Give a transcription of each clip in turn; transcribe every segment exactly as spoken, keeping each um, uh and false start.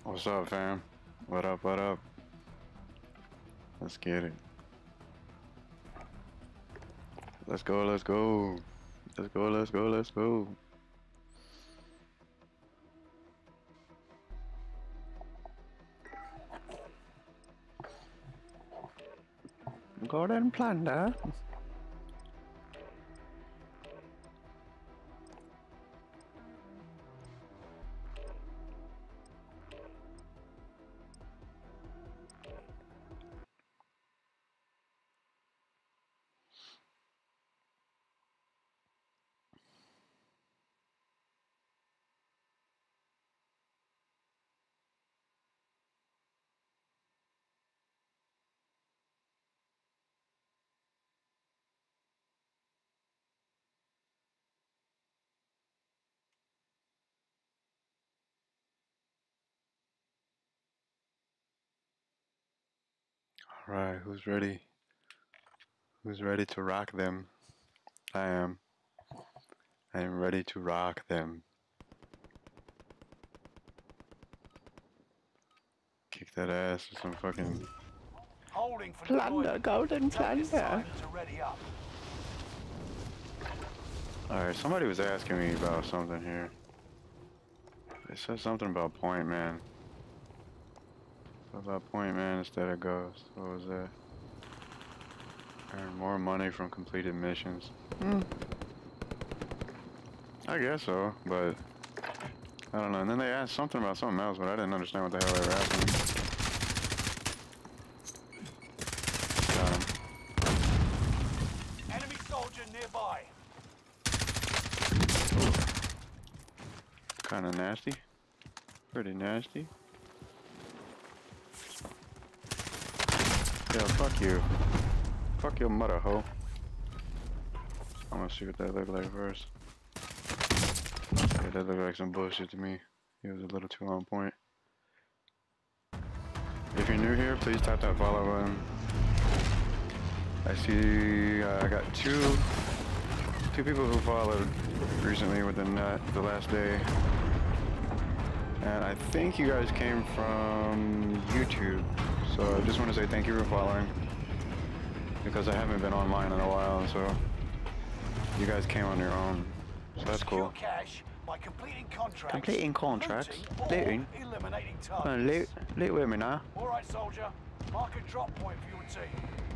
What's up, fam? What up, what up? Let's get it. Let's go, let's go. Let's go, let's go, let's go. Golden plunder. Alright, who's ready? Who's ready to rock them? I am. I am ready to rock them. Kick that ass with some fucking Holding for Plunder, golden plunder. Alright, somebody was asking me about something here. They said something about Point Man. About Point Man instead of Ghost. What was that? Earn more money from completed missions. Hmm. I guess so, but I don't know. And then they asked something about something else, but I didn't understand what the hell they were asking. Got him. Enemy soldier nearby. Kinda nasty. Pretty nasty. Yeah, fuck you. Fuck your mother, hoe. I'm gonna see what that looked like first. Yeah, that looked like some bullshit to me. He was a little too on point. If you're new here, please tap that follow button. I see uh, I got two two people who followed recently within that, the last day. And I think you guys came from YouTube. So I just want to say thank you for following. Because I haven't been online in a while, so you guys came on your own. So that's cool. Cash by completing contracts. Completing contracts? Looting. Looting? Eliminating Come targets. on, loot, loot with me now. Alright, soldier. Mark a drop point for your team.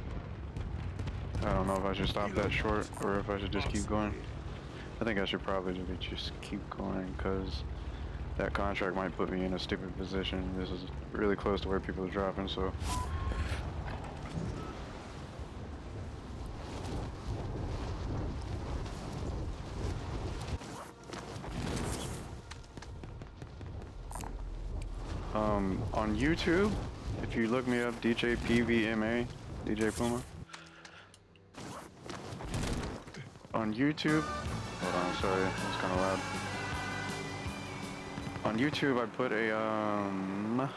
I don't know if I should stop that short or if I should just keep going. I think I should probably just keep going because that contract might put me in a stupid position. This is really close to where people are dropping, so. Um, on YouTube, if you look me up, D J P V M A, D J Puma. On YouTube, hold on, sorry, it's kind of loud. On YouTube, I put a um,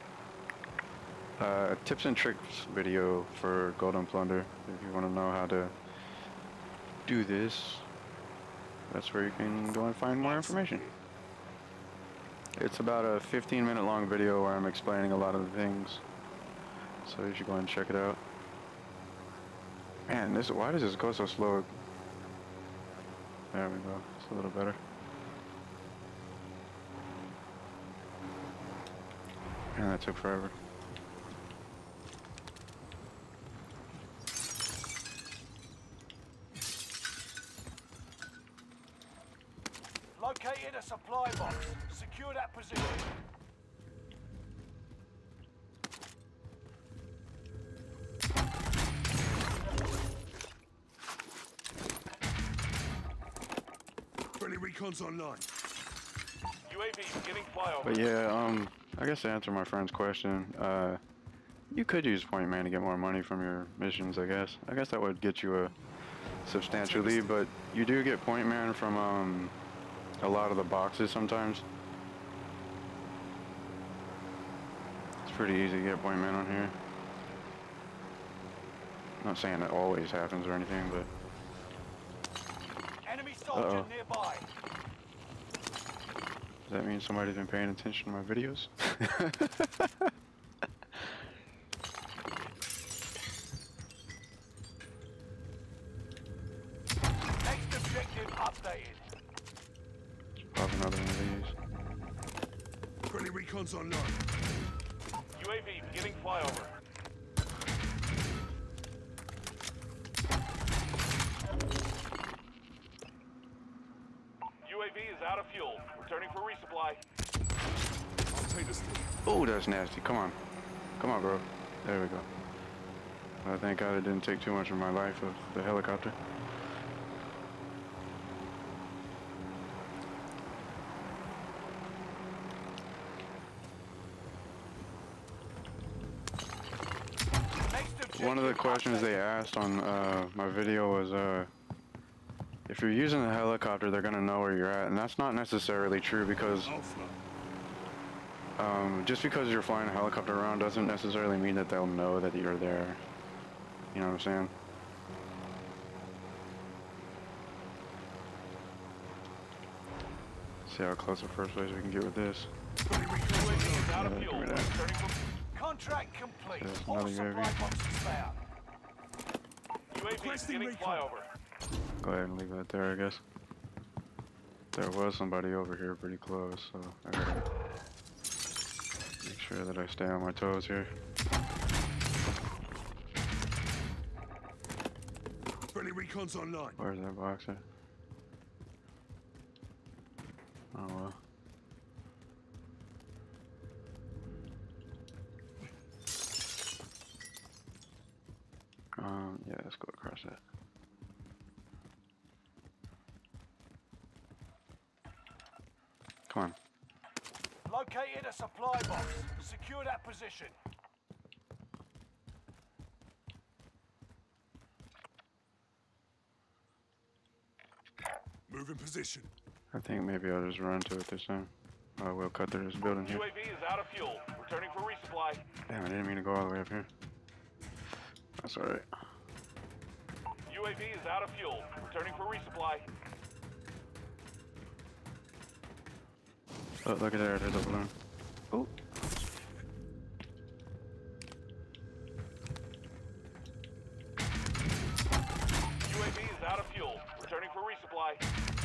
uh, tips and tricks video for Golden Plunder. If you want to know how to do this, that's where you can go and find more information. It's about a fifteen minute long video where I'm explaining a lot of the things. So you should go and check it out. Man, this, why does this go so slow? There we go, it's a little better. Man, that took forever. Located a supply box. Secure that position. Friendly recon's online. U A V beginning flyover. But yeah, um, I guess to answer my friend's question, uh, you could use Point Man to get more money from your missions, I guess. I guess that would get you a substantial lead, but you do get Point Man from, um, a lot of the boxes sometimes. It's pretty easy to get Point Man on here. I'm not saying that always happens or anything, but... Enemy soldier Uh-oh. nearby. that mean somebody's been paying attention to my videos? Next objective updated. Pop another one of these. Friendly recon's online. U A V beginning flyover. U A V is out of fuel. Returning for resupply. I'll take this thing. Oh, that's nasty. Come on. Come on, bro. There we go. Well, thank God it didn't take too much of my life of the helicopter. One of the questions they asked on uh, my video was, uh, if you're using a helicopter, they're gonna know where you're at, and that's not necessarily true because Alpha. um, just because you're flying a helicopter around doesn't necessarily mean that they'll know that you're there. You know what I'm saying? See how close the first place we can get with this. Friendly recon's U A V online. is out of Yeah, fuel. give me that. Returning for contract complete. There's All another U A V. supply boxes found. U A V Requesting beginning recon. flyover. Go ahead and leave that there, I guess. There was somebody over here pretty close, so I gotta make sure that I stay on my toes here. Friendly recon's online. Where's that boxer? Oh well. Um, yeah, let's go across that. Come on. Located a supply box. Secure that position. Move in position. I think maybe I'll just run to it this time. Oh, we'll cut through this building here. U A V is out of fuel. Returning for resupply. Damn, I didn't mean to go all the way up here. That's alright. U A V is out of fuel. Returning for resupply. Oh, look at there, there's a balloon. Oh. U A V is out of fuel. Returning for resupply.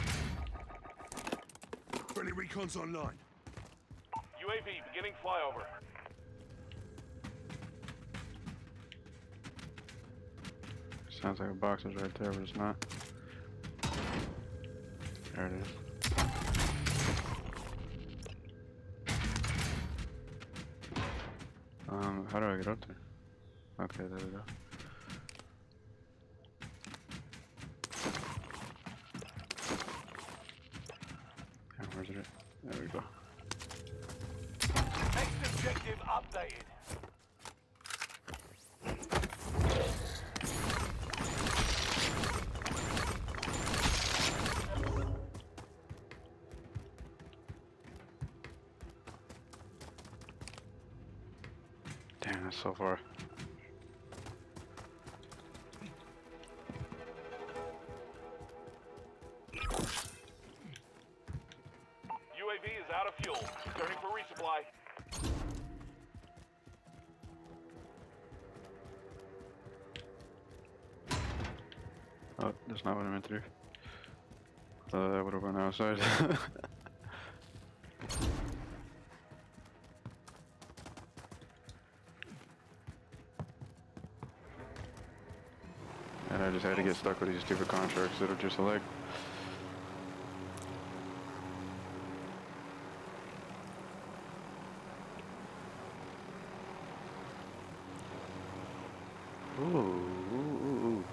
Friendly recon's online. U A V beginning flyover. Sounds like a boxer's right there, but it's not. There it is. Um, how do I get up there? Okay, there we go. And where's it? There we go. Next objective updated. Damn, that's so far. U A V is out of fuel. Returning for resupply. Oh, that's not what I meant to do. Uh, that would have went outside. And I just had to get stuck with these stupid contracts that are just like. Ooh, ooh, ooh, ooh.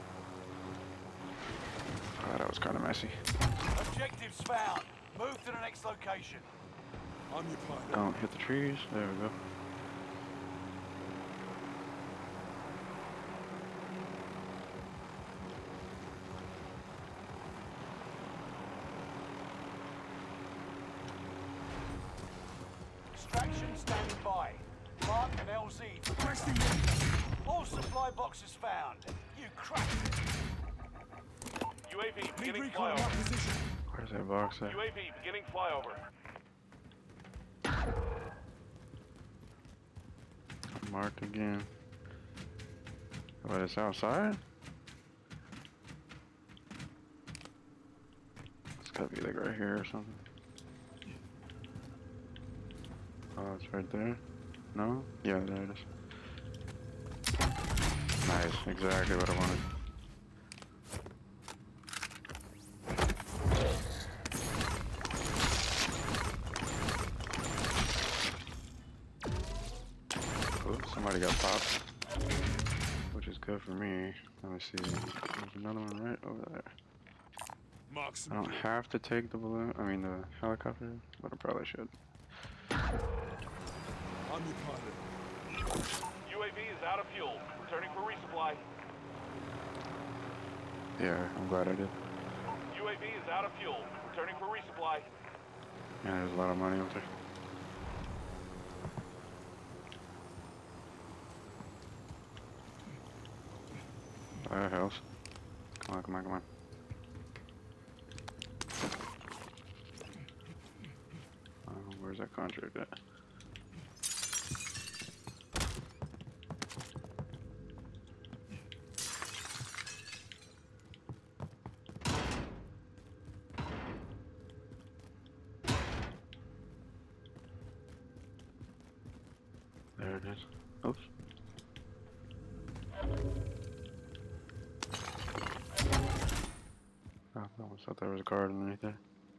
Oh, that was kind of messy. Objectives found. Move to the next location. I'm your pilot. Don't hit the trees. There we go. Extraction standing by. Mark and L Z. Requesting All supply boxes found. You cracked it. U A V Need beginning recon in my flyover. position. Where's that box at? U A V beginning flyover. Marked again. What, it's outside? It's gotta be like right here or something. Oh, it's right there. No? Yeah, there it is. Nice, exactly what I wanted. Oh, somebody got popped. Which is good for me. Let me see. There's another one right over there. Mark some I don't gear. have to take the balloon, I mean the helicopter, but I probably should. On your pilot. U A V is out of fuel. Returning for resupply. Yeah, I'm glad I did. U A V is out of fuel. Returning for resupply. Yeah, there's a lot of money up there. That helps. Come on, come on, come on. Oh, where's that contract at? There it is. Oops. Oh, I almost thought there was a card underneath there.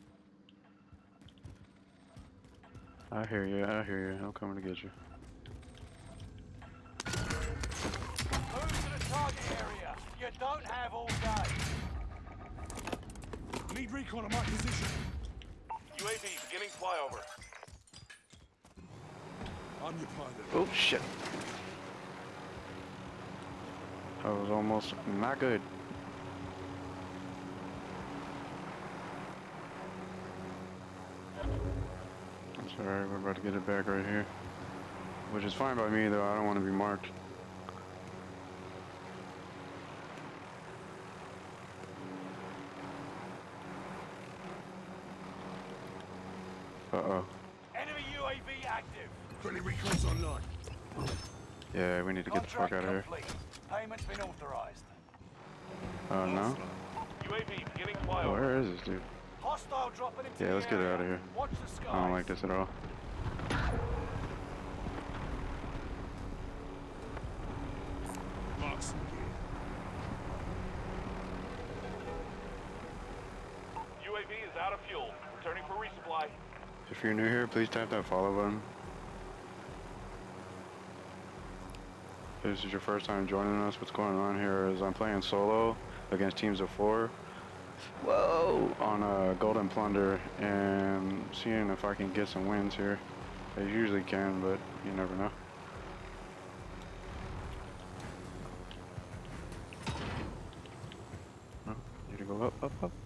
I hear you, I hear you. I'm coming to get you. Move to the target area. You don't have all day. Need recon on my position. U A V beginning flyover. On your pilot. Oh, shit. That was almost not good. That's alright, we're about to get it back right here. Which is fine by me, though. I don't want to be marked. Uh-oh. Enemy U A V active. Friendly recon's online. Yeah, we need to get the fuck out of here. complete. Payment's been authorized. Oh, no? U A V beginning Oh, flyover. where is this dude? Hostile dropping into Yeah, the let's get it area. out of here. Watch the skies. I don't like this at all. Mark some gear. U A V is out of fuel. Returning for resupply. If you're new here, please tap that follow button. If this is your first time joining us, what's going on here is I'm playing solo against teams of four. Whoa! On a Golden Plunder and seeing if I can get some wins here. I usually can, but you never know. Oh, need to go up, up, up.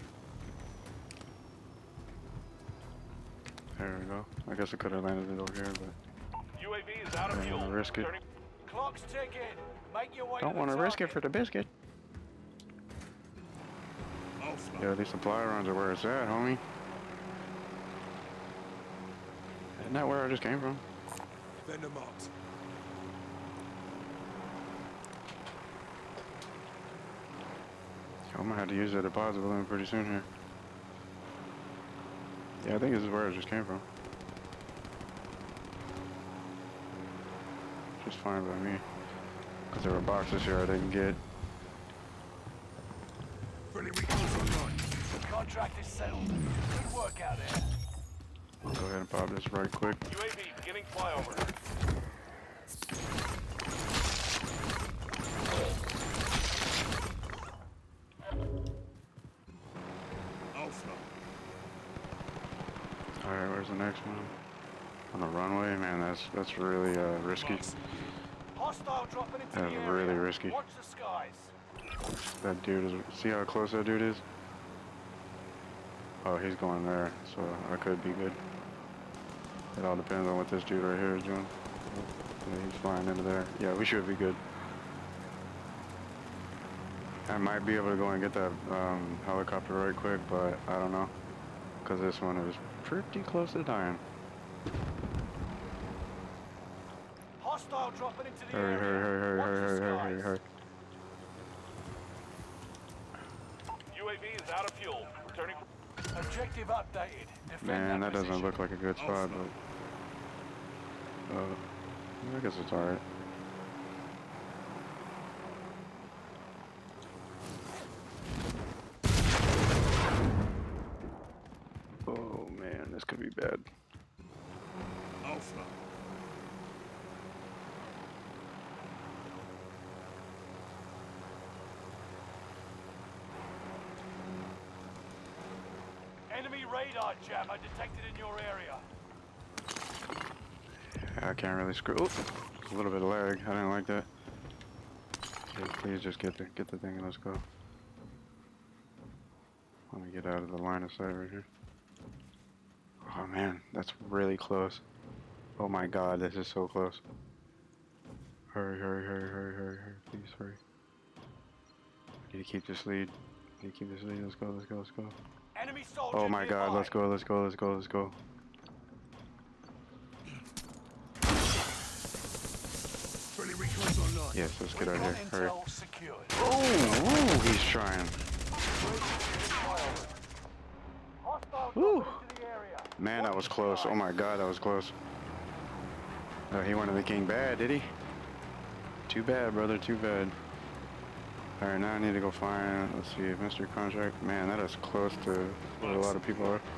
There we go. I guess I could have landed it over here, but U A V is out of I don't fuel. wanna risk it. Returning- Clock's ticking. Make your way don't to want the to risk it target. for the biscuit. Alpha. Yeah, these supply runs are where it's at, homie. Isn't that where I just came from? Vendor marked. I'm gonna have to use that deposit balloon pretty soon here. Yeah, I think this is where I just came from. Just fine by me. Because there were boxes here I didn't get. Friendly recon's online. Contract is settled. Good work out there. I'll go ahead and pop this right quick. U A V beginning flyover. Alpha. Alright, where's the next one? On the runway? Man, that's that's really uh, risky. Mark some gear. Hostile dropping into That's the area. really risky. Watch the skies. That dude is... See how close that dude is? Oh, he's going there, so I could be good. It all depends on what this dude right here is doing. Yeah, he's flying into there. Yeah, we should be good. I might be able to go and get that um, helicopter right quick, but I don't know. Because this one is pretty close to dying. Hostile Hostile dropping into the Hurry, area. hurry, hurry, hurry, Watch the hurry, hurry, hurry, skies. hurry. U A V is out of fuel. Returning. Objective updated. Defend Man, that doesn't position. look like a good spot, but uh, I guess it's alright. Oh man, this could be bad. Alpha. Enemy radar jammer detected in your area. I can't really screw. Oop, a little bit of lag. I didn't like that. Okay, please just get the get the thing and let's go. Let me get out of the line of sight right here. Oh man, that's really close. Oh my god, this is so close. Hurry, hurry, hurry, hurry, hurry, hurry, please hurry. I need to keep this lead. I need to keep this lead. Let's go, let's go, let's go. Enemy soldier Oh my god, nearby. let's go, let's go, let's go, let's go. Friendly recon's online. Yes, let's get out Recon of here. Hurry. intel secured. Oh, ooh, he's trying. Hostile Woo. dropping into the area. Man, that Watch was the close. skies. Oh my god, that was close. Oh, he wanted the king bad, did he? Too bad, brother, too bad. Alright, now I need to go find, let's see, mystery contract. Man, that is close to where a lot of people are.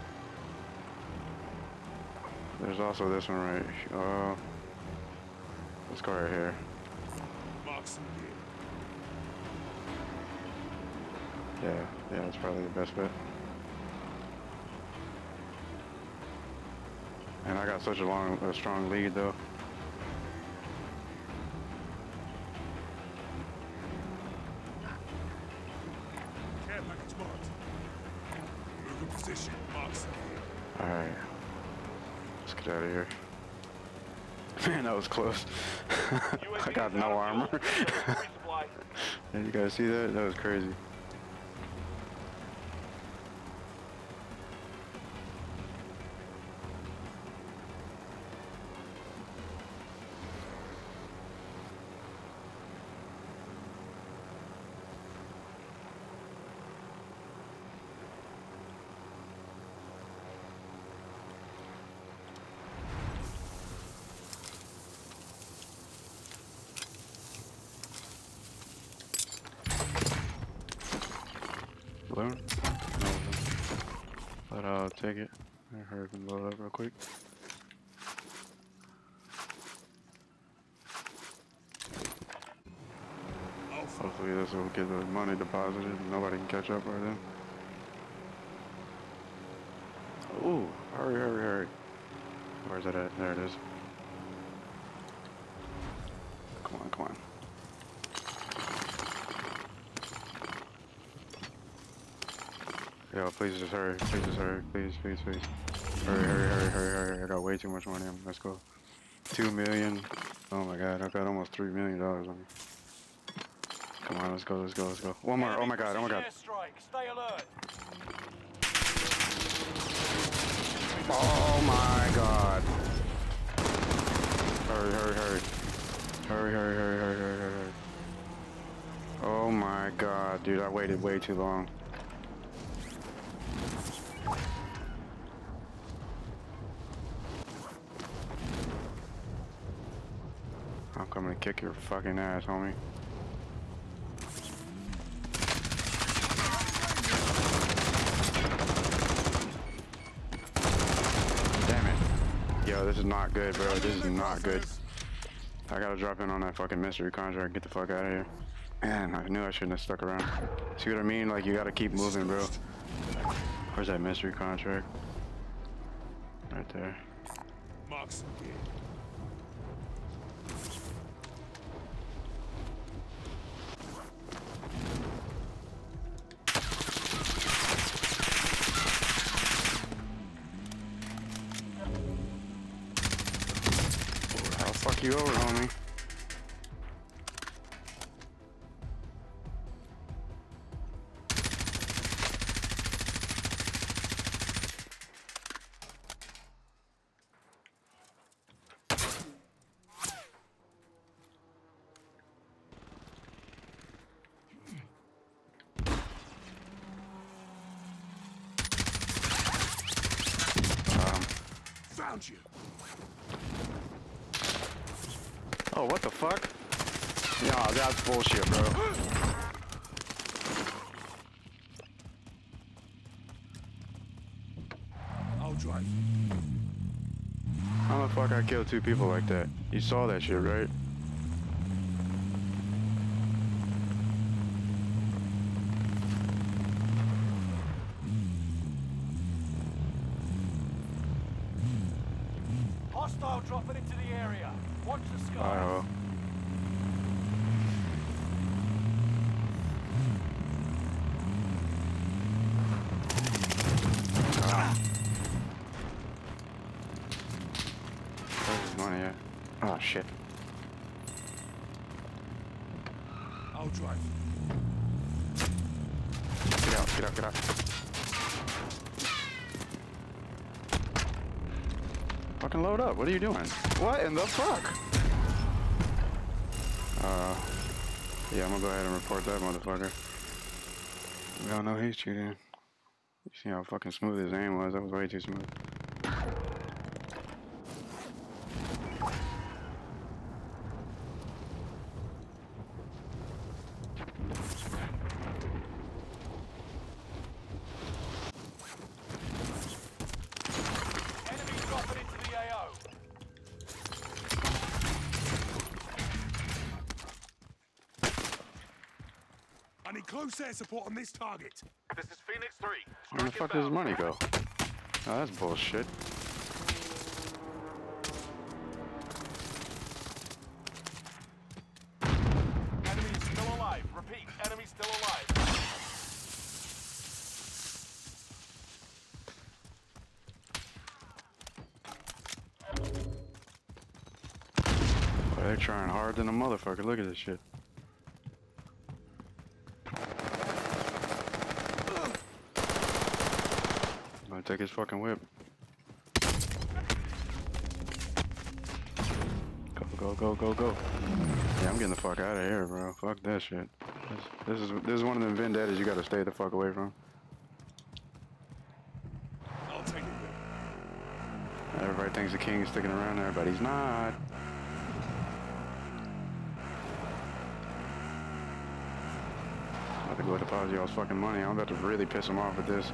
There's also this one right, uh, let's go right here. Marks in here. Yeah, yeah, that's probably the best bet. And I got such a long, a strong lead though. Care package marked. Moving position. Marks in here. Alright. Let's get out of here. Man, that was close. I got no armor. Resupply. Did you guys see that? That was crazy. Balloon? No. But I'll take it. I heard him load up real quick. Alpha. Hopefully this will get the money deposited and nobody can catch up right then. Ooh, hurry, hurry, hurry. Where's that at? There it is. Come on, come on. Yo, please just hurry. Please just hurry. Please, please, please. Hurry, hurry, hurry, hurry, hurry. I got way too much money on me. Let's go. Two million. Oh my god, I got almost three million dollars on me. Come on, let's go, let's go, let's go. One more. Oh my god, oh my god. Airstrike. Stay alert. Oh my god. Hurry, hurry, hurry. Hurry, hurry, hurry, hurry, hurry, hurry, hurry. Oh my god, dude, I waited way too long. I'm coming to kick your fucking ass, homie. Damn it. Yo, this is not good, bro. This is not good. I gotta drop in on that fucking mystery contract and get the fuck out of here. Man, I knew I shouldn't have stuck around. See what I mean? Like, you gotta keep moving, bro. Where's that mystery contract? Right there. Marks in here. I'll fuck you over, homie. Found you. Oh, what the fuck? Yeah, that's bullshit, bro. I'll drive. How the fuck I killed two people like that? You saw that shit, right? Hostile dropping into the area. Watch the skies. Uh-oh. Where's his money at? Oh, shit. I'll drive. Get out, get out, get out. Fucking load up. What are you doing? What in the fuck? Uh, yeah, I'm gonna go ahead and report that motherfucker. We all know he's cheating. You see how fucking smooth his aim was? That was way too smooth. Enemy dropping into the A O. I need close air support on this target. This is Phoenix three. Where the fuck does his money go? Oh, that's bullshit. Enemy is still alive. Repeat, enemy still alive. Boy, they're trying hard than a motherfucker. Look at this shit. I'm gonna take his fucking whip. Go, go, go, go, go. Yeah, I'm getting the fuck out of here, bro. Fuck that shit. This, this is this is one of them vendettas you gotta stay the fuck away from. I'll take it. Everybody thinks the king is sticking around there, but he's not. I'm about to go deposit y'all's fucking money. I'm about to really piss him off with this.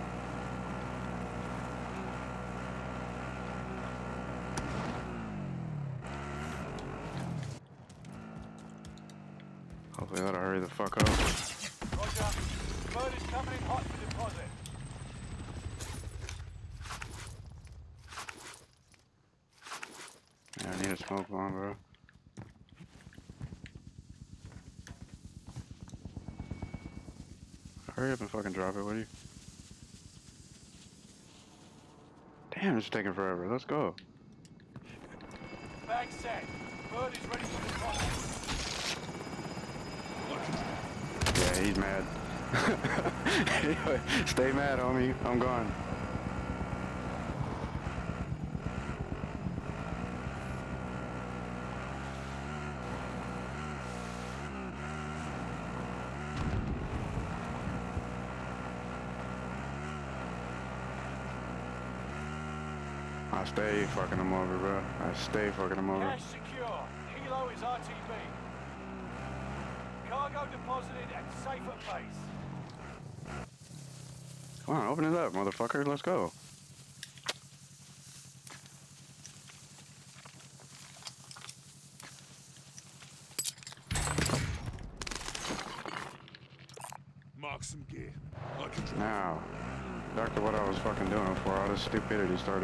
Hopefully that'll hurry the fuck up. Roger. Bird is coming in hot for deposit. Yeah, I need a smoke bomb, bro. Hurry up and fucking drop it, will you? Damn, it's taking forever. Let's go. Bag set. Bird is ready for deposit. Yeah, he's mad. Stay mad, homie. I'm gone. I stay fucking him over, bro. I stay fucking him over. Cash secure. Helo is R T B. Cargo deposited and safe at base. Come on, open it up, motherfucker. Let's go. Mark some gear. I can drive. Now, back to what I was fucking doing before all this stupidity started.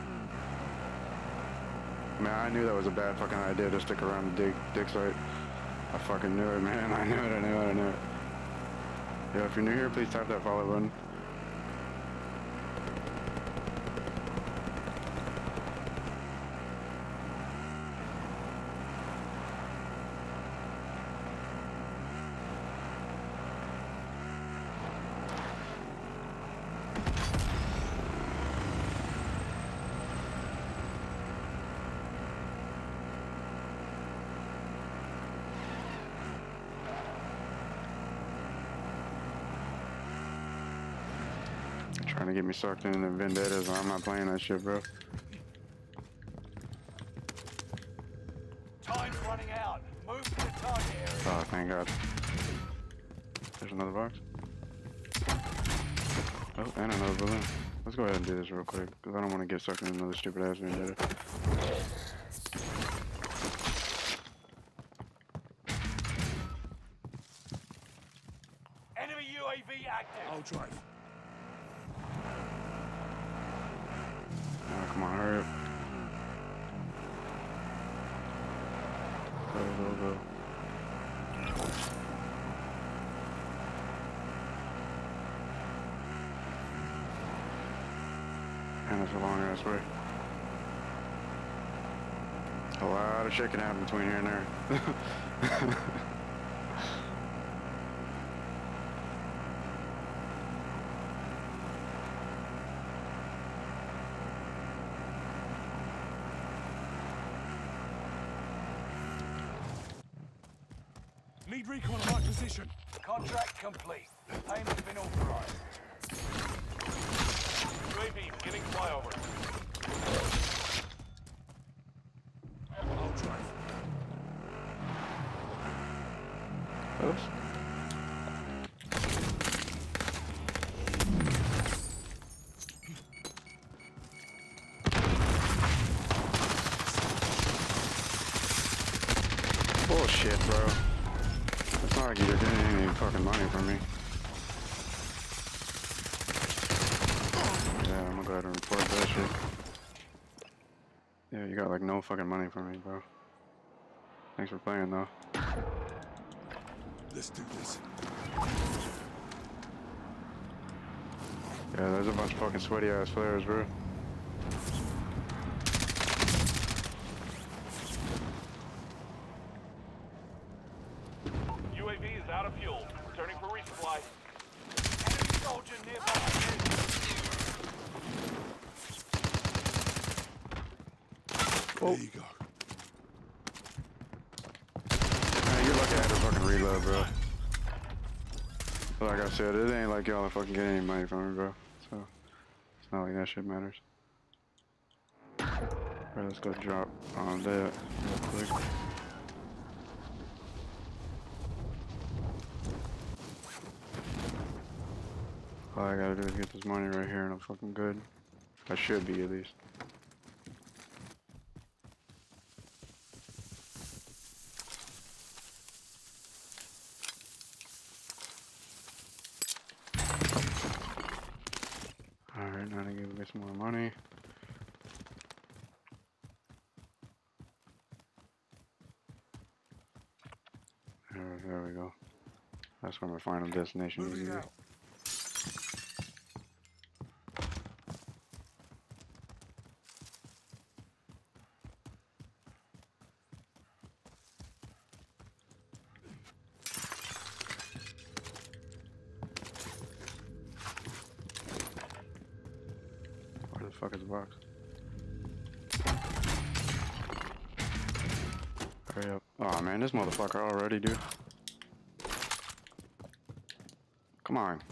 Man, I knew that was a bad fucking idea to stick around the dig, dig site. I fucking knew it, man. I knew it, I knew it, I knew it. Yo, if you're new here, please tap that follow button. Trying to get me sucked into the vendettas, and I'm not playing that shit, bro. Time's running out. Move to the target area. Oh, thank God. There's another box. Oh, and another balloon. Let's go ahead and do this real quick, because I don't want to get sucked into another stupid ass vendetta. Enemy U A V active. I'll drive. Oh, come on, hurry up. Go, go, go. And it's a long ass way. A lot of shit can happen between here and there. Need recon on my position. Contract complete. Payment's been authorized. U A V beginning flyover. I'll drive. Oops. Bullshit, bro. It's not like you're getting any fucking money from me. Yeah, I'm gonna go ahead and report that shit. Yeah, you got like no fucking money from me, bro. Thanks for playing, though. Let's do this. Yeah, there's a bunch of fucking sweaty ass flares, bro. U A V is out of fuel. Returning for resupply. Enemy soldier nearby. Oh. There you go. Man, you're lucky I had to fucking reload, bro. But like I said, it ain't like y'all are fucking getting any money from me, bro. So, it's not like that shit matters. Alright, let's go drop on that real quick. All I gotta do is get this money right here and I'm fucking good. I should be, at least. Alright, now to get some more money. There, there we go. That's where my final destination is. Moving out. Where the fuck is the box? Hurry up. Oh man, this motherfucker already, dude. Come on.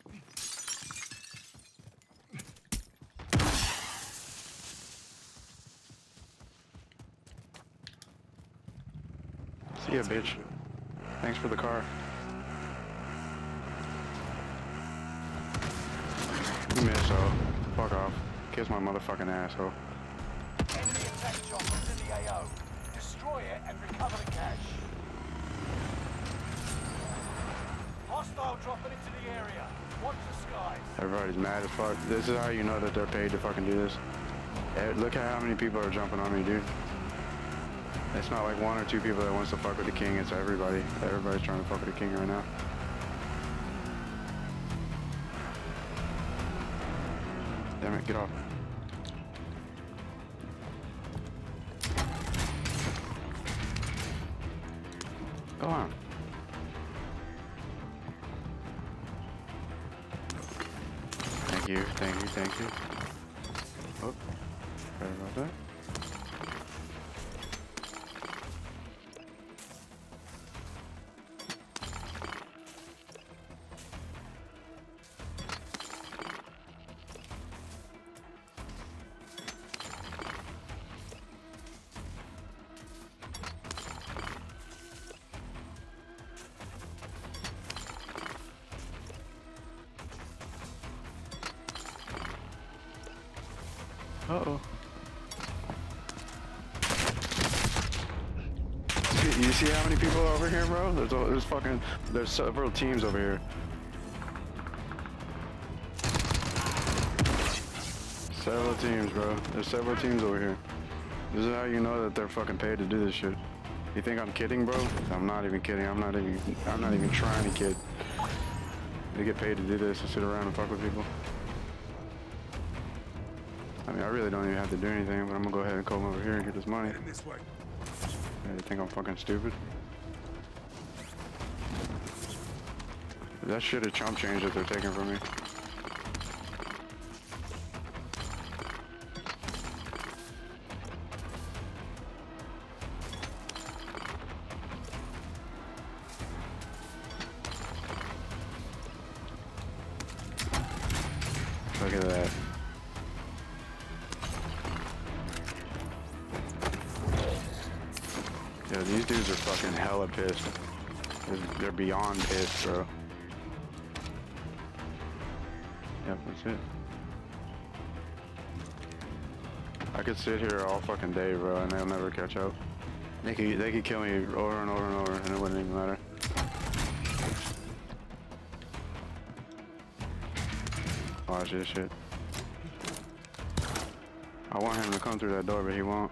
See ya, bitch. Thanks for the car. You miss, ho. Fuck off. Kiss my motherfucking asshole. Enemy attack choppers in the A O. Destroy it and recover the cash. Hostile dropping into the area. Watch the skies. Everybody's mad as fuck. This is how you know that they're paid to fucking do this. Eh, Look at how many people are jumping on me, dude. It's not like one or two people that wants to fuck with the king. It's everybody. Everybody's trying to fuck with the king right now. Damn it, get off. Go on. Thank you, thank you, thank you. Oh, sorry about that. Uh-oh. See- You see how many people are over here, bro? There's, a- there's fucking, there's several teams over here. Several teams, bro. There's several teams over here. This is how you know that they're fucking paid to do this shit. You think I'm kidding, bro? I'm not even kidding. I'm not even, I'm not even trying to kid. They get paid to do this, to sit around and fuck with people. I mean, I really don't even have to do anything, but I'm gonna go ahead and come over here and get this money. Heading this way. They think I'm fucking stupid. That shit is chump change that they're taking from me. Look at that. Yo, these dudes are fucking hella pissed. They're- They're beyond pissed, bro. Yep, that's it. I could sit here all fucking day, bro, and they'll never catch up. They could, they could kill me over and over and over, and it wouldn't even matter. Watch this shit. I want him to come through that door, but he won't.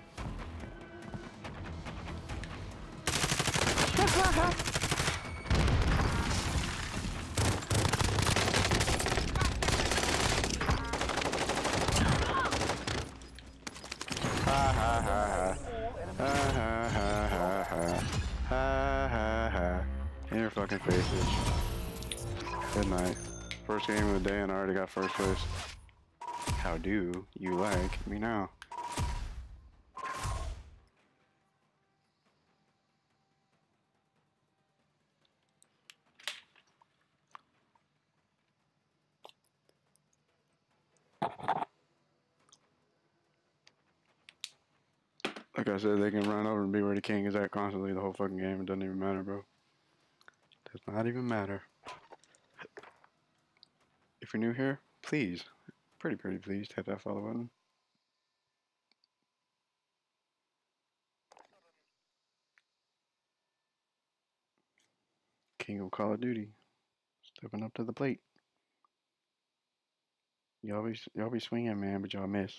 Ha ha ha ha. Ha ha ha ha ha. Ha ha ha. In your fucking face, bitch. Good night. First game of the day and I already got first place. How do you like me now? Like I said, they can run over and be where the king is at constantly the whole fucking game. It doesn't even matter, bro. Does not even matter. If you're new here, please, pretty pretty please, hit that follow button. King of Call of Duty, stepping up to the plate. Y'all be y'all be swinging, man, but y'all miss.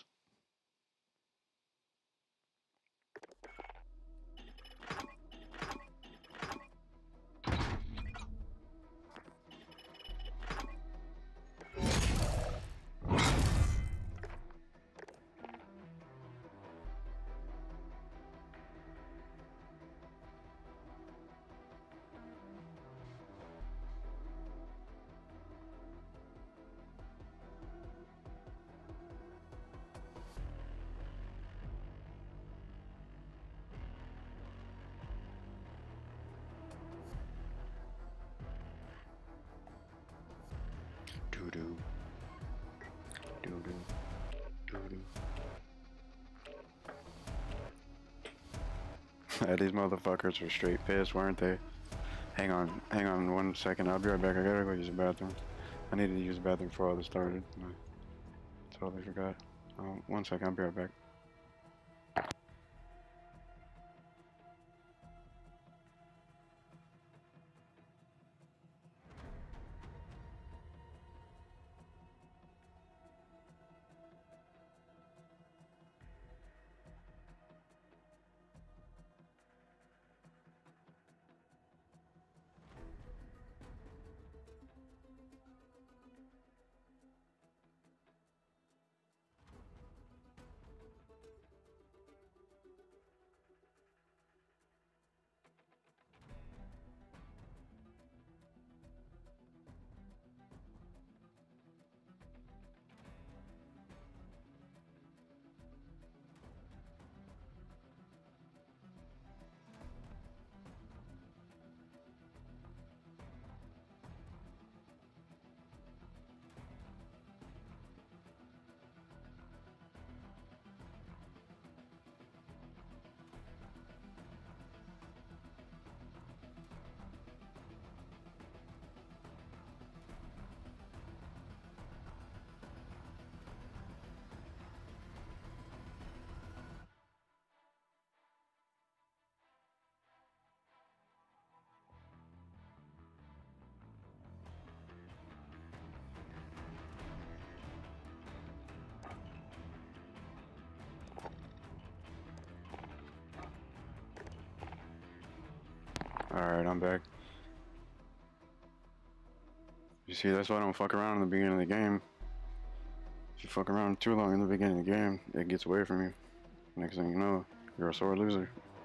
Doo doo. Doo doo. Doo doo. Yeah, these motherfuckers were straight pissed, weren't they? Hang on, hang on one second. I'll be right back. I gotta go use the bathroom. I needed to use the bathroom before all this started. I totally forgot. Um, one second, I'll be right back. Alright, I'm back. You see, that's why I don't fuck around in the beginning of the game. If you fuck around too long in the beginning of the game, it gets away from you. Next thing you know, you're a sore loser.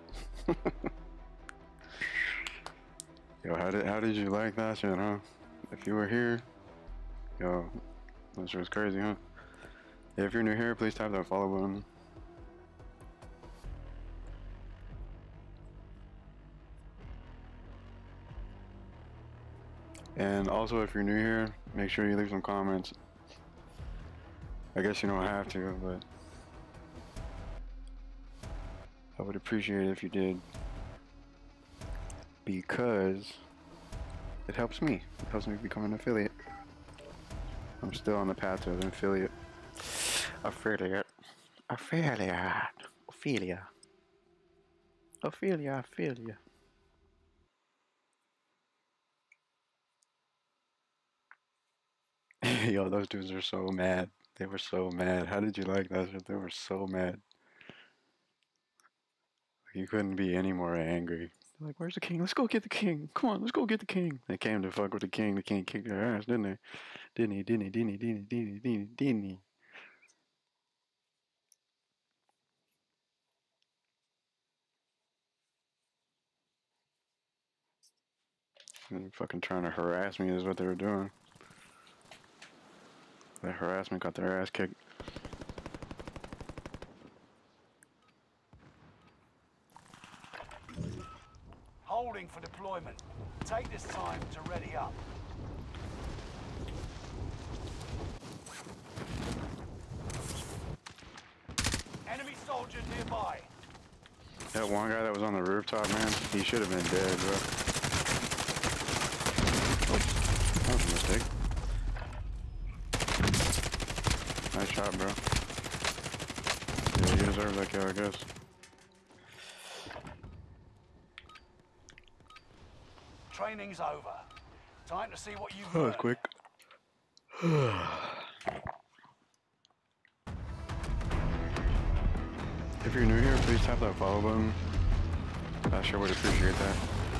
Yo, how did how did you like that shit, huh? If you were here, yo, that shit was crazy, huh? If you're new here, please tap that follow button. And also, if you're new here, make sure you leave some comments. I guess you don't have to, but I would appreciate it if you did, because it helps me. It helps me become an affiliate. I'm still on the path to an affiliate. Affiliate. Affiliate. Ophelia. Ophelia, Ophelia. Yo, those dudes are so mad. They were so mad. How did you like that shit? They were so mad. You couldn't be any more angry. They're like, where's the king? Let's go get the king. Come on, let's go get the king. They came to fuck with the king. The king kicked their ass, didn't they? Didn't he? Didn't he? Didn't he? Didn't he? Didn't he? Didn't he? Didn't he? They're fucking trying to harass me is what they were doing. That harassment got their ass kicked. Holding for deployment. Take this time to ready up. Enemy soldier nearby. That one guy that was on the rooftop, man, he should have been dead, bro. Oh, that was a mistake. Nice shot, bro. Yeah, you deserve that kill, I guess. Training's over. Time to see what you've That was learned. quick. If you're new here, please tap that follow button. I sure would appreciate that.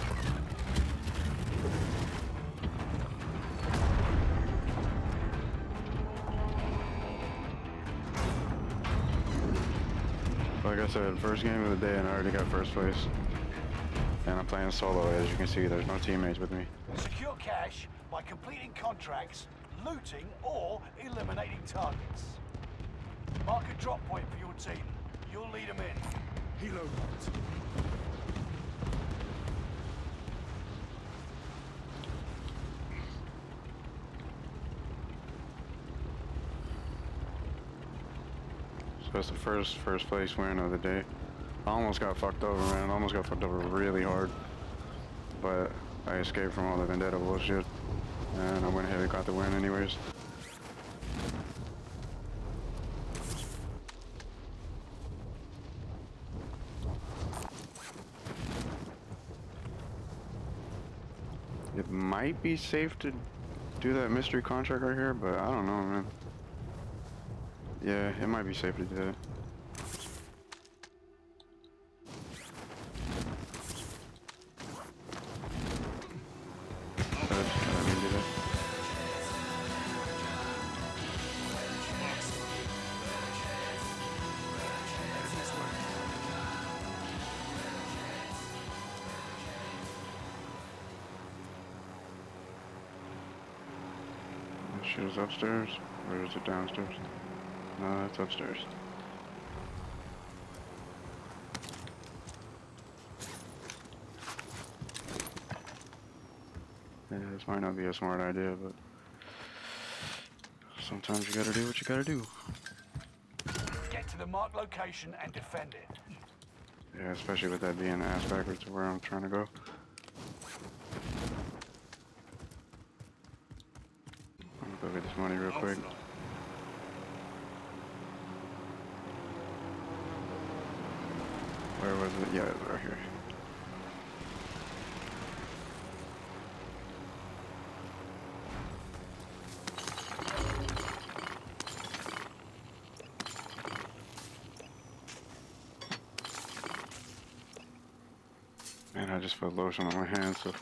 Like I said, first game of the day and I already got first place. And I'm playing solo, as you can see, there's no teammates with me. Secure cash by completing contracts, looting, or eliminating targets. Mark a drop point for your team. You'll lead them in. Helo locked. So that's the first first place win of the day. I almost got fucked over, man. I almost got fucked over really hard. But I escaped from all the vendetta bullshit. And I went ahead and got the win anyways. It might be safe to do that mystery contract right here, but I don't know, man. Yeah, it might be safe to do that. But, I mean, do that. This shit is upstairs, or is it downstairs? No, it's upstairs. Yeah, this might not be a smart idea, but sometimes you gotta do what you gotta do. Get to the marked location and defend it. Yeah, especially with that being ass backwards to where I'm trying to go. I'm gonna go get this money real quick. Where was it? Yeah, it was right here. Man, I just put lotion on my hands, so.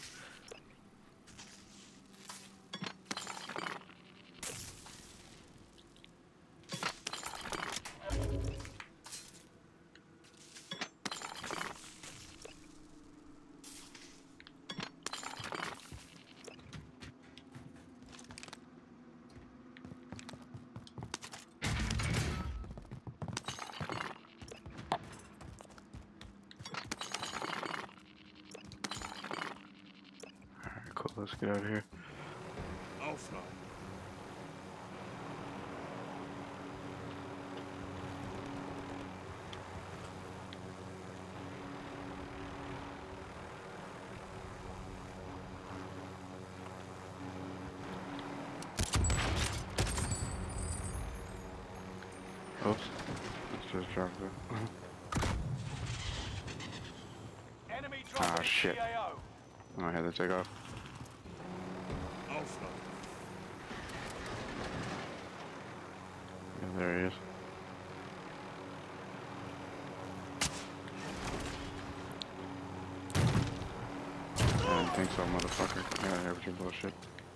Cool, let's get out of here. I'll fly. Oops. Let's just drop it. Enemy Ah, dropping shit. C A O. I might have to take off. I'll fly. Yeah, there he is. I didn't think so, motherfucker. Yeah, here with your bullshit.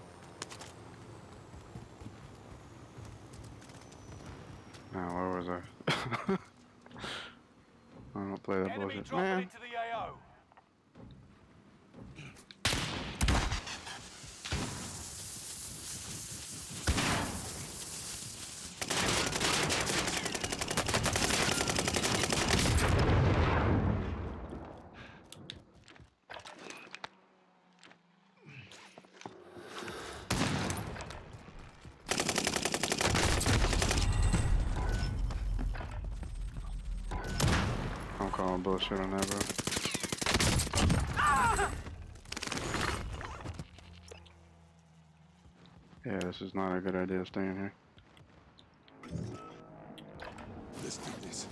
Now, where was I? I don't play that Enemy bullshit. dropping Man. into the A O. I'm calling bullshit on that, bro. Yeah, this is not a good idea staying here. Let's do this.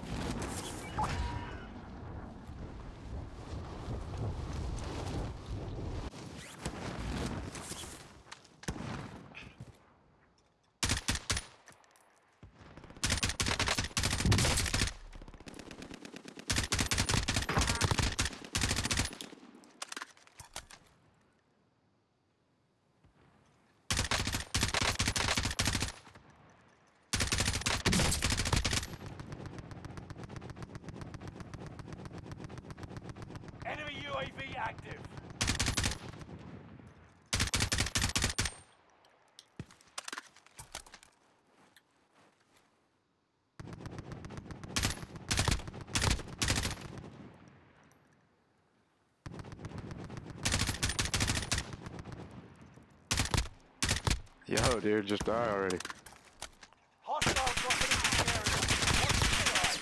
Enemy U A V active. Yo, dude, just die already. Hostile dropping into the area. Watch the sky.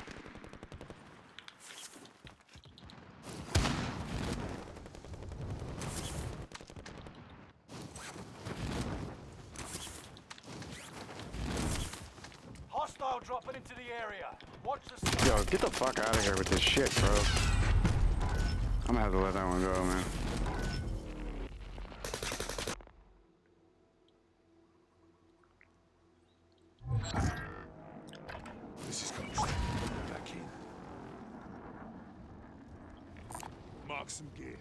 Hostile dropping into the area. Watch the sky. Yo, get the fuck out of here with this shit, bro. I'm gonna have to let that one go, man. This is Ghost. Back in. Mark some gear.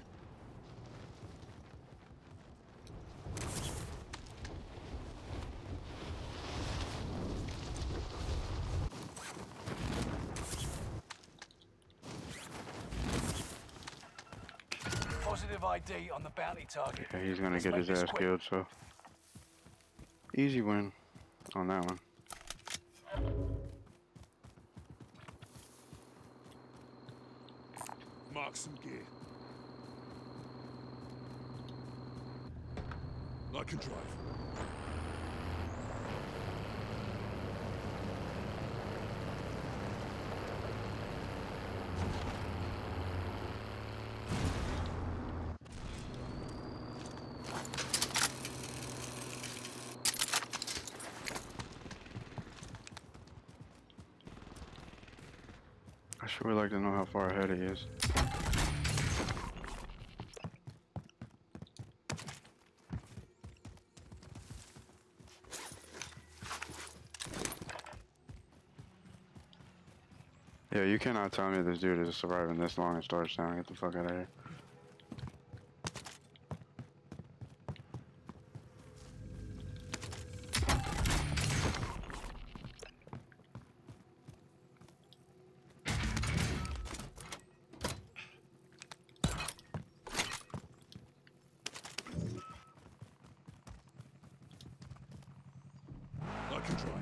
Positive I D on the bounty target. Yeah, he's gonna Let's get make his this ass quick. killed, so. Easy win on that one. Mark some gear. I can drive. I sure would like to know how far ahead he is. Yeah, you You cannot tell me this dude is surviving this long in Storage Town. Get the fuck out of here. I can drive.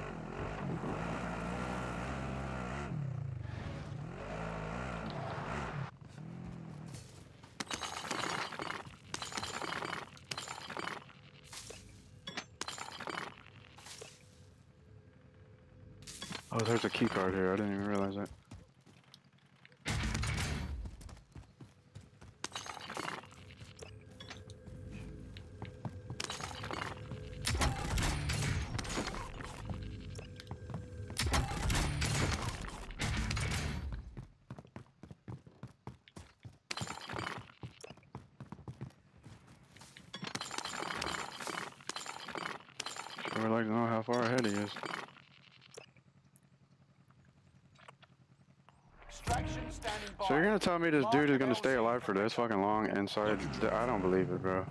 Oh, there's a key card here. I didn't even realize that. Sure would like to know how far ahead he is. Extraction standing by. So you're gonna tell me this dude is Mark gonna L stay Z alive for this fucking long inside? The, I don't believe it, bro.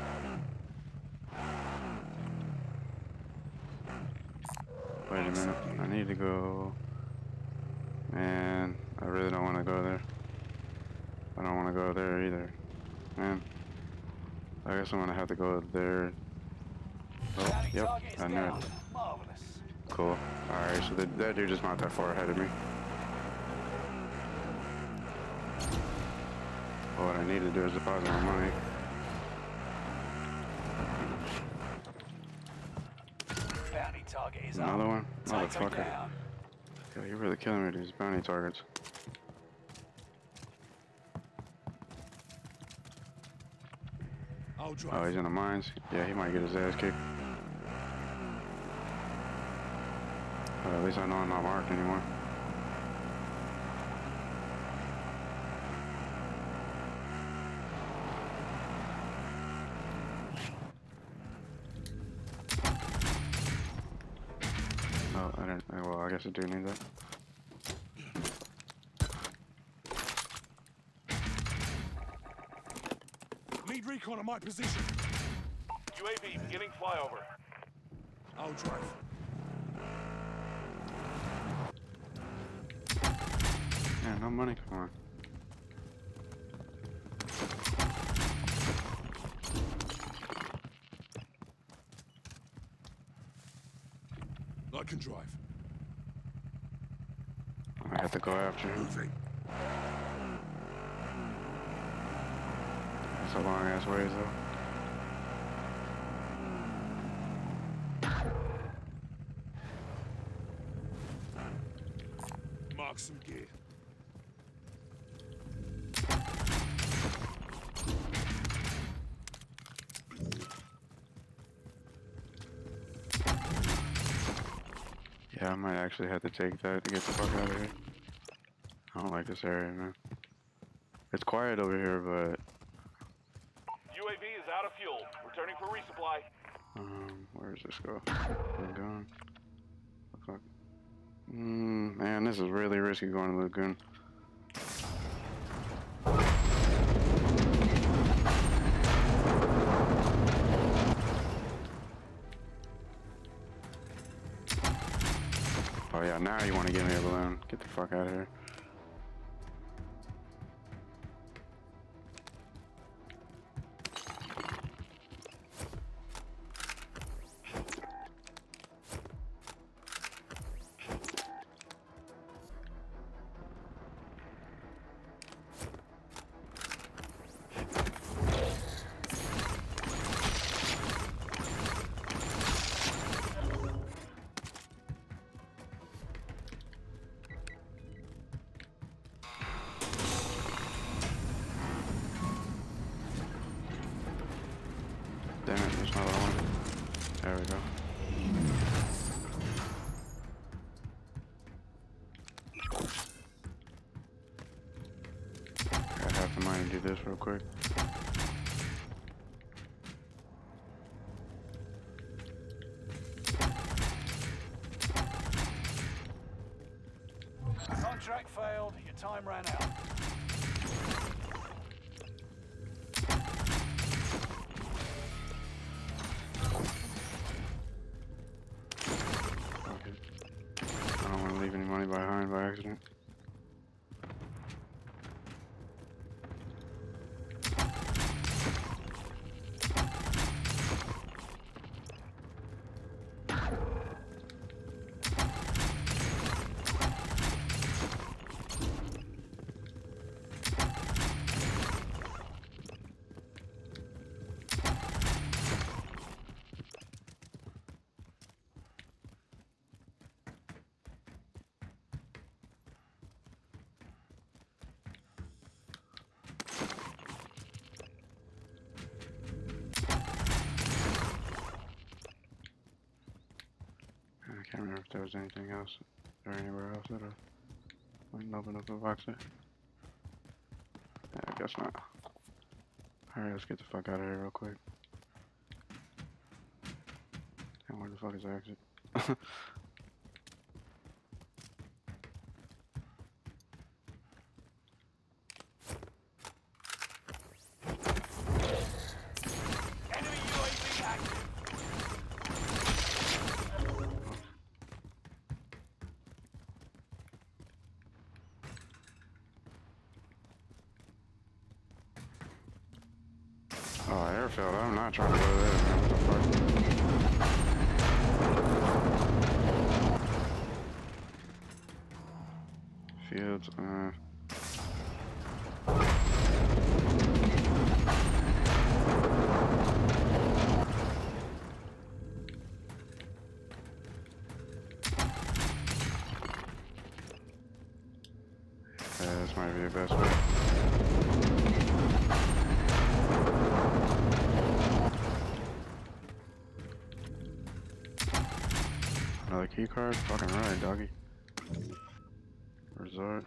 Wait a minute. I need to go. Man, I really don't want to go there. I don't want to go there either. Man, I guess I'm gonna have to go there. Oh, Bounty yep, target is I knew down. it. Marvelous. Cool. Alright, so that, that dude is not that far ahead of me. Well, what I need to do is deposit my money. Bounty target is Another up. one? Take 'em Motherfucker. down. Yo, you're really killing me with these bounty targets. I'll drive. Oh, he's in the mines? Yeah, he might get his ass kicked. Uh, at least I know I'm not marked anymore. Oh, I didn't. Well, I guess I do need that. Need recon on my position. U A V beginning flyover. I'll drive. Yeah, no money. Come on. I can drive. I have to go after him. Moving. That's a long ass ways though. Mark some gear. Yeah, I might actually have to take that to get the fuck out of here. I don't like this area, man. It's quiet over here, but U A V is out of fuel. Returning for resupply. um, where does this go? We're gone. The fuck? Mm, man, this is really risky going to Lagoon. Oh yeah, now you want to give me a balloon. Get the fuck out of here. Damn it, that's not what I wanted. There we go. I have the money to do this real quick. Contract failed, your time ran out. Okay. I don't want to leave any money behind by accident. I can't remember if there was anything else or anywhere else that I might open up the box there. Yeah, I guess not. Alright, let's get the fuck out of here real quick. And where the fuck is the exit? Enemy U A V active. Oh, airfield. I'm not trying to go there, man. What the fuck? Fields, uh... Yeah, this might be the best way. Another key card? Fucking right, doggy. Resort.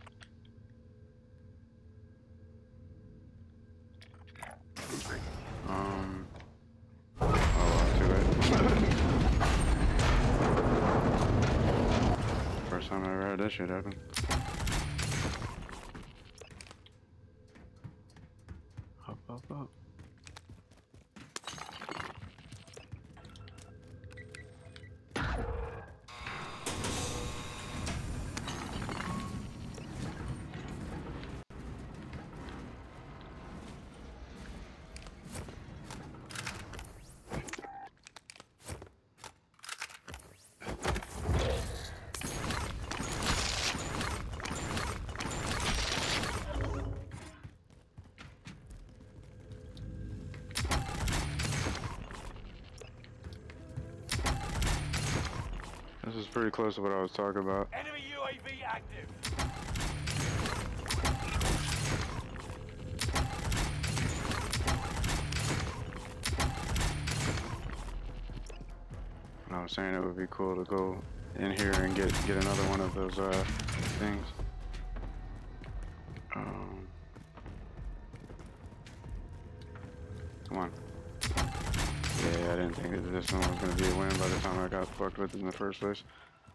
Um. Oh, well, too late. First time I ever had this shit happen. Up, up, up. This is pretty close to what I was talking about. Enemy U A V active. I was saying it would be cool to go in here and get get another one of those uh things. Um, come on. Yeah, I didn't think that this one was gonna be a win by the time I got fucked with it in the first place.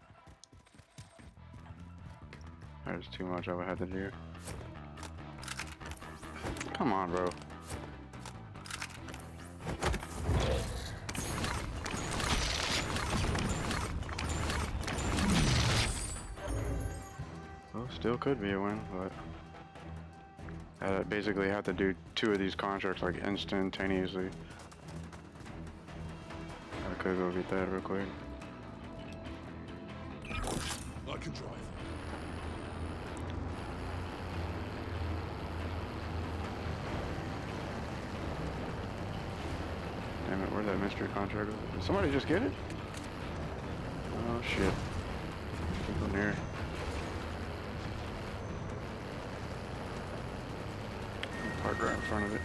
There's too much I would have to do. Come on, bro. Well, still could be a win, but I basically have to do two of these contracts like instantaneously. I could go get that real quick. I can drive. Damn it, where'd that mystery contract go? Did somebody just get it? Oh shit. People near. Park right in front of it.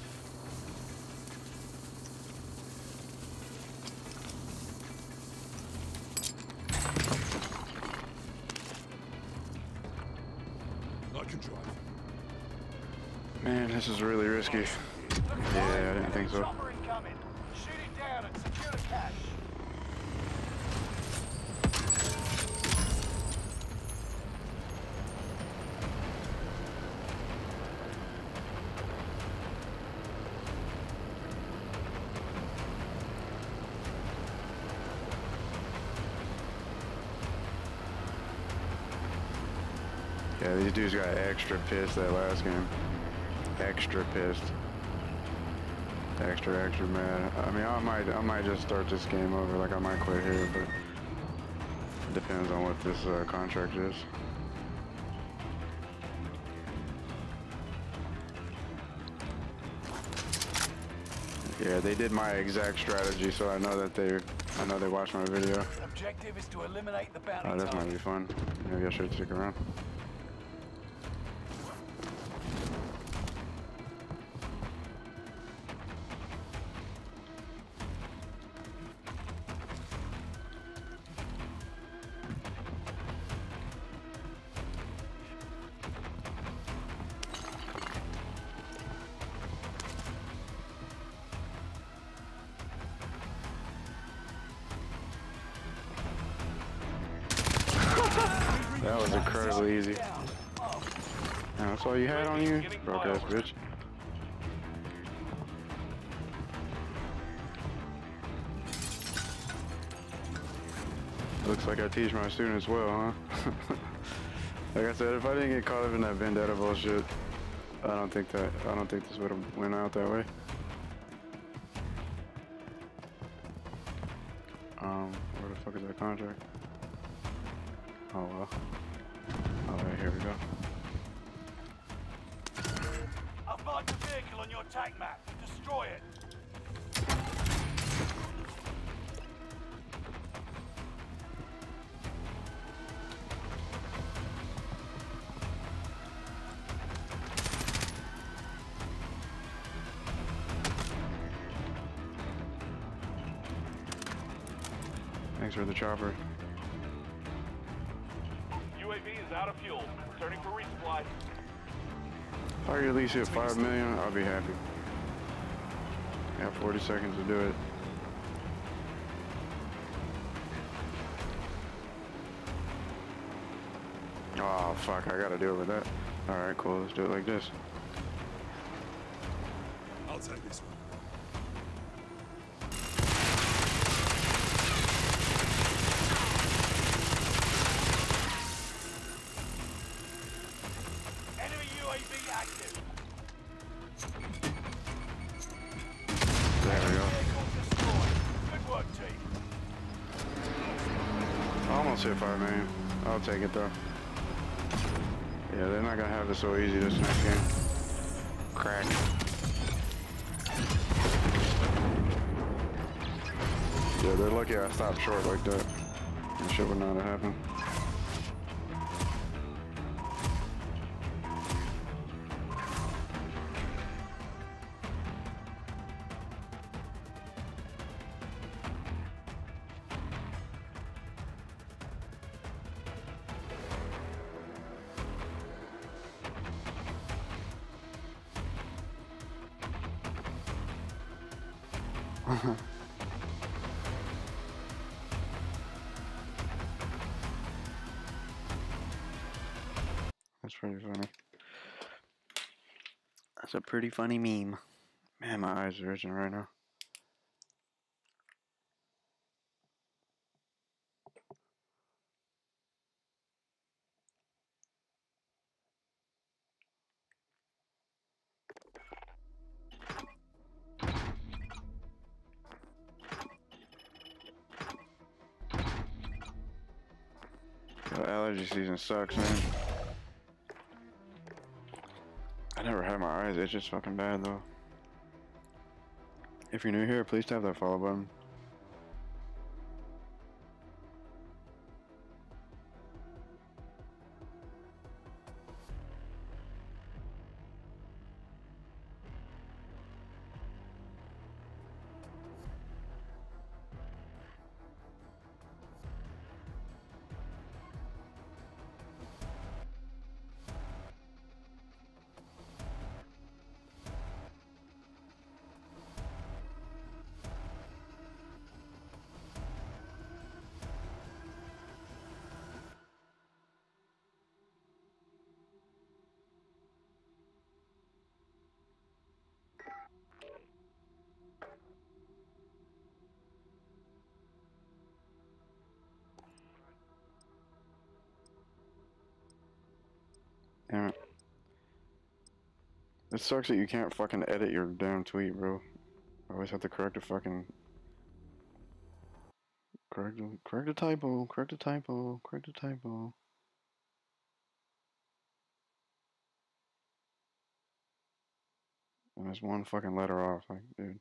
I can drive. Man, this is really risky. Yeah, I didn't think so. Chopper incoming. Shoot it down and secure the cache. Yeah, these dudes got extra pissed that last game. Extra pissed. Extra, extra mad. I mean, I might, I might just start this game over. Like, I might quit here, but it depends on what this uh, contract is. Yeah, they did my exact strategy, so I know that they, I know they watched my video. Objective is to eliminate the bounty Oh, this might be target. fun. Maybe I should stick around. That was incredibly easy. Down. Oh, Yeah, that's all you had on you? Broke ass bitch. Looks like I teach my students well, huh? Like I said, if I didn't get caught up in that vendetta bullshit, I don't think that I don't think this would have went out that way. Um, where the fuck is that contract? Oh well. Alright, here we go. I've marked a vehicle on your attack map. Destroy it. Thanks for the chopper. U A V is out of fuel. Returning for resupply. If I could at least hit five million, I'll be happy. Got forty seconds to do it. Oh fuck, I gotta do it with that. Alright, cool, let's do it like this. I'll take this one. Enemy U A V active. There we go. Vehicle destroyed. Good work, team. Almost hit five million. I'll take it though. Yeah, they're not gonna have it so easy this next game. Crack. Yeah, they're lucky I stopped short like that. That shit would not have happened. That's pretty funny. That's a pretty funny meme. Man, my eyes are itching right now. Yo, allergy season sucks, man. I never had my eyes itch. It's fucking bad though. If you're new here, please tap that follow button. Damn it. It sucks that you can't fucking edit your damn tweet, bro. I always have to correct a fucking... Correct a, correct a typo, correct a typo, correct a typo. And there's one fucking letter off, like, dude.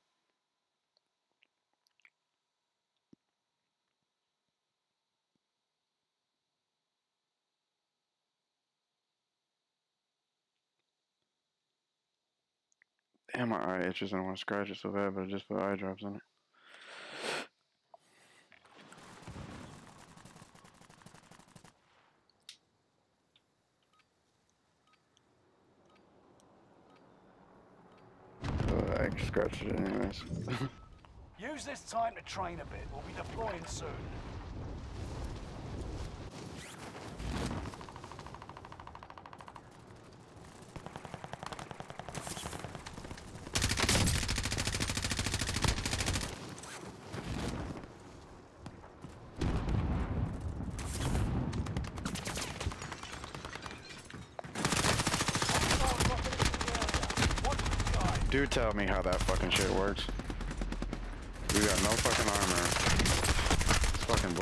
Damn, my eye itches and I want to scratch it so bad, but I just put eye drops in it. Uh, I scratched it anyways. Use this time to train a bit. We'll be deploying soon. Do tell me how that fucking shit works. You got no fucking armor. It's fucking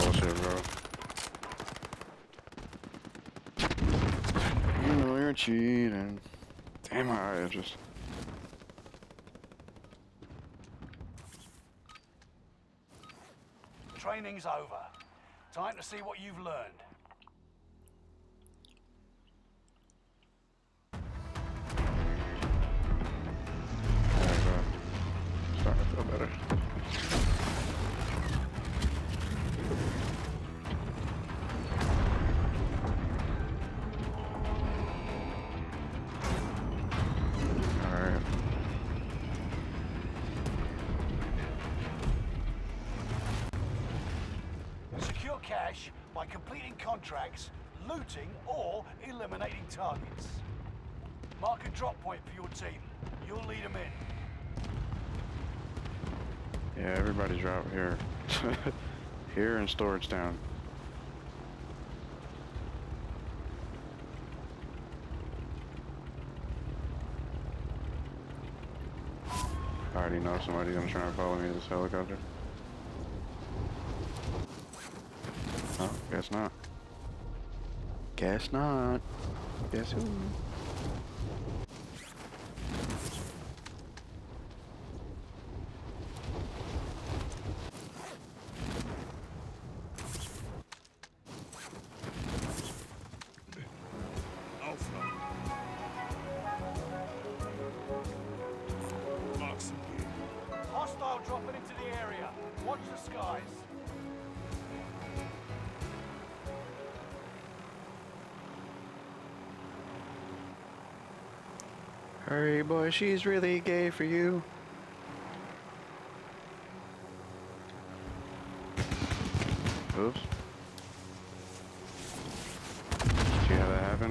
bullshit, bro. You know you're cheating. Damn, my eye is just... Training's over. Time to see what you've learned. Starting to feel better. Alright. Secure cash by completing contracts, looting, or eliminating targets. Mark a drop point for your team. You'll lead them in. Yeah, everybody's right here. Here in Storage Town. I already know somebody's gonna try and follow me to this helicopter. Oh, guess not. Guess not. Guess who? Hostile dropping into the area. Watch the skies. Hurry, boy, she's really gay for you. Oops. See how that happened?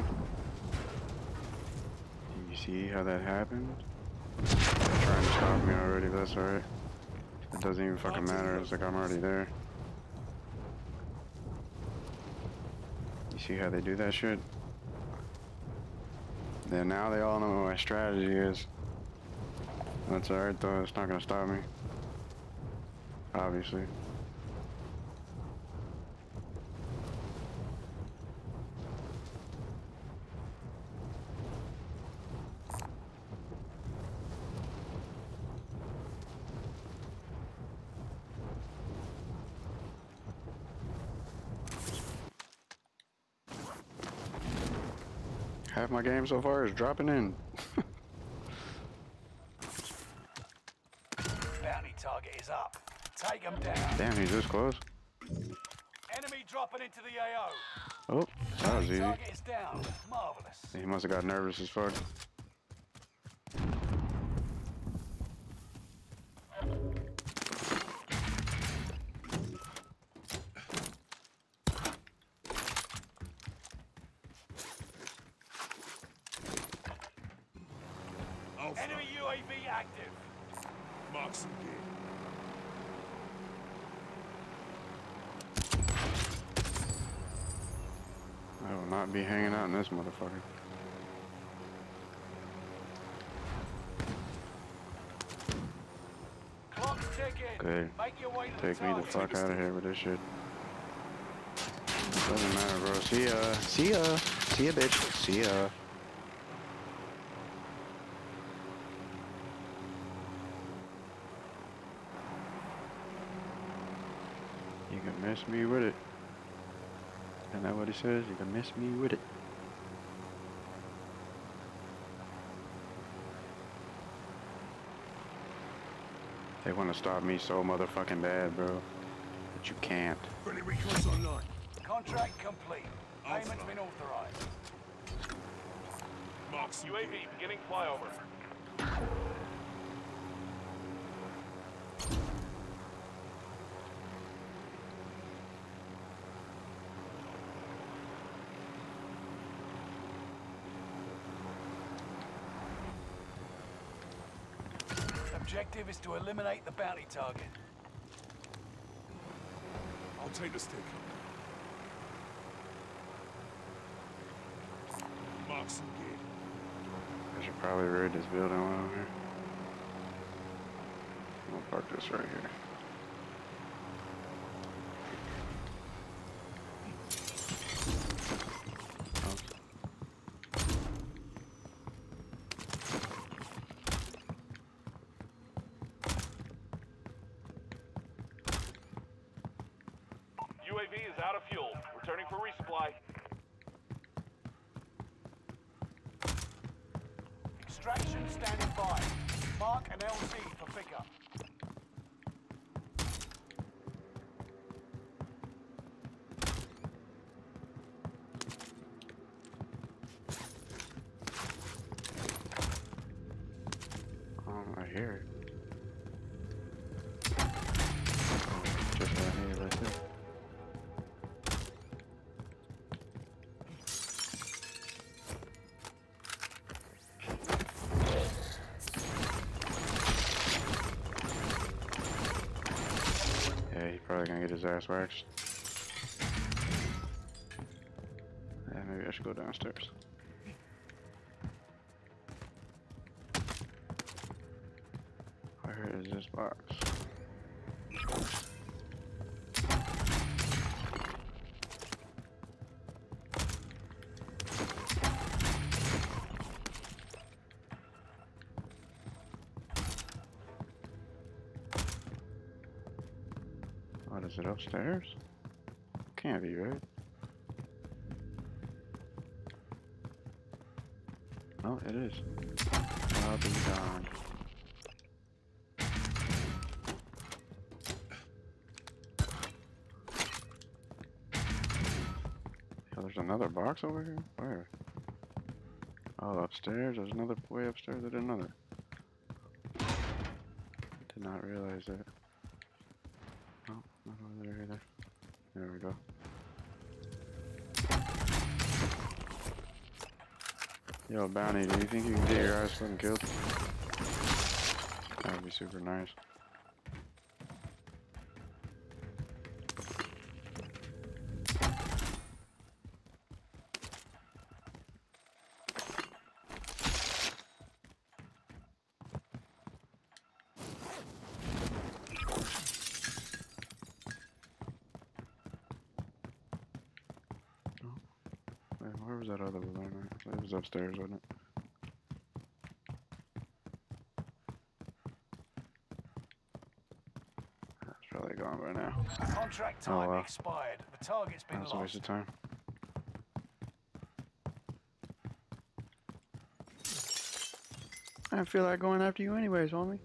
You see how that happened? They're trying to stop me already, but that's alright. It doesn't even fucking matter, it's like I'm already there. You see how they do that shit? Then now they all know what my strategy is. That's alright though, it's not gonna stop me. Obviously. Half my game so far is dropping in. Bounty target is up. Take them down. Damn, he's this close. Enemy dropping into the A O. Oh, that was easy. Target is down. Marvelous. He must have got nervous as fuck. Enemy U A V active. Mark some gear. I will not be hanging out in this motherfucker. Hey, Make your way to take the me the target. fuck out of here with this shit. Doesn't matter, bro. See ya. See ya. See ya, bitch. See ya. You can miss me with it. Isn't that what he says? You can miss me with it. They want to stop me so motherfucking bad, bro. But you can't. Friendly recon's online. Contract complete. Alpha. Payment's been authorized. Mark some U A V gear. beginning flyover. Objective is to eliminate the bounty target. I'll take the stick. Mark some gear. I should probably raid this building while I'm here. I'll park this right here. U A V is out of fuel. Returning for resupply. Extraction standing by. Mark an L Z for pickup. Oh, I hear it. Just what I needed right there. Yeah, he's probably gonna get his ass waxed. Yeah, maybe I should go downstairs. Where is this box? What is it, upstairs? Can't be, right? Oh, it is. I'll be darned. Oh, there's another box over here? Where? Oh, upstairs? There's another way upstairs. I didn't know that. Did not realize that. Oh, not over there either. There we go. Yo, Bounty, do you think you can get your ass fucking killed? That would be super nice. Wait, where was that other balloon? It was upstairs, wasn't it? That's probably gone by now. Contract Oh, time well. expired. The target's been That's a waste lost. of time. I feel like going after you anyways, homie.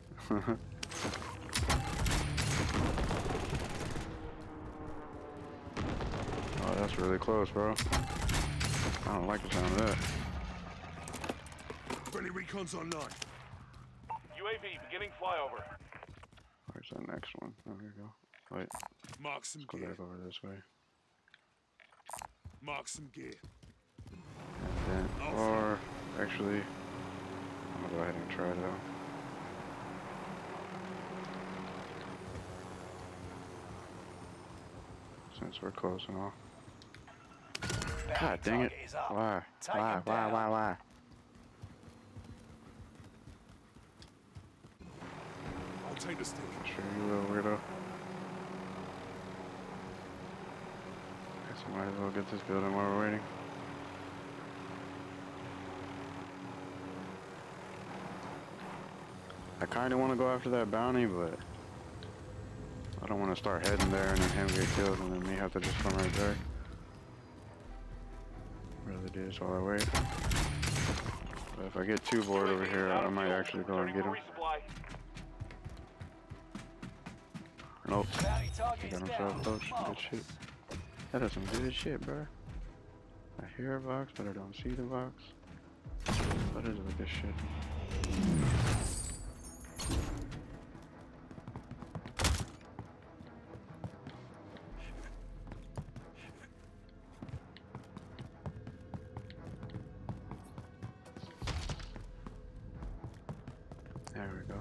Oh, that's really close, bro. I don't like the sound of that. Friendly recon's online. U A V beginning flyover. Where's that next one? Oh, here we go. Wait, Mark some go gear. back over this way. Mark some gear. And then, or actually, I'm gonna go ahead and try it out. Since we're close and all. Bounty God dang it. target is up. Why? Take Why? him Why? down. Why? Why? I'll Take the stick. Sure you will, weirdo. Guess I might as well get this building while we're waiting. I kind of want to go after that bounty, but I don't want to start heading there and then him get killed and then me have to just come right back. Rather do this while I wait. But if I get too bored over here, I might actually go and get him. Nope. He got himself close. Good shit. That is some good shit, bro. I hear a box, but I don't see the box. What is with this shit? There we go.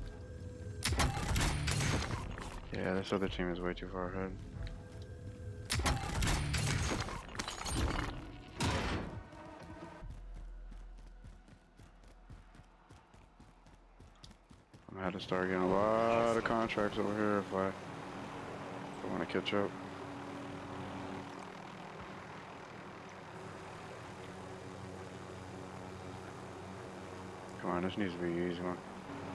Yeah, this other team is way too far ahead. I'm gonna have to start getting a lot of contracts over here if I, if I want to catch up. Come on, this needs to be an easy one.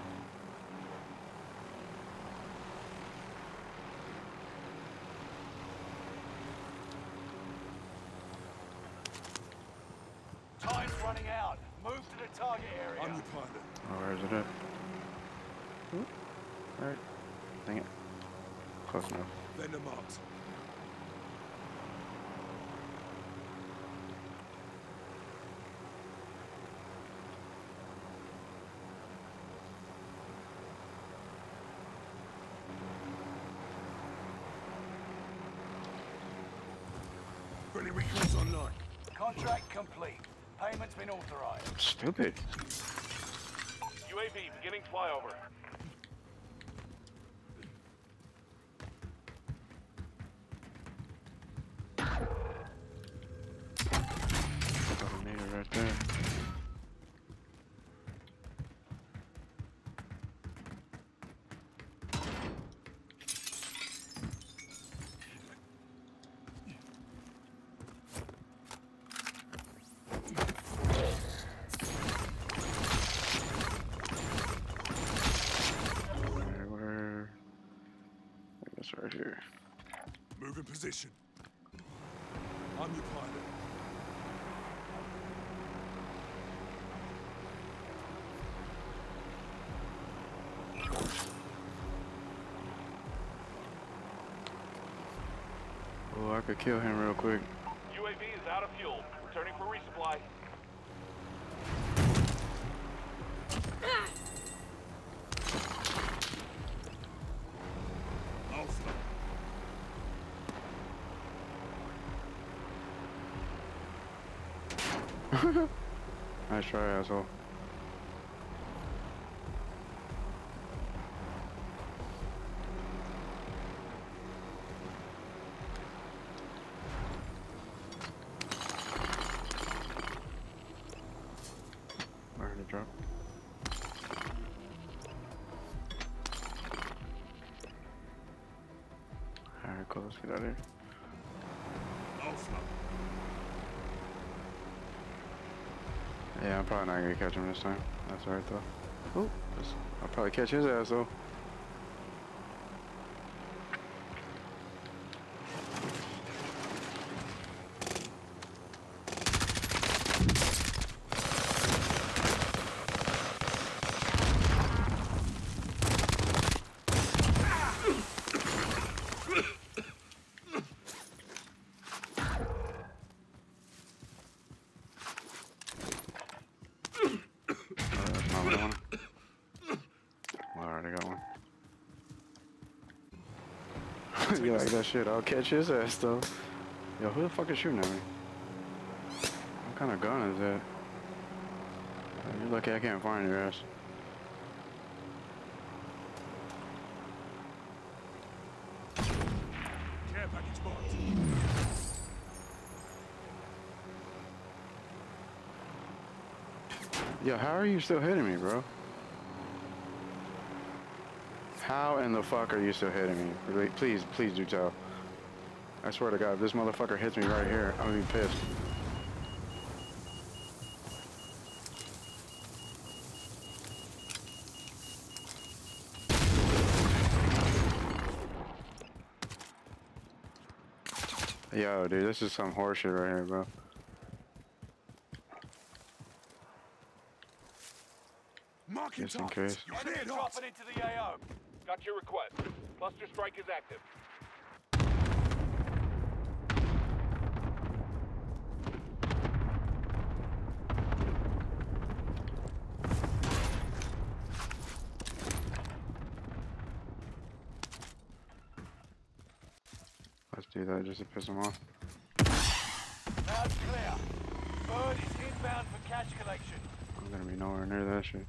Time's running out. Move to the target area. I'm your pilot. Oh, where is it at? Oop. Alright. Dang it. Close enough. Vendor marked. Friendly recon's online. Contract complete. Payment's been authorized. Stupid. U A V beginning flyover. Fucking need it right there. Right here. Move in position. I'm your pilot. Oh, I could kill him real quick. U A V is out of fuel. Returning for resupply. Nice try, asshole. Where did it drop? Alright, cool, let's get out of here. Alpha. Yeah, I'm probably not gonna catch him this time. That's alright though. Oh, I'll probably catch his ass though. You like that shit? I'll catch his ass though. Yo, who the fuck is shooting at me? What kind of gun is that? You're lucky I can't find your ass. Care package marked. Yo, how are you still hitting me, bro? How in the fuck are you still hitting me? Really, please, please do tell. I swear to God, if this motherfucker hits me right here, I'm gonna be pissed. Yo, dude, this is some horseshit right here, bro. Marking Just in targets. case. You're Enemy cleared hot. dropping into the A O. Got your request. Cluster strike is active. Let's do that just to piss him off. Now it's clear. Bird is inbound for cash collection. I'm gonna be nowhere near that shit.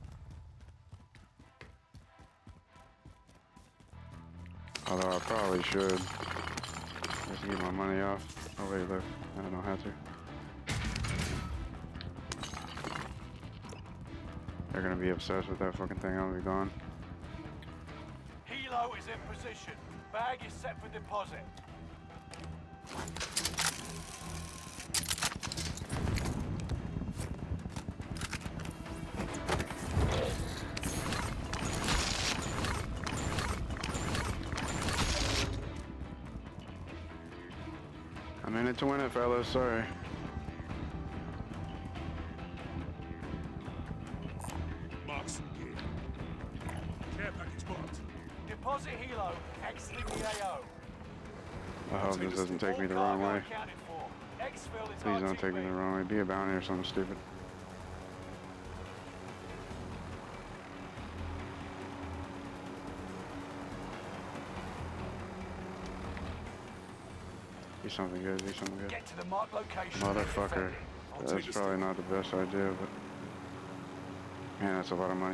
Although I probably should. Just to get my money off. Oh wait, look. I don't have to. They're gonna be obsessed with that fucking thing. I'll be gone. Helo is in position. Bag is set for deposit. I'm in it to win it, fellas. Sorry. Mark some gear. Care package marked. Deposit helo exiting the A O. I hope this doesn't take me the wrong way. Accounted for. Exfil is Please don't R T B. take me the wrong way. Be a bounty or something stupid. Be something good. Be something good. Get to the marked location. Motherfucker. I'll That's take this probably thing. not the best idea, but man, that's a lot of money.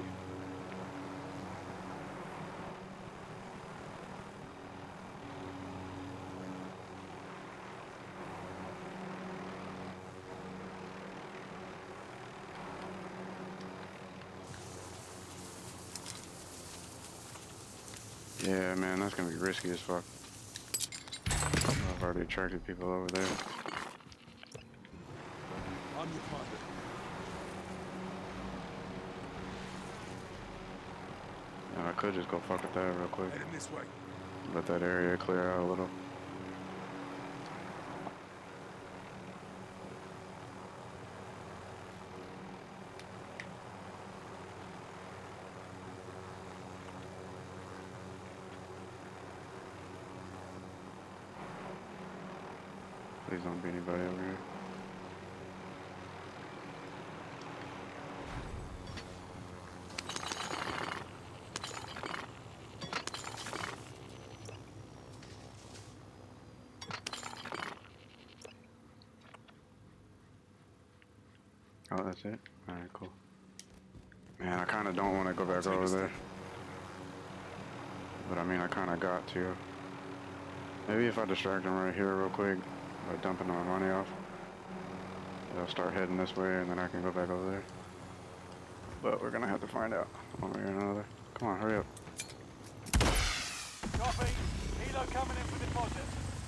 Yeah, man, that's gonna be risky as fuck. I've already attracted people over there. I'm your pilot. And I could just go fuck with that real quick. Heading this way. Let that area clear out a little. Please don't be anybody over here. Oh, that's it? Alright, cool. Man, I kind of don't want to go back Take over this there. thing. But I mean, I kind of got to. Maybe if I distract them right here real quick by dumping my money off, they'll start heading this way and then I can go back over there. But we're gonna have to find out one way or another. Come on, hurry up. Copy. Helo coming in for deposit.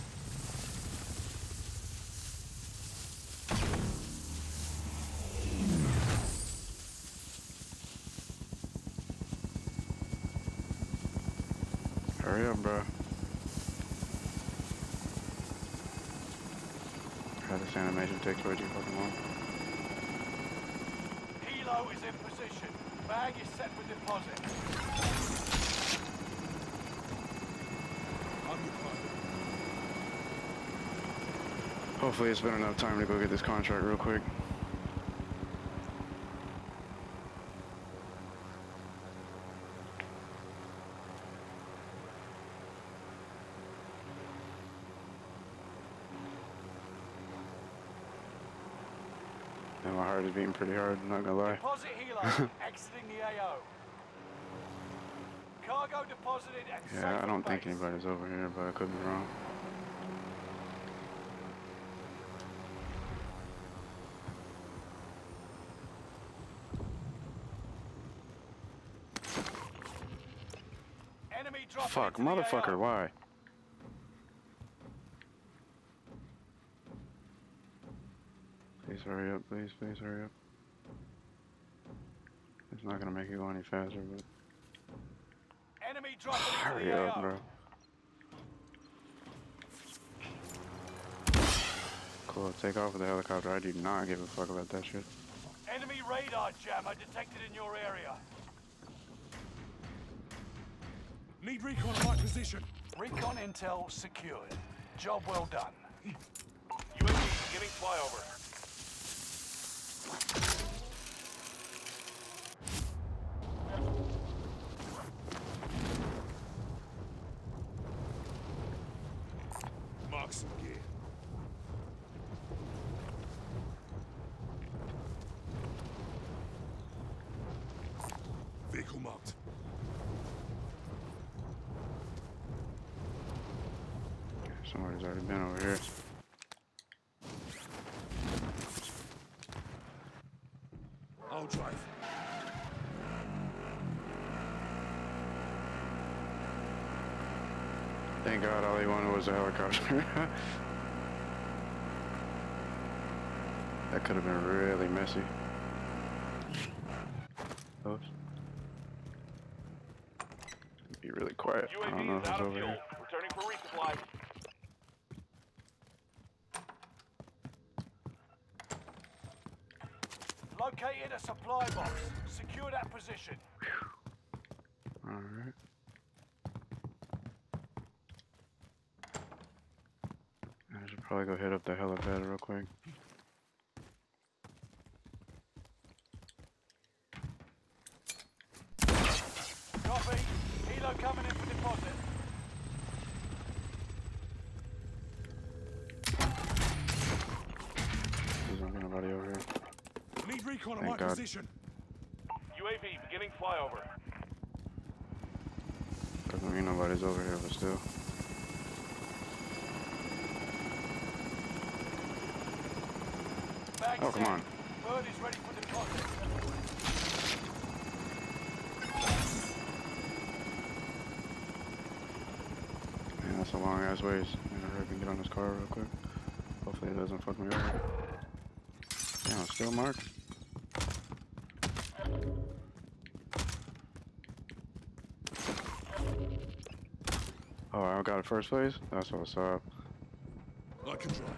Hurry up, bro. God, this animation takes way too fucking long. Helo is in position. Bag is set for deposit. I'm your pilot. Hopefully it's been enough time to go get this contract real quick. And my heart is beating pretty hard, I'm not gonna lie. Deposit helo exiting the A O. Cargo deposited and safe Yeah, I for don't think base. anybody's over here, but I could be wrong. dropping Fuck, into the A motherfucker, O. why? Please hurry up, please, please hurry up. It's not gonna make it go any faster, but Enemy dropping into hurry the up, A O. bro. Cool, take off with the helicopter. I do not give a fuck about that shit. Enemy radar jammer detected in your area. Need recon on my position. Recon intel secured. Job well done. U A V beginning flyover. Mark some gear. Vehicle marked. Somebody's already been over here. I'll drive. Thank God all he wanted was a helicopter. That could have been really messy. Oops. Be really quiet. I don't know U A V if is it's out of over fuel. here. Returning for resupply. Located a supply box. Secure that position. Alright. I should probably go hit up the helipad real quick. Copy. Helo coming in for deposit. There's not nobody over here. Need recon on Thank my God. position. U A V beginning flyover. Doesn't mean nobody's over here, but still. Bag Oh, come set. on. Bird is ready for deposit. Man, that's a long ass ways. I'm gonna hurry up and get on this car real quick. Hopefully it doesn't fuck me over. Damn, still marked. Oh, I got it first place? That's what's up. I can drive.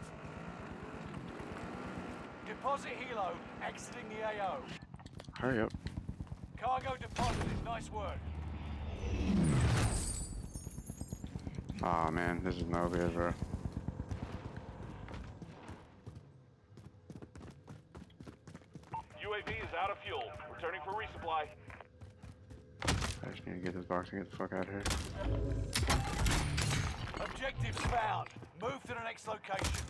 Deposit helo exiting the A O. Hurry up. Cargo deposited. Nice work. Aw, oh, man, this is no good, bro. U A V is out of fuel. Returning for resupply. I just need to get this box and get the fuck out of here. Objectives found. Move to the next location.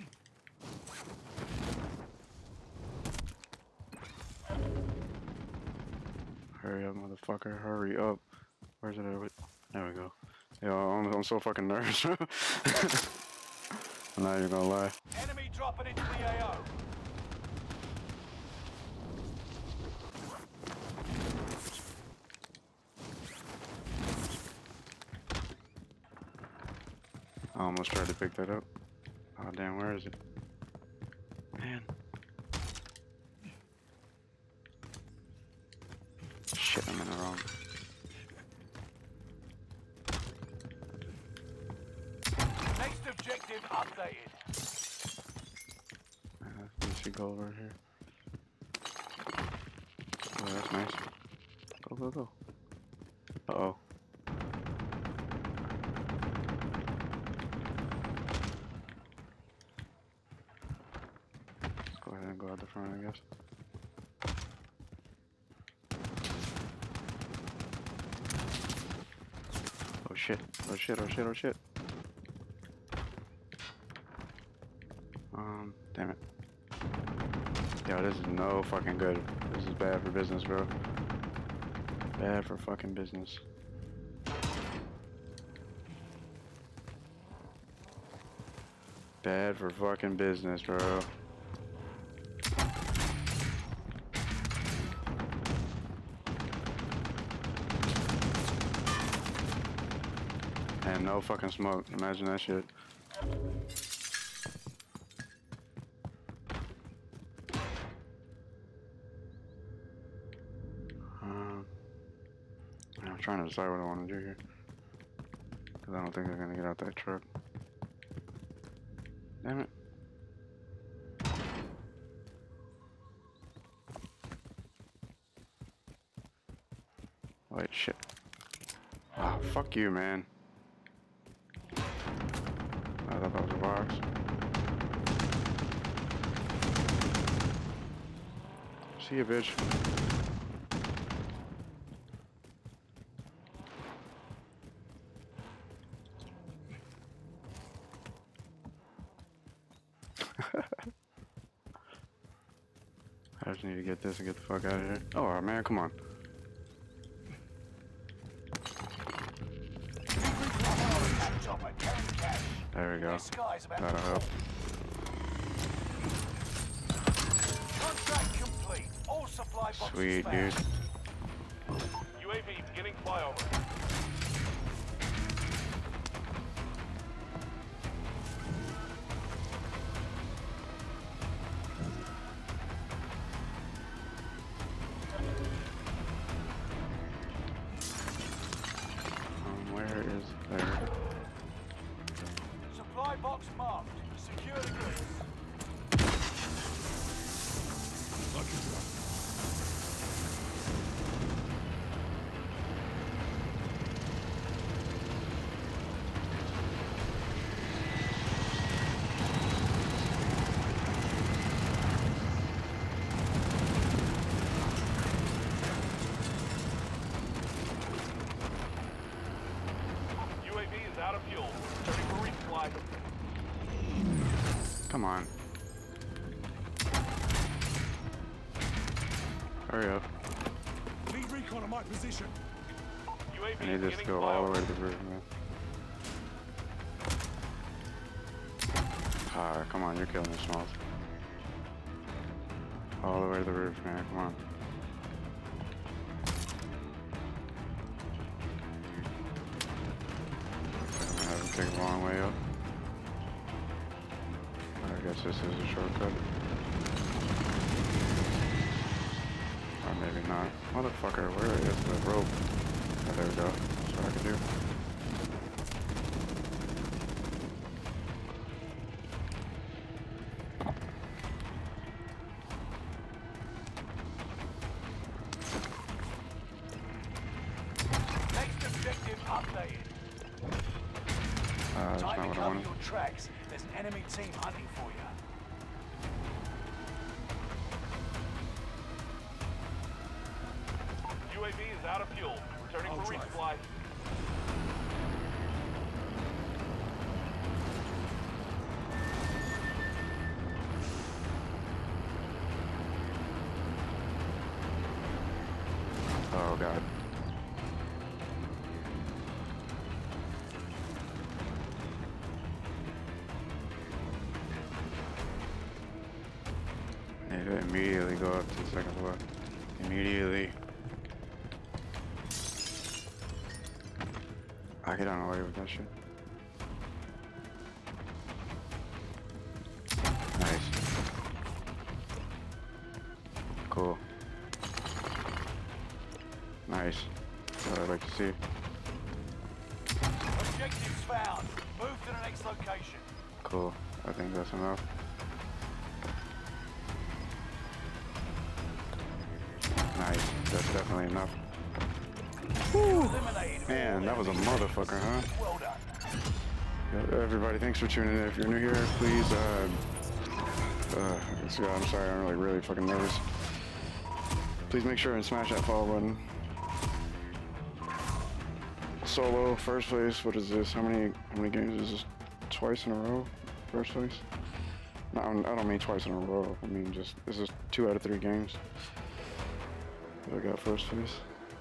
Hurry up, motherfucker. Hurry up. Where's it at? There we go. Yo, I'm, I'm so fucking nervous. I'm not even gonna lie. Enemy dropping into the A O. I almost tried to pick that up. Oh, damn, where is it? Man. Shit, I'm in the wrong. Next objective updated. Uh, we should go over here. Oh, that's nice. Go, go, go. Uh-oh. Let's go ahead and go out the front, I guess. Oh shit, oh shit, oh shit, oh shit. Um, damn it. Yo, this is no fucking good. This is bad for business, bro. Bad for fucking business. Bad for fucking business, bro. And no fucking smoke. Imagine that shit. Um, I'm trying to decide what I want to do here. Because I don't think they're going to get out that truck. Damn it. Wait, shit. Ah, oh, fuck you, man. I thought that was a box. See ya, bitch. I just need to get this and get the fuck out of here. Oh, man, come on. There we go. That'll help. Contract complete. All supply boxes Sweet, found. dude. U A V beginning flyover. Um, where is there? Supply box marked. Secure the goods. Lucky drop. U A V is out of fuel. Returning for resupply. Come on. Hurry up. Need recon on my position. U A V I need this to beginning go all the flyover. way to the roof, man. Ah, come on, you're killing me, Smalls. All the way to the roof, man, come on. I'm gonna have to take a long way up. I guess this is a shortcut. Or maybe not. Motherfucker, where is the rope? Oh, there we go. That's what I can do. Next objective updated. Uh, that's not Time to what I cover wanted. your tracks. There's an enemy team hunting for you. U A V is out of fuel. Returning I'll for drive. resupply. Oh god. Need to immediately go up to the second floor. Immediately. I get on away with that shit. Nice. Cool. Nice. That's what I'd like to see. Objectives found. Move to the next location. Cool. I think that's enough. Nice. That's definitely enough. Eliminated. Man, that was a motherfucker, huh? Well done. Yeah, everybody, thanks for tuning in. If you're new here, please, uh, uh, it's- yeah, I'm sorry, I'm really, really fucking nervous. Please make sure and smash that follow button. Solo, first place, what is this? How many, how many games is this? Twice in a row? First place? No, I don't- I don't mean twice in a row. I mean just, this is two out of three games. I got first place.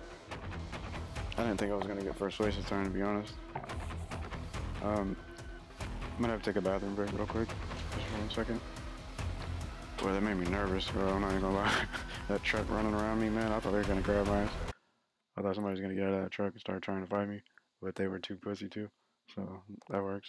I didn't think I was gonna get first place this time, to be honest. Um, I'm gonna have to take a bathroom break real quick, just for one second. Boy, that made me nervous, bro. I'm not even gonna lie. That truck running around me, man. I thought they were gonna grab my ass. I thought somebody was gonna get out of that truck and start trying to fight me, but they were too pussy too. so that works.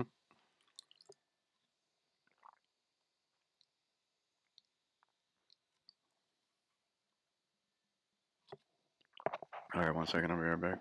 Alright, one second, I'll be right back.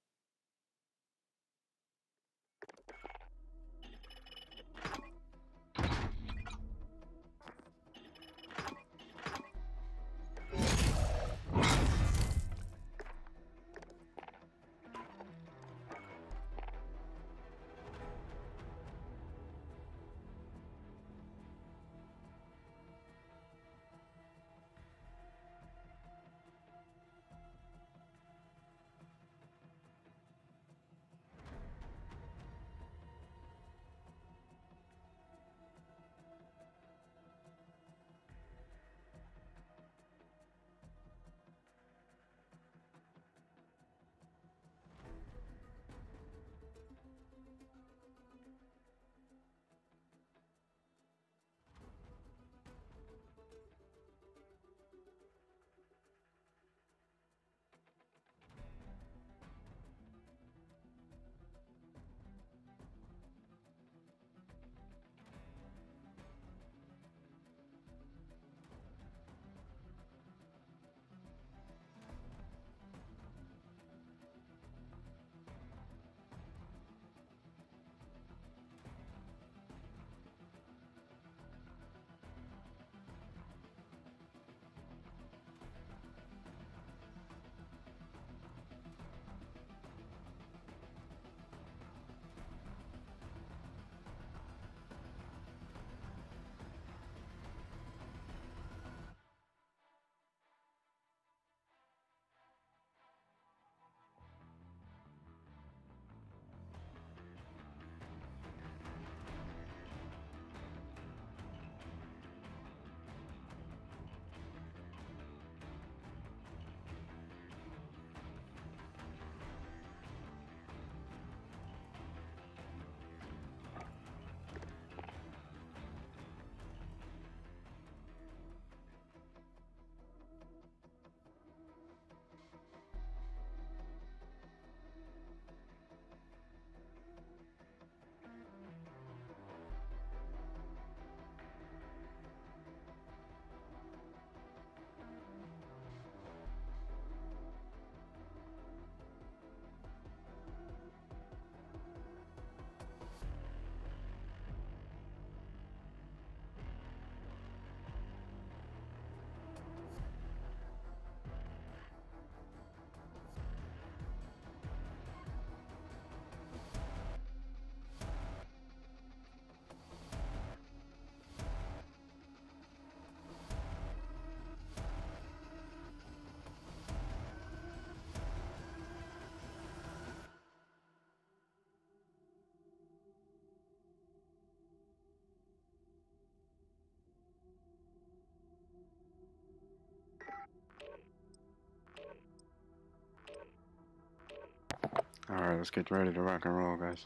Alright, let's get ready to rock and roll, guys.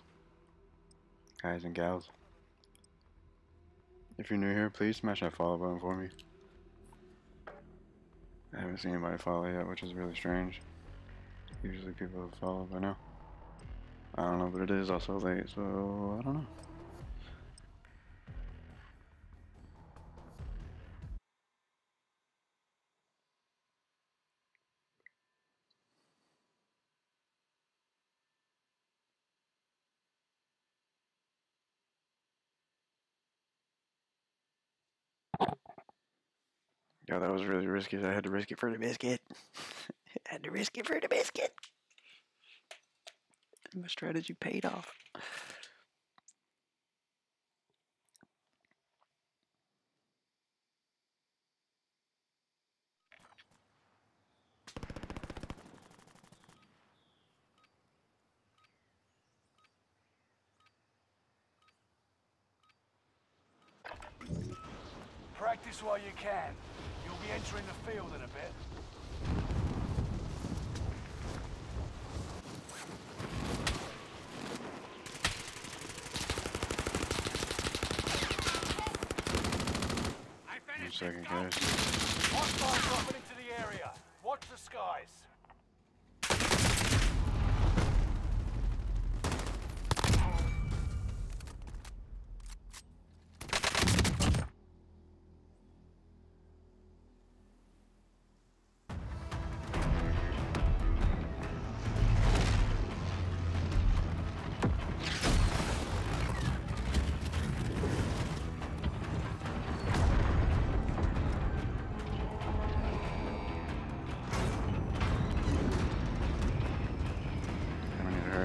Guys and gals. If you're new here, please smash that follow button for me. I haven't seen anybody follow yet, which is really strange. Usually people have followed by now. I don't know, but it is also late, so I don't know. Yeah, that was really risky. I had to risk it for the biscuit. I had to risk it for the biscuit. My strategy paid off. Practice while you can. You'll be entering the field in a bit. One second, guys. Hostiles dropping into the area. Watch the skies.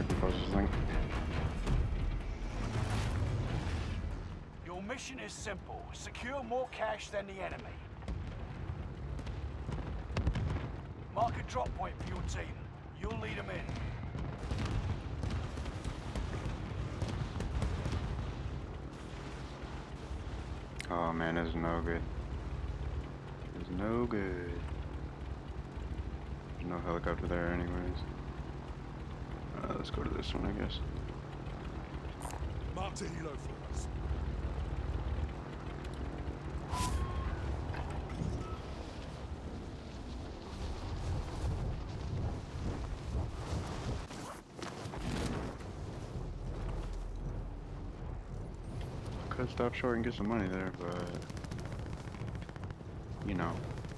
might be closest thing. Your mission is simple. Secure more cash than the enemy. Mark a drop point for your team. You'll lead them in. Oh man, this is no good. It's no good. There's no helicopter there anyways. Uh, let's go to this one, I guess. Mark to helo for us. Could stop short and get some money there, but you know.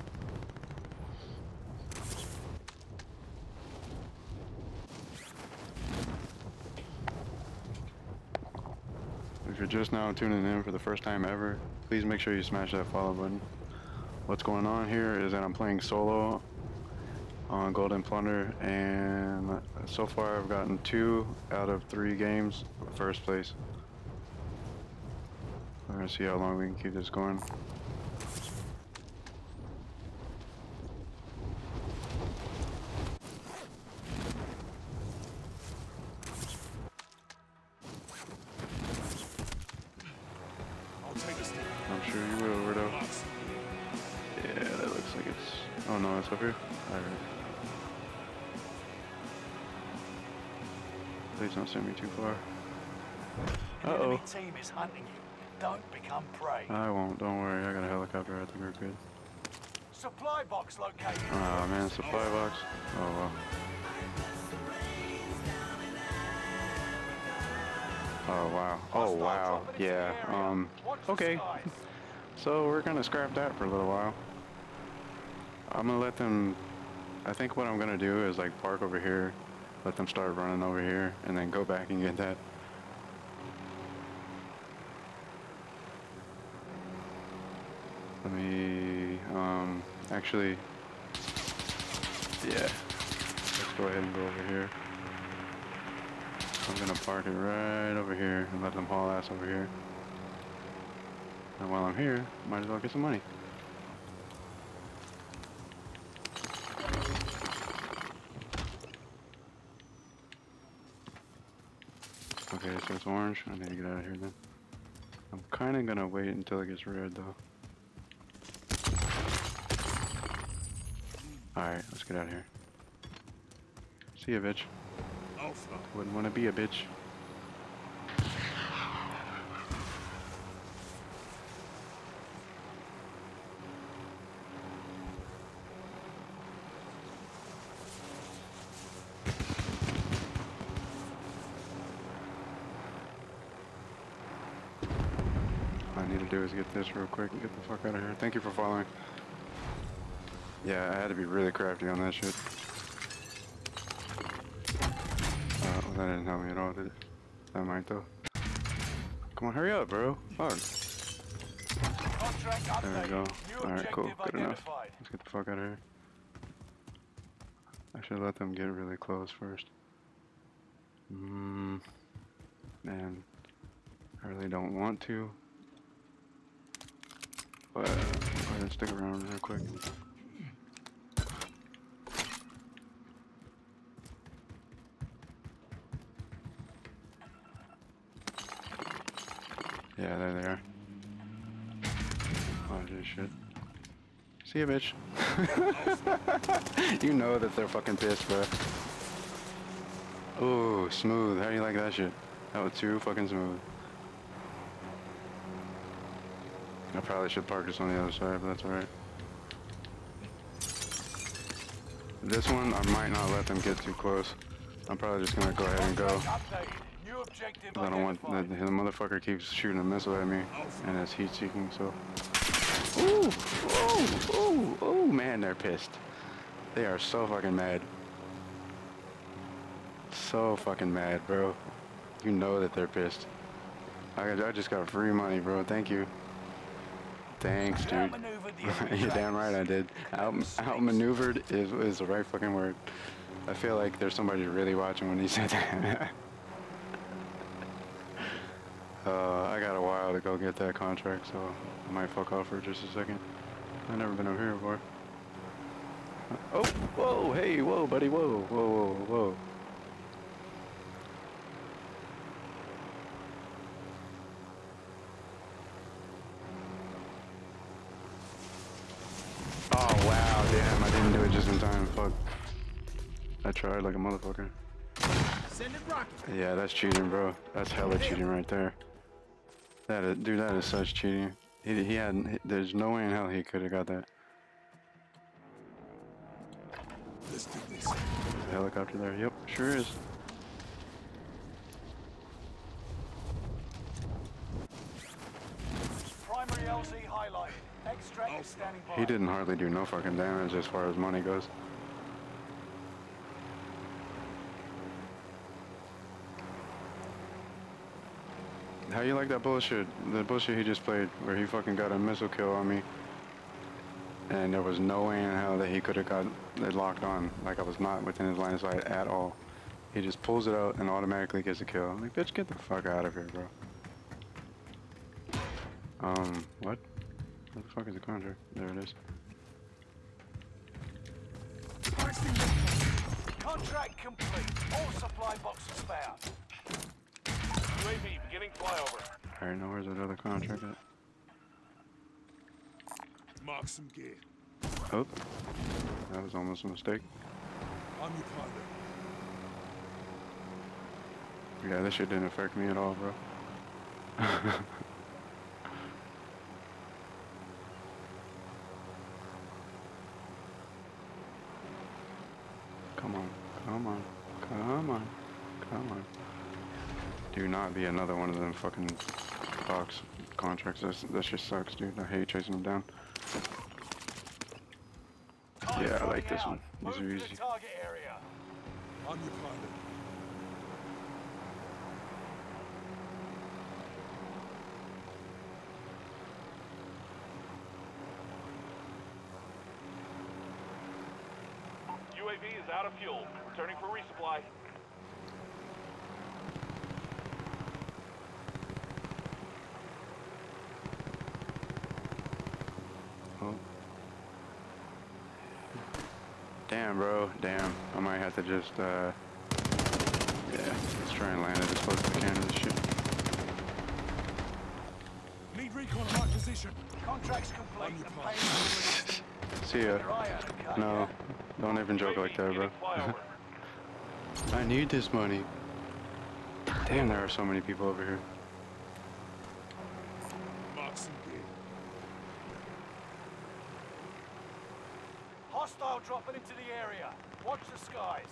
If you're just now tuning in for the first time ever, please make sure you smash that follow button. What's going on here is that I'm playing solo on Golden Plunder, and so far I've gotten two out of three games first place. We're gonna see how long we can keep this going. I'll take a step. I'm sure you will, Weirdo. Yeah, that looks like it's... Oh no, it's up here? Alright. Please don't send me too far. An Uh-oh. enemy team is hunting you. Don't become prey. I won't, don't worry, I got a helicopter, I think we're good. Supply box located. Ah man, supply box. Oh well. Oh wow. Oh wow. Yeah, um, okay. So we're gonna scrap that for a little while. I'm gonna let them, I think what I'm gonna do is like park over here, let them start running over here, and then go back and get that. Let me, um, actually, yeah, let's go ahead and go over here. I'm gonna park it right over here and let them haul ass over here. And while I'm here, might as well get some money. Okay, so it's orange. I need to get out of here then. I'm kinda gonna wait until it gets red though. Alright, let's get out of here. See ya, bitch. Alpha. Wouldn't want to be a bitch. All I need to do is get this real quick and get the fuck out of here. Thank you for following. Yeah, I had to be really crafty on that shit. Uh, well, that didn't help me at all, did it? That might though. Come on, hurry up, bro. Fuck. Contract There we updated. go. New Alright, cool. objective Good enough. identified. Let's get the fuck out of here. I should let them get really close first. Mmm. Man. I really don't want to. But, go ahead and stick around real quick. Yeah, there they are. Oh, this shit. See ya, bitch. You know that they're fucking pissed, bro. Ooh, smooth. How do you like that shit? That was too fucking smooth. I probably should park this on the other side, but that's alright. This one, I might not let them get too close. I'm probably just gonna go ahead and go. Updated. New objective I don't want, the, the motherfucker keeps shooting a missile at me, and it's heat seeking, so. Ooh, ooh, ooh, ooh, man, they're pissed. They are so fucking mad. So fucking mad, bro. You know that they're pissed. I, I just got free money, bro. Thank you. Thanks, dude. Outmaneuvered the enemy You're damn right I did. Out, outmaneuvered is, is the right fucking word. I feel like there's somebody really watching when he said that. uh, I got a while to go get that contract, so I might fuck off for just a second. I've never been over here before. Oh, whoa, hey, whoa, buddy, whoa, whoa, whoa, whoa. Oh, wow, damn, I didn't do it just in time, fuck. I tried like a motherfucker. Send it rocket. Yeah, that's cheating, bro. That's hella cheating right there. That is, dude, that is such cheating. He, he had, he, there's no way in hell he could have got that. Let's do this. There's a helicopter there. Yep, sure is. Primary L Z highlighted. Extract is standing by. He didn't hardly do no fucking damage as far as money goes. How you like that bullshit? The bullshit he just played, where he fucking got a missile kill on me, and there was no way in hell that he could have got it locked on. Like I was not within his line of sight at all. He just pulls it out and automatically gets a kill. I'm like, bitch, get the fuck out of here, bro. Um, what? What the fuck is the contract? There it is. Contract complete. All supply boxes found. U A V beginning flyover. Alright, now where's that other contract at? Mark some gear. Oh, that was almost a mistake. I'm your pilot. Yeah, this shit didn't affect me at all, bro. Come on, come on, come on, come on. Do not be another one of them fucking box contracts. That's, that just sucks, dude. I hate chasing them down. Time's Yeah, I like running this out. one. These Move are to easy. the target area. I'm your pilot. U A V is out of fuel. Returning for resupply. Oh. Damn, bro. Damn. I might have to just, uh... yeah, let's try and land it as close as we can to this shit. Need recon on my position. Contract's complete On your and part. payment released. See ya. Your eye out, okay? No, don't even joke like that, bro. Beginning flyover. I need this money. Damn, there are so many people over here. Mark some gear. Hostile dropping into the area. Watch the skies.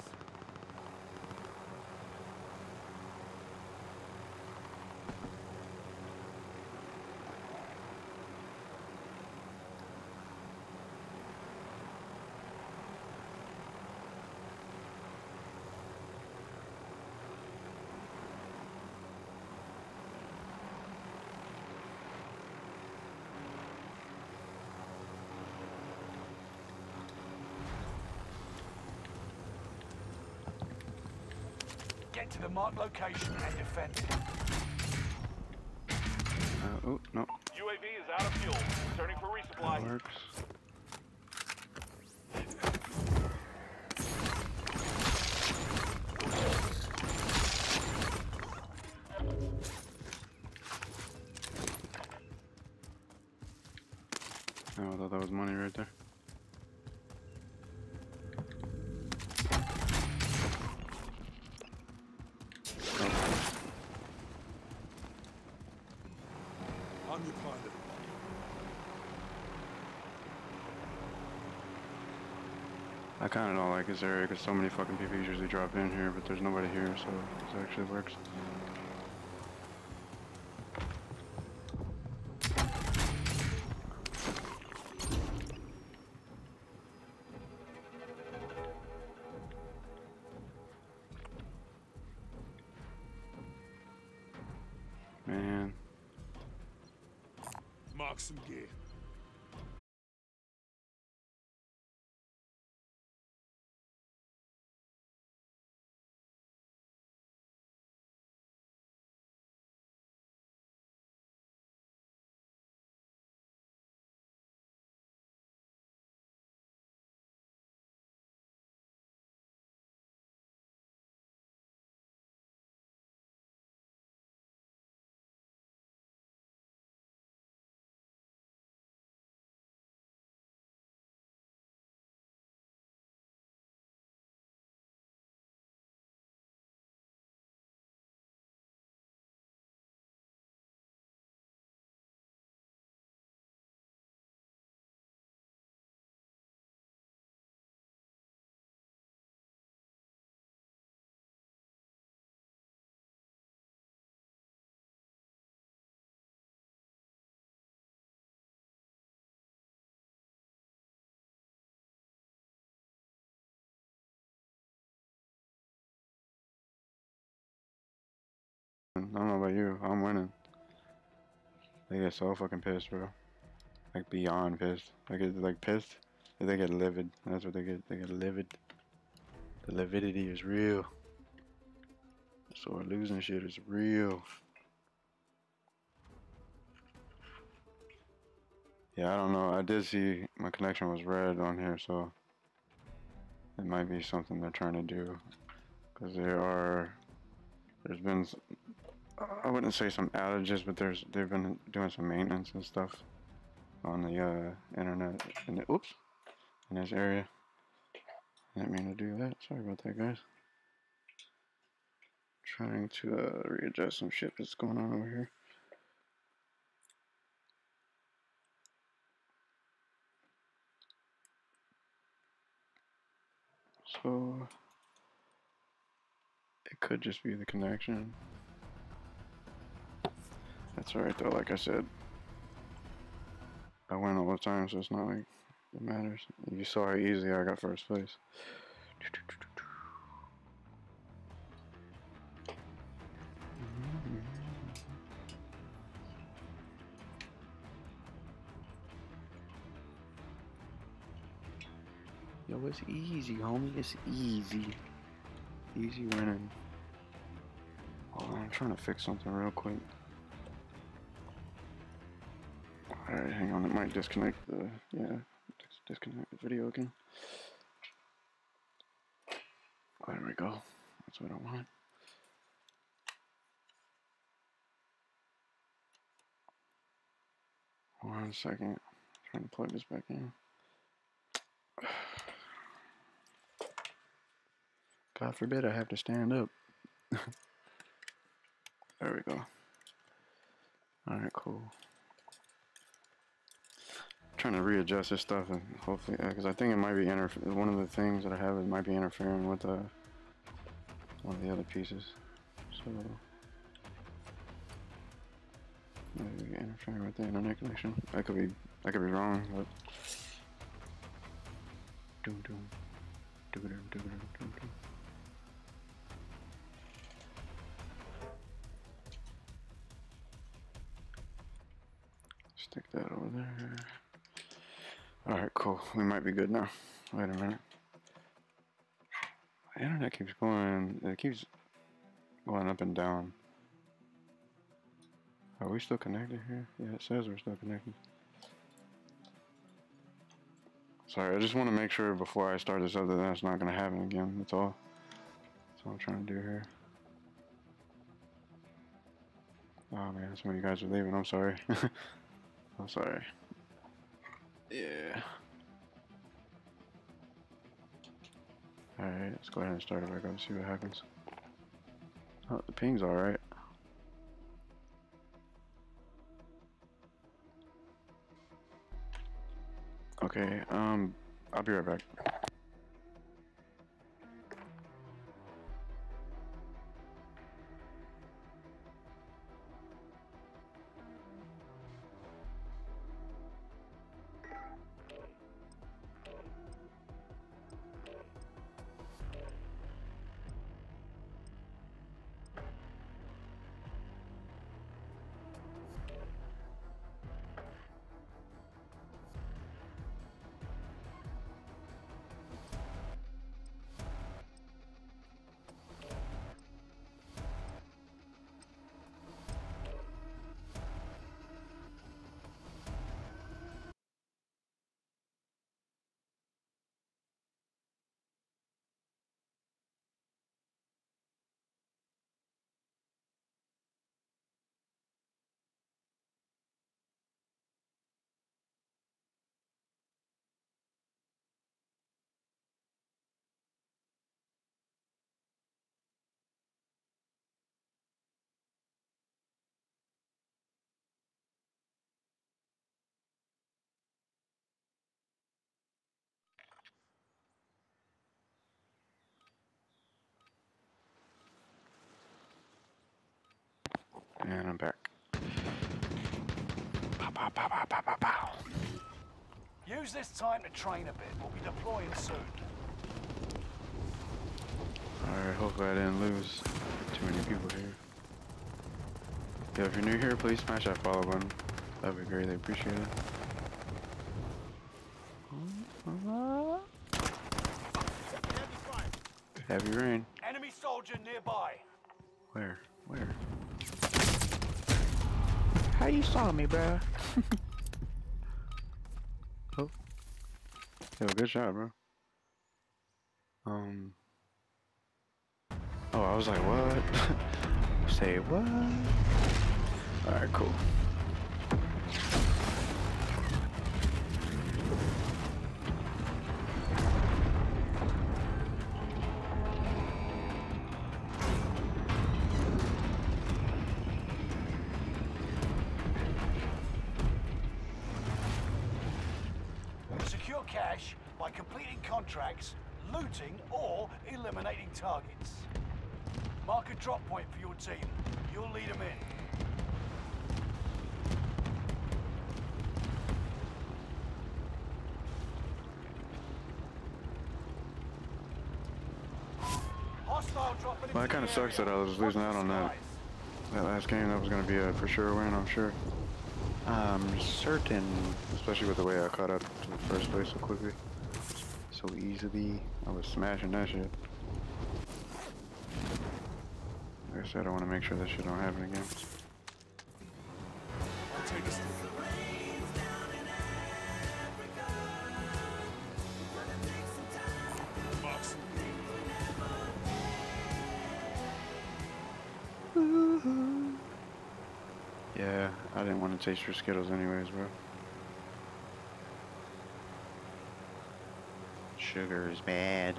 Get to the marked location and defend it. Uh, oh, no. U A V is out of fuel. Returning for That resupply. works. Oh, I thought that was money right there. I'm your pilot. I kind of don't like this area because so many fucking people usually drop in here, but there's nobody here, so this actually works. Man. Mark some gear. I don't know about you. I'm winning. They get so fucking pissed, bro. Like beyond pissed. They get like pissed. They get livid. That's what they get. They get livid. The lividity is real. So we're losing shit is real. Yeah, I don't know. I did see my connection was red on here, so it might be something they're trying to do. Because there are, there's been, I wouldn't say some outages, but there's they've been doing some maintenance and stuff on the uh, internet. In the, oops, in this area. I didn't mean to do that. Sorry about that, guys. Trying to uh, readjust some shit that's going on over here. So it could just be the connection. That's alright though, like I said. I win all the time, so it's not like it matters. You saw how easy I got first place. Yo, it's easy, homie. It's easy. Easy winning. Hold on, I'm trying to fix something real quick. Alright, hang on. It might disconnect the, yeah, dis disconnect the video again. Oh, there we go. That's what I want. One second. I'm trying to plug this back in. God forbid I have to stand up. There we go. Alright, cool. Trying to readjust this stuff and hopefully, because uh, I think it might be interfer one of the things that I have, it might be interfering with uh, one of the other pieces. So maybe interfering with the internet connection. I could be, I could be wrong, but doom doom doom doom doom doom doom. Stick that over there. Alright, cool. We might be good now. Wait a minute. The internet keeps going, it keeps going up and down. Are we still connected here? Yeah, it says we're still connected. Sorry, I just want to make sure before I start this up that that's not going to happen again. That's all. That's what I'm trying to do here. Oh man, some of you guys are leaving. I'm sorry. I'm sorry. Yeah. Alright, let's go ahead and start it back up and see what happens. Oh, the ping's alright. Okay, um, I'll be right back. And I'm back. Pow, pow, pow, pow, pow, pow, pow. Use this time to train a bit. We'll be deploying soon. Alright, hopefully I didn't lose too many people here. Yeah, if you're new here, please smash that follow button. That'd be greatly appreciated. Heavy fire. Heavy rain. Enemy soldier nearby. Where? Where? How you saw me, bro? Oh. Yo, good shot, bro. Um. Oh, I was like, what? Say what? Alright, cool. Secure cash by completing contracts, looting, or eliminating targets. Mark a drop point for your team. You'll lead them in. Hostile dropping into Well, it kind of the sucks area. that I was losing out on that. Skies. That last game, that was going to be a for sure win, I'm sure. I'm certain, especially with the way I caught up to the first place so quickly. So easily. I was smashing that shit. Like I said, I want to make sure that shit don't happen again. I'll take this. Marks. Yeah, I didn't want to taste your Skittles anyways, bro. Sugar is bad.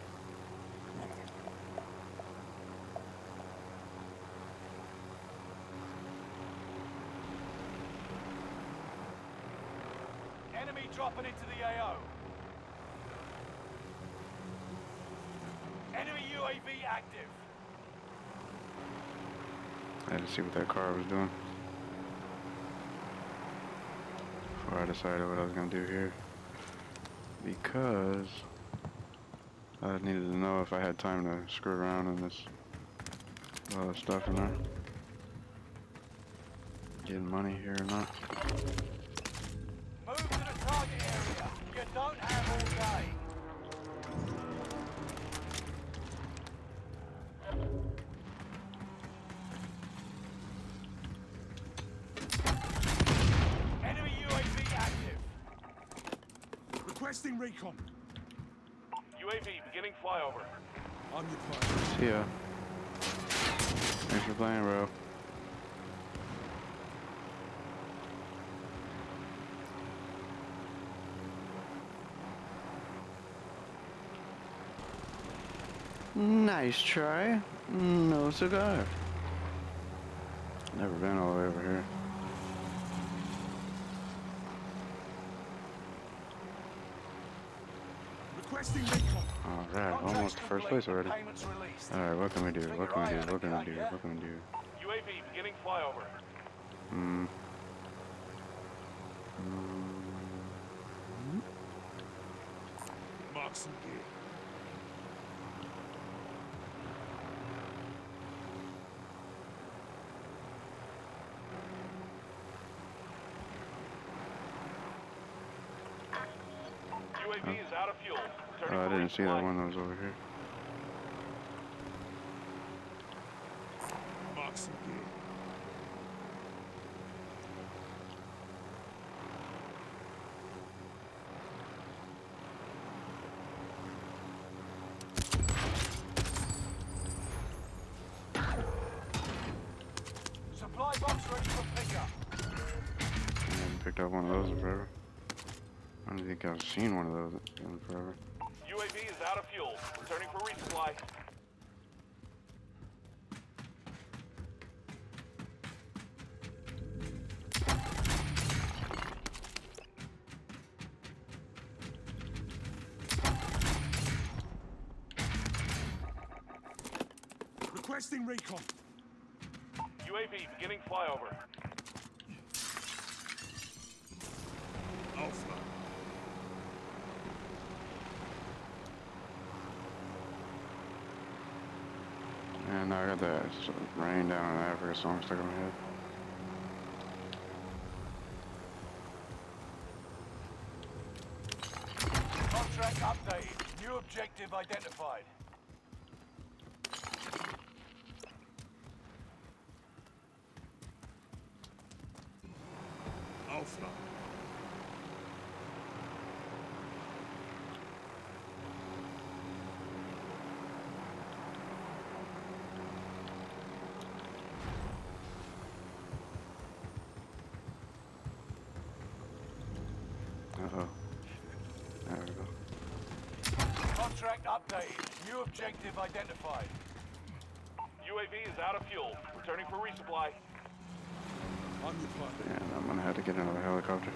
Enemy dropping into the A O. Enemy U A V active. I had to see what that car was doing before I decided what I was gonna do here, because I needed to know if I had time to screw around in this other stuff or not. Getting money here or not. Move to the target area. You don't have all day. Enemy U A V active. Requesting recon. U A V beginning flyover. I'm your pilot. See ya. Thanks for playing, bro. Nice try. No cigar. Never been all the way over here. Requesting recon. Alright, almost first place already. Payments released. Alright, what can we do? What can we do? What can we do? What can we do? U A V beginning flyover. Hmm. Mark some gear. U A V is out of fuel. Returning Oh, I for didn't see that resupply. one that was over here. Mark some gear. Supply box ready for pickup. I haven't picked up one of those in forever. I don't think I've seen one of those in forever. U A V is out of fuel. Returning for resupply. Requesting recon. U A V beginning flyover. Alpha. And I got that rain down in Africa song stuck in my head. objective identified. Alpha. Uh-oh. There we go. Contract updated. New objective identified. U A V is out of fuel. Returning for resupply. I'm your pilot. And I'm gonna have to get another helicopter.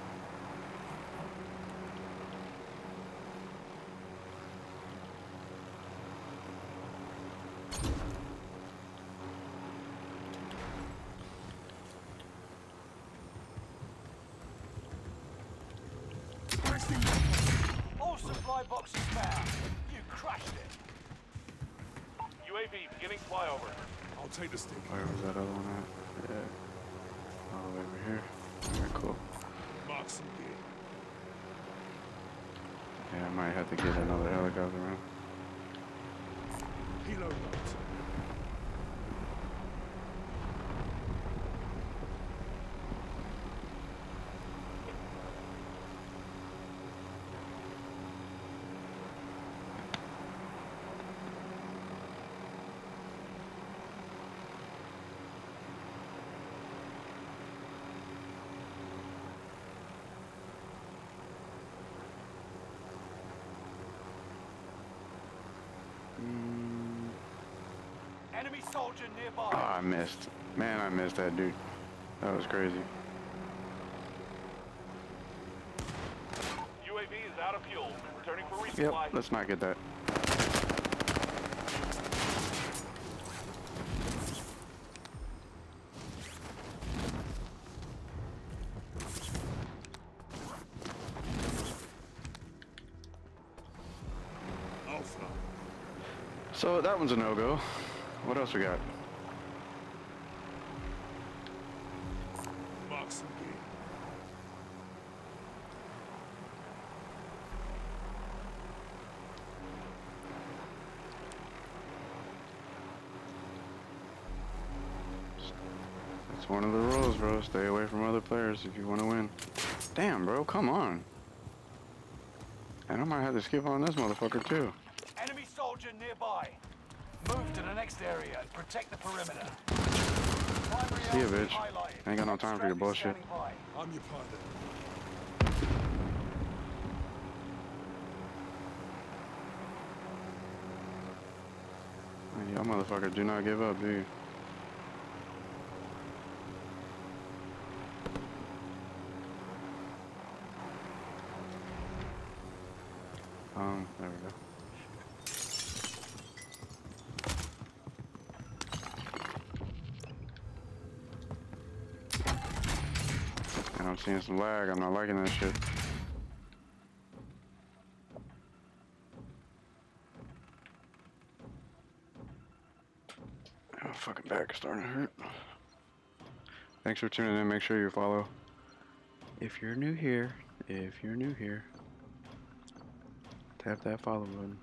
All supply boxes found. You crushed it. U A V beginning flyover. I'll take the stick. Where was that other one at? Yeah. All the way over here. Alright, cool. Mark some gear. Yeah, I might have to get another helicopter, man. Helo note. Enemy soldier nearby. Oh, I missed. Man, I missed that dude. That was crazy. U A V is out of fuel. Returning for Yep, resupply. let's not get that. Alpha. So that one's a no-go. What else we got? Mark some gear. That's one of the rules, bro. Stay away from other players if you want to win. Damn, bro, come on. And I might have to skip on this motherfucker, too. Enemy soldier nearby. Move to the next area and protect the perimeter. Primary See ya, L Z bitch. highlighted. Ain't got no time for your Extract is bullshit. standing by. I'm your pilot. Y'all motherfuckers do not give up, do you? Um, there we go. And I'm seeing some lag. I'm not liking that shit. My fucking back is starting to hurt. Thanks for tuning in. Make sure you follow. If you're new here, if you're new here, tap that follow button.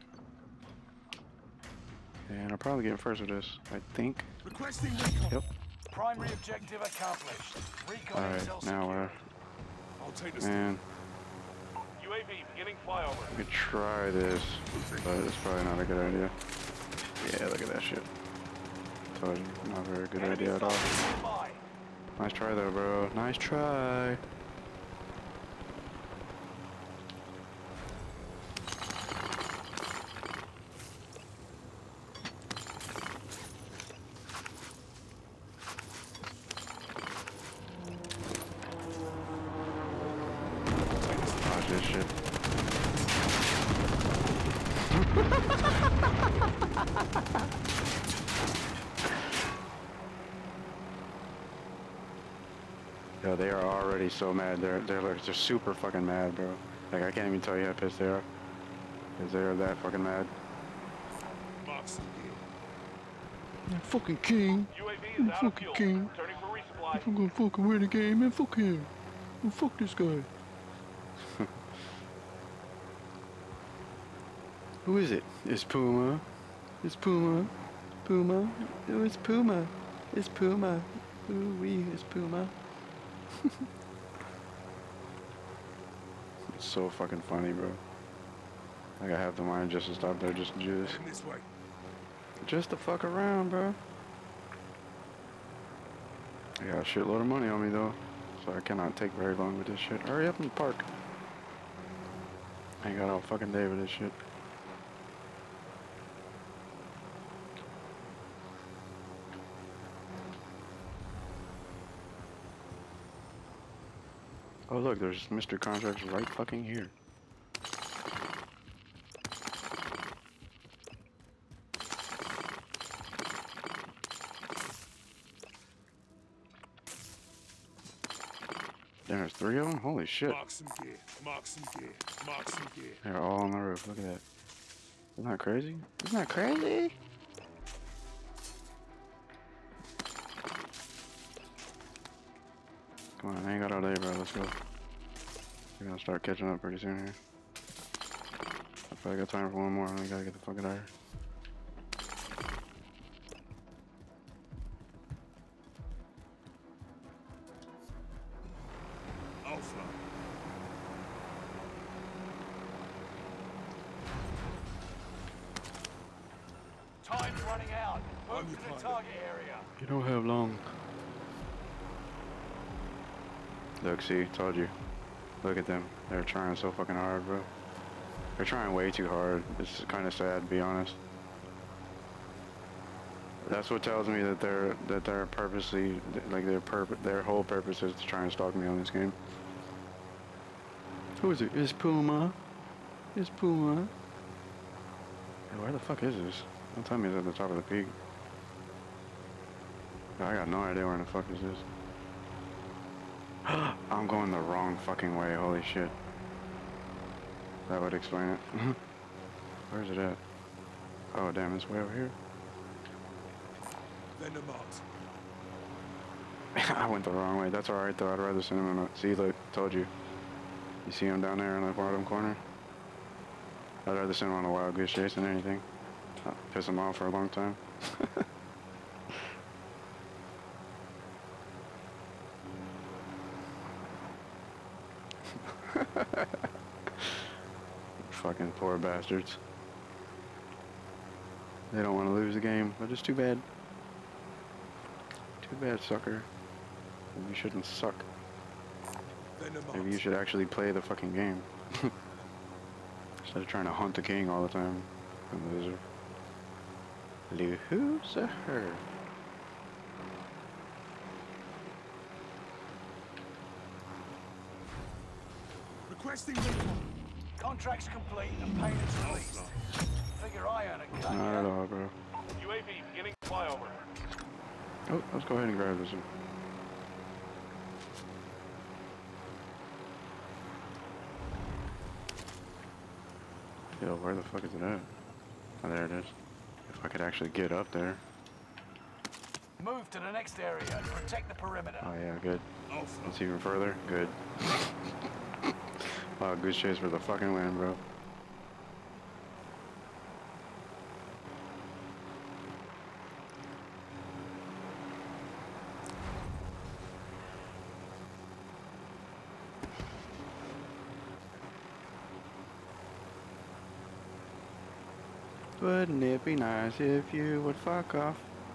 And I'll probably get first with this, I think. Requesting recon. Yep. Primary objective accomplished. Recon Alright, intel now secured. where? I'll take the stick. Man, U A V beginning flyover. we could try this, but it's probably not a good idea. Yeah, look at that shit. Told you, not a very good Enemy idea at all. soldier nearby. Nice try though, bro. Nice try. Watch this shit. Yo, they are already so mad. They're they're like they're super fucking mad, bro. Like I can't even tell you how pissed they are, cause they are that fucking mad. Mark some gear. I'm fucking king. U A V is out of fuel. King. Returning for resupply. If I'm gonna fucking win the game, man, fuck him. Well, fuck this guy. Who is it? It's Puma. It's Puma. Puma. Oh, it's Puma. It's Puma. Ooh wee, it's Puma. It's so fucking funny, bro. Like I have the mind just to stop there, just just, Heading this way. just to fuck around, bro. I got a shitload of money on me though, so I cannot take very long with this shit. Hurry up and park. I ain't got all fucking day with this shit. Oh look, there's Mister Contracts right fucking here. There's three of them? Holy shit. Mark some gear. Mark some gear. Mark some gear. They're all on the roof. Look at that. Isn't that crazy? Isn't that crazy? Come on, I ain't got all day, bro. Let's go. We're gonna start catching up pretty soon here. I probably got time for one more. I gotta get the fuck out of here. Alpha. Time's running out. On Move your to the pilot. target area. You don't have long. Look, see, told you. Look at them. They're trying so fucking hard, bro. They're trying way too hard. It's kind of sad, to be honest. That's what tells me that they're that they're purposely like their purpose, their whole purpose is to try and stalk me on this game. Who is it? It's Puma. It's Puma. Hey, where the fuck is this? Don't tell me it's at the top of the peak. I got no idea where the fuck is this. I'm going the wrong fucking way, holy shit. That would explain it. Where's it at? Oh damn, it's way over here. Vendor marked. I went the wrong way. That's alright though, I'd rather send him on a... See, look, told you. You see him down there in the bottom corner? I'd rather send him on a wild goose chase than anything. I'll piss him off for a long time. Fucking poor bastards. They don't want to lose the game, but it's too bad. Too bad, sucker. Maybe you shouldn't suck. Vendor marked. Maybe you should actually play the fucking game. Instead of trying to hunt the king all the time. Loser. Loser. Requesting recon. Contract's complete and payments released. Figure I earn a cut. Not yeah? at all, bro. U A V beginning flyover. Oh, let's go ahead and grab this one. Yo, where the fuck is it at? Oh, there it is. If I could actually get up there. Move to the next area and protect the perimeter. Oh yeah, good. Alpha. It's even further. Good. Wow, goose chase for the fucking win, bro. Wouldn't it be nice if you would fuck off?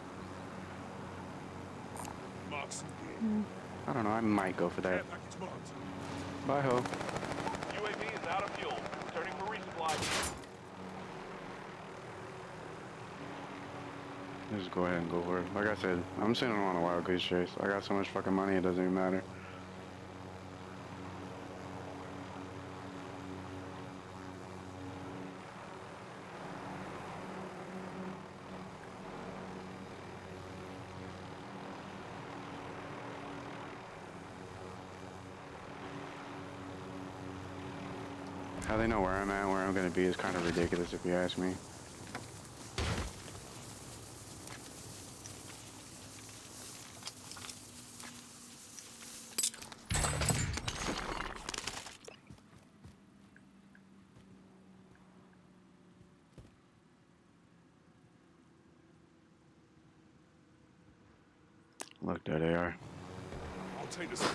Mark some gear. I don't know, I might go for Care that. package marked. Bye ho. U A V is out of fuel. Returning for resupply. Just go ahead and go for it. Like I said, I'm sitting on a wild goose chase. I got so much fucking money, it doesn't even matter. How they know where I'm at, where I'm gonna be is kind of ridiculous if you ask me. Look, there they are. I'll take this.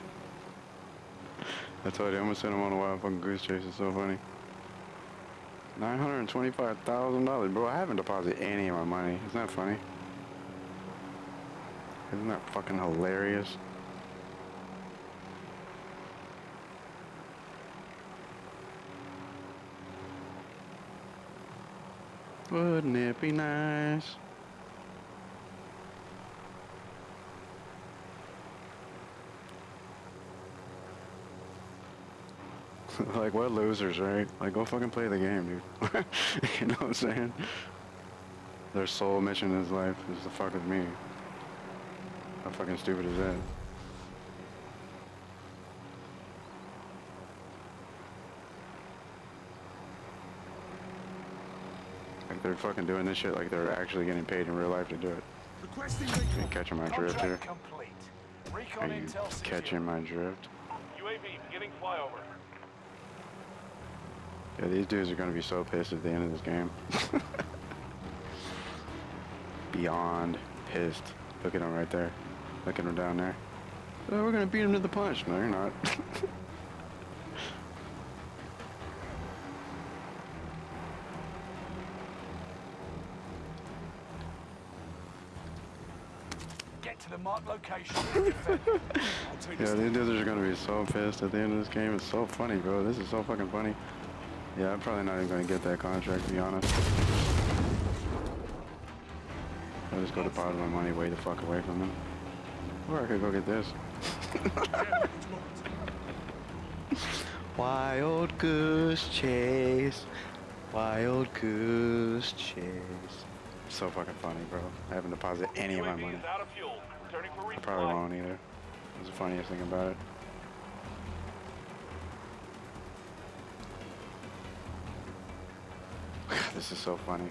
I told you, I'm gonna send them on a wild fucking goose chase. It's so funny. nine hundred twenty-five thousand dollars, bro. I haven't deposited any of my money. Isn't that funny? Isn't that fucking hilarious? Wouldn't it be nice? Like, what losers, right? Like, go fucking play the game, dude. You know what I'm saying? Their sole mission in his life is to fuck with me. How fucking stupid is that? Like, they're fucking doing this shit like they're actually getting paid in real life to do it. Requesting Are recon. you catching my drift here? Contract complete. Are Recon you intel secure. catching my drift? U A V beginning flyover. Yeah, these dudes are gonna be so pissed at the end of this game. Beyond pissed. Look at them right there. Look at them down there. Oh, we're gonna beat them to the punch. No, you're not. Get to the marked location and defend. I'll take this. Yeah, these dudes are gonna be so pissed at the end of this game. It's so funny, bro. This is so fucking funny. Yeah, I'm probably not even gonna get that contract, to be honest. I'll just go deposit my money way the fuck away from them. Or I could go get this. Wild goose chase. Wild goose chase. So fucking funny, bro. I haven't deposited any of my U A V money. is out of fuel. Returning for resupply. I probably won't either. That's the funniest thing about it. This is so funny.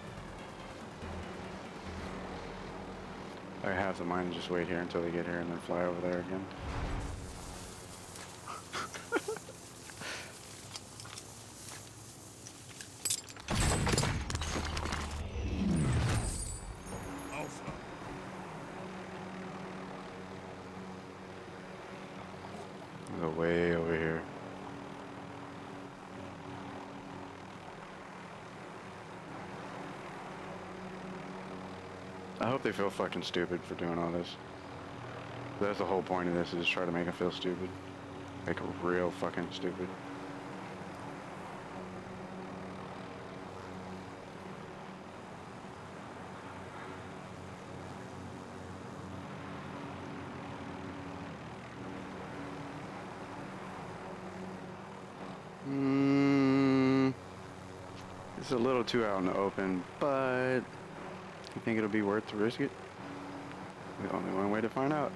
I have the mind to just wait here until they get here and then fly over there again. Alpha. Go way over here. I hope they feel fucking stupid for doing all this. That's the whole point of this, is just try to make them feel stupid. Like real fucking stupid. Mm, it's a little too out in the open, but you think it'll be worth to risk it? There's only one way to find out.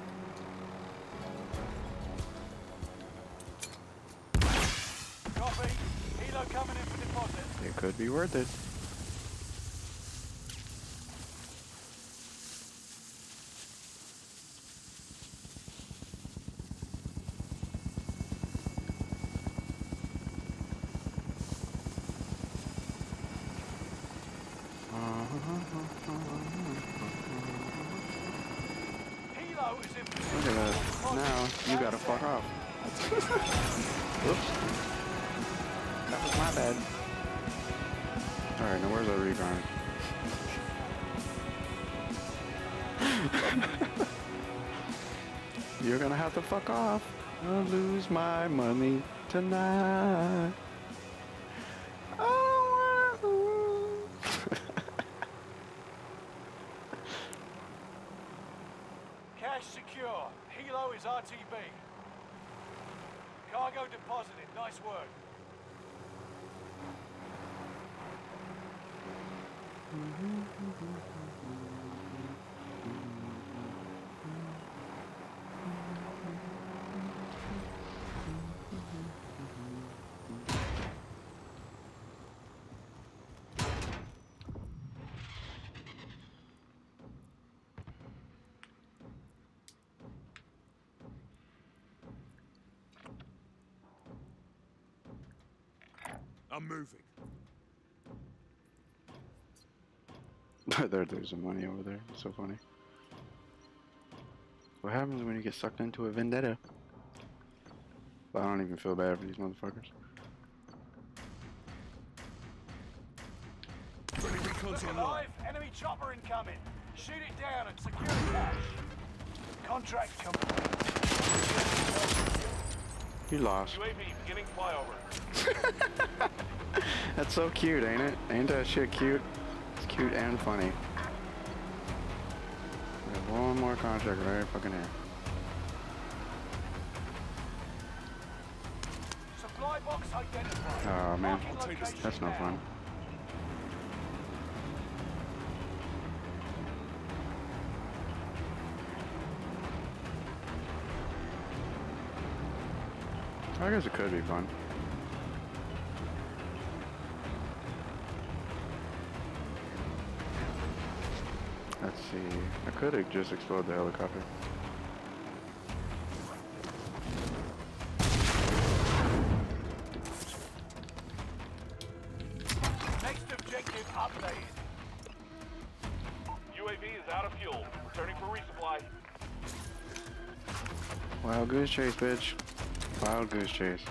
Copy. Helo coming in for deposit. It could be worth it. Helo is in position. Look at that. Now, you gotta fuck off. Oops. That was my bad. Alright, now where's our recon? You're gonna have to fuck off. I'll lose my money tonight. I don't wanna lose. Cash secure. Helo is R T B. Cargo deposited. Nice work. I'm moving. They're losing money over there. It's so funny. What happens when you get sucked into a vendetta? But I don't even feel bad for these motherfuckers. Friendly recon's Look online. alive, enemy chopper incoming. Shoot it down and secure the cache. Contract complete. You lost. U A V beginning flyover. That's so cute, ain't it? Ain't that shit cute? It's cute and funny. We have one more contract right fucking here. Supply box identified. Oh man, Marking I'll take this. location that's no now. fun. I guess it could be fun. Let's see. I could have just exploded the helicopter. Next objective updated. U A V is out of fuel. Returning for resupply. Wild goose chase, bitch. Wild goose chase.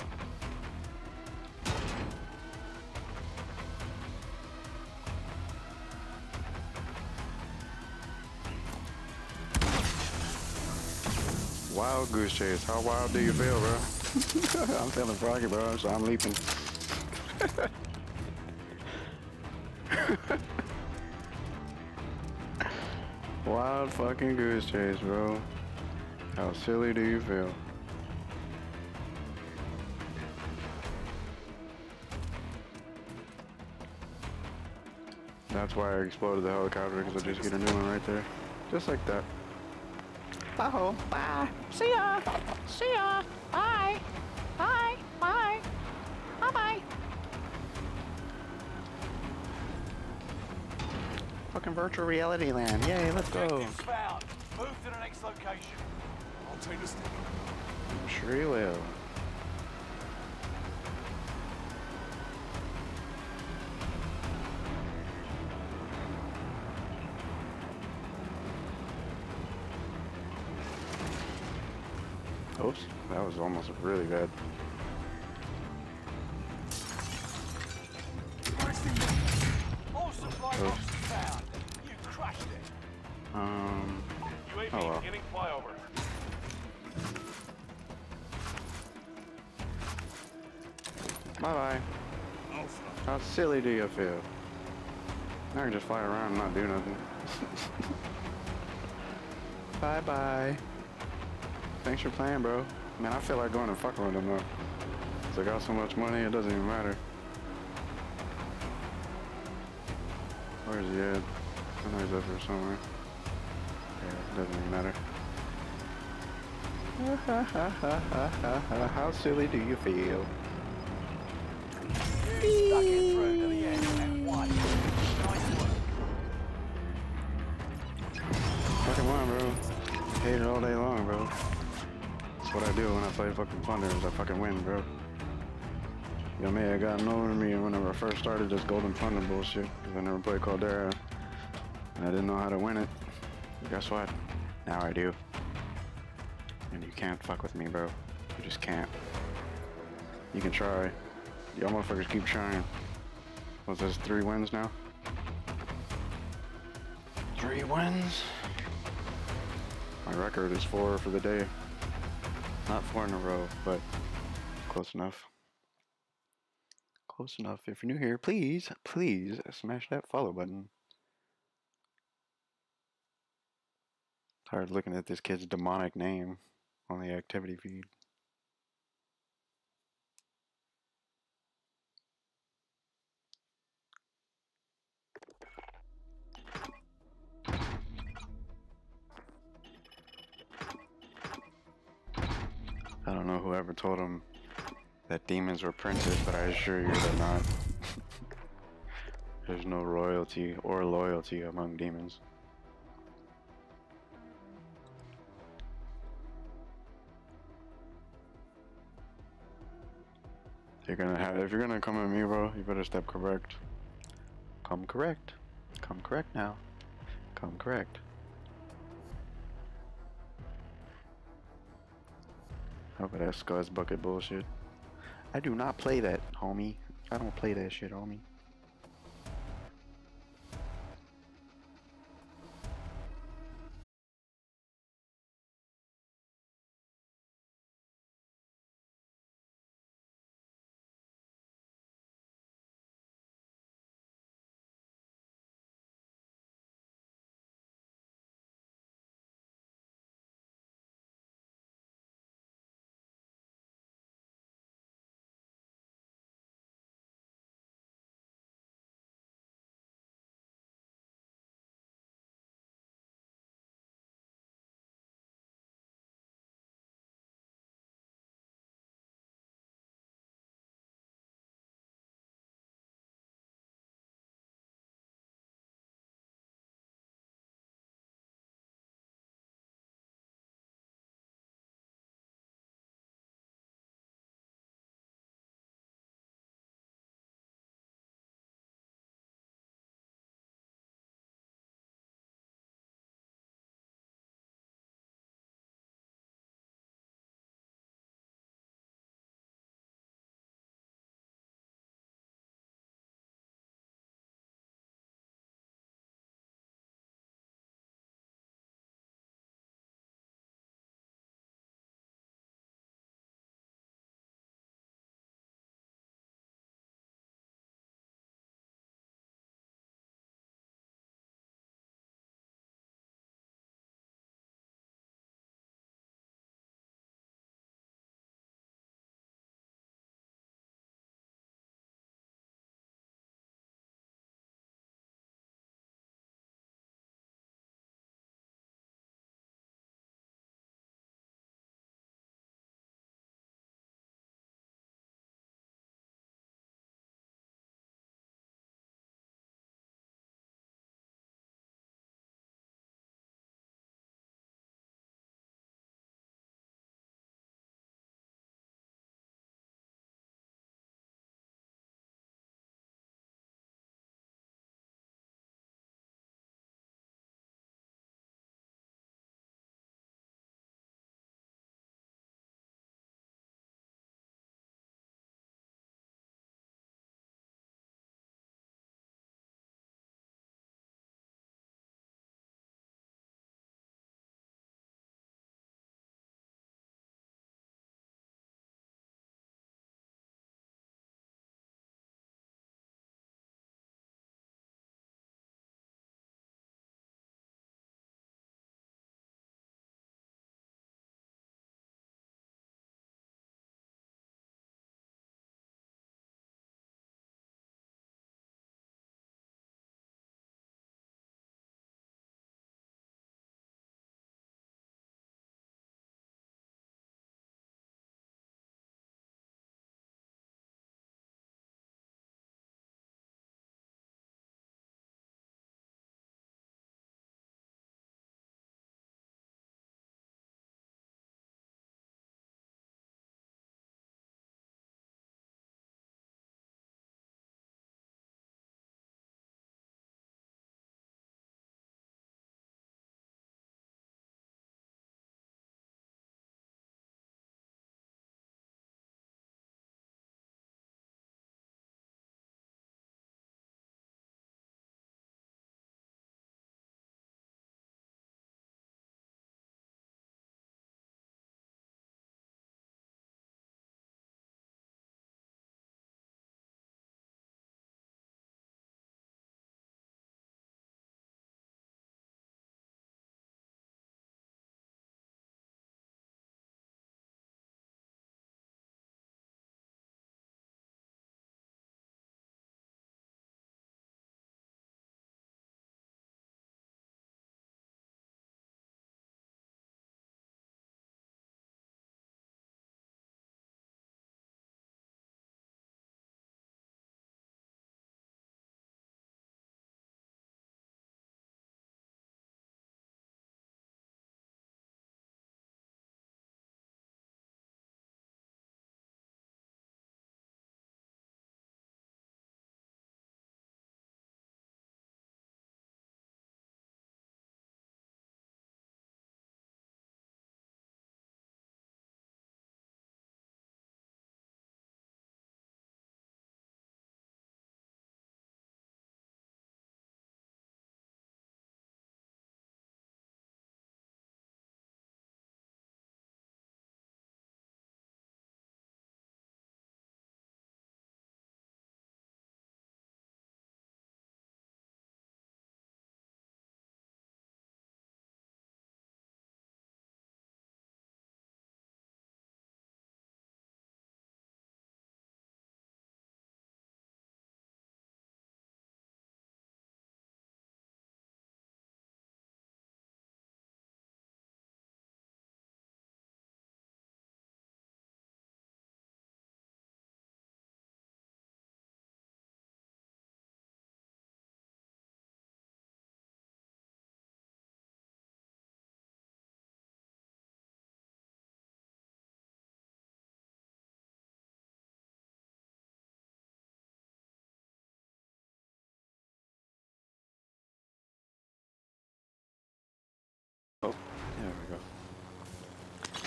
Wild goose chase. How wild do you feel, bro? I'm feeling froggy, bro, so I'm leaping. Wild fucking goose chase, bro. How silly do you feel? That's why I exploded the helicopter, because I just get a new one right there. Just like that. Oh, bye. See ya. See ya. Bye. Bye. Bye. Bye bye. Fucking virtual reality land. Yay, let's go. Objectives found. Move to the next location. I'll take the stick. I'm sure you will. Oops, that was almost really bad. All supply Oh. boxes found. You crushed it. Um, U A V Oh, well. beginning flyover. bye bye. Alpha. How silly do you feel? I can just fly around and not do nothing. Bye bye. Thanks for playing, bro. Man, I feel like going and fucking with them though. 'Cause I got so much money, it doesn't even matter. Where's he at? I know he's up here somewhere. Yeah, it doesn't even matter. How silly do you feel? You stuck it through to the end and won. Nice work. Fucking won, bro. Hate it all day long, bro. That's what I do when I play fucking Plunder, is I fucking win, bro. You know, may have gotten over me whenever I first started this Golden Plunder bullshit, because I never played Caldera, and I didn't know how to win it. But guess what? Now I do. And you can't fuck with me, bro. You just can't. You can try. Y'all motherfuckers keep trying. What's this, three wins now? Three wins? My record is four for the day. Not four in a row, but close enough. Close enough. If you're new here, please, please smash that follow button. Tired looking at this kid's demonic name on the activity feed. I don't know whoever told him that demons were princes, but I assure you they're not. There's no royalty or loyalty among demons. You're gonna have, if you're gonna come at me, bro, you better step correct. Come correct. Come correct now. Come correct. Hope that Scuzz bucket bullshit. I do not play that, homie. I don't play that shit, homie.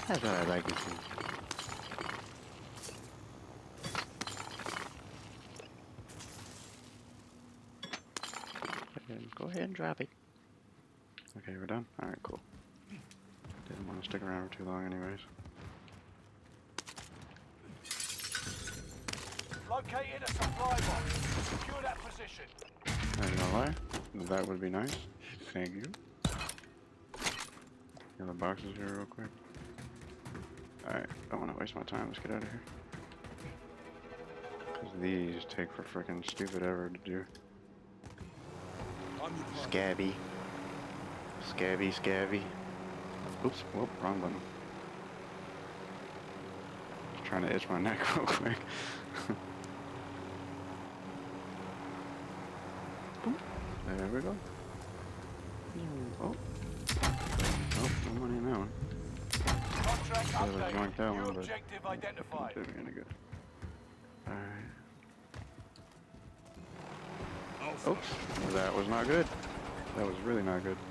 That's what I like to see. Go ahead and drop it. Okay, we're done? Alright, cool. Didn't want to stick around for too long anyways. Located a supply box. Secure that position. I ain't gonna lie, that would be nice. Thank you. Get the boxes here real quick. Alright, don't want to waste my time. Let's get out of here. Because these take for freaking stupid ever to do. I'm your pilot. Scabby. Scabby, scabby. Oops, whoop, wrong button. Just trying to itch my neck real quick. Boom. There we go. Oh. Oh, no money in that one. Contract Yeah, let's join updated. that New one, but objective identified. didn't do any good. Alright. Alpha. Oops, that was not good. That was really not good.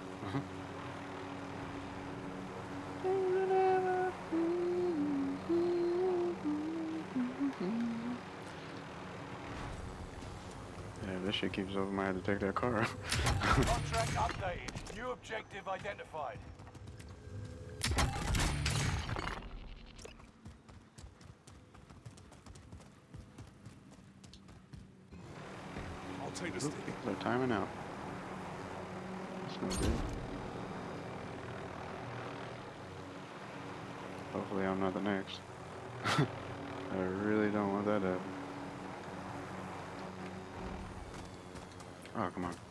Yeah, this shit keeps over my head to take that car out. Contract updated. New objective identified. I'll take the stick. They're timing out. That's no good. Hopefully I'm not the next. I really don't want that to happen. Oh, come on.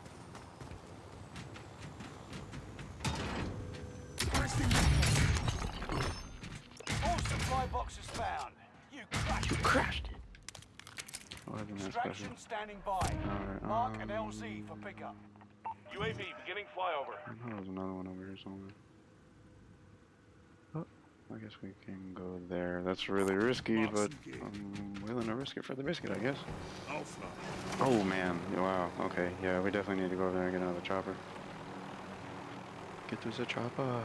All supply boxes found. You crashed You it. crashed it! Wasn't that special? Extraction standing by. Alright, Mark an L um, Z for pickup. U A V beginning flyover. I know there's another one over here somewhere. Oh, I guess we can go there. That's really risky, but I'm willing to risk it for the biscuit, I guess. Alpha. Oh man, wow, okay, yeah, we definitely need to go over there and get another chopper. Get to the chopper.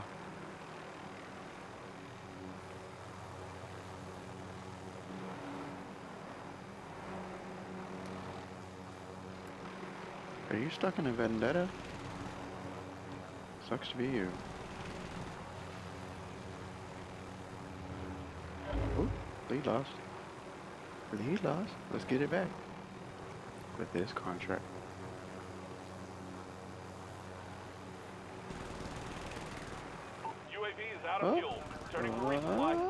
Are you stuck in a vendetta? Sucks to be you. Oh, lead lost. Lead lost. Let's get it back. With this contract. U A V is out of Oh. fuel. Returning for resupply.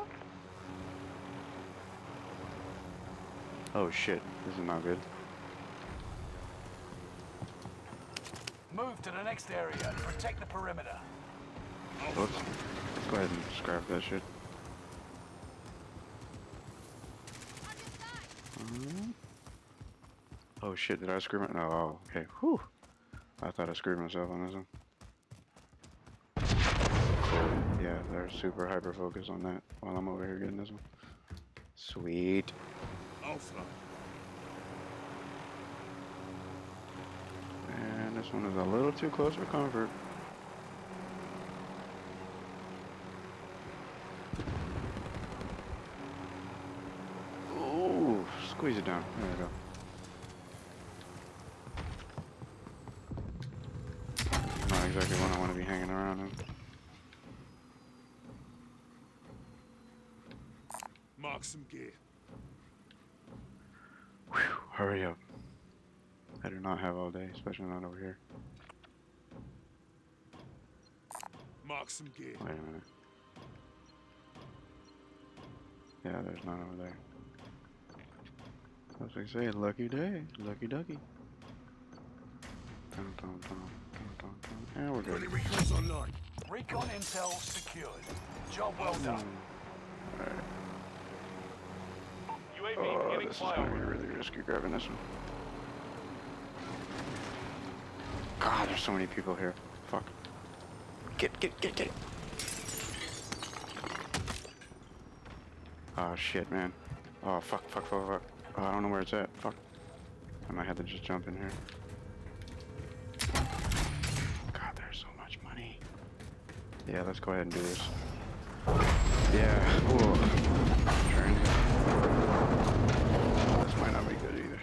Oh shit, this is not good. Move to the next area. Protect the perimeter. Oops. Let's go ahead and scrap that shit. Um, oh shit, did I screw my- no, oh, okay, whew. I thought I screwed myself on this one. Cool. Yeah, they're super hyper focused on that while I'm over here getting this one. Sweet. Alpha. And this one is a little too close for comfort. Ooh, squeeze it down. There we go. This is not exactly one I want to be hanging around in. Mark some gear. Whew, hurry up. I do not have all day, especially not over here. Mark some gear. Wait a minute. Yeah, there's none over there. As we say, lucky day, lucky ducky. Dun, dun, dun, dun, dun, dun. Yeah, we're good. Ready recons online. Recon intel secured. Job well done. Alright. U A V Oh, beginning this is gonna be flyover. really risky grabbing this one. God, there's so many people here. Fuck. Get, get, get, get. Oh shit, man. Oh fuck, fuck, fuck, fuck. Oh, I don't know where it's at. Fuck. I might have to just jump in here. God, there's so much money. Yeah, let's go ahead and do this. Yeah. Whoa. Transit. This might not be good either.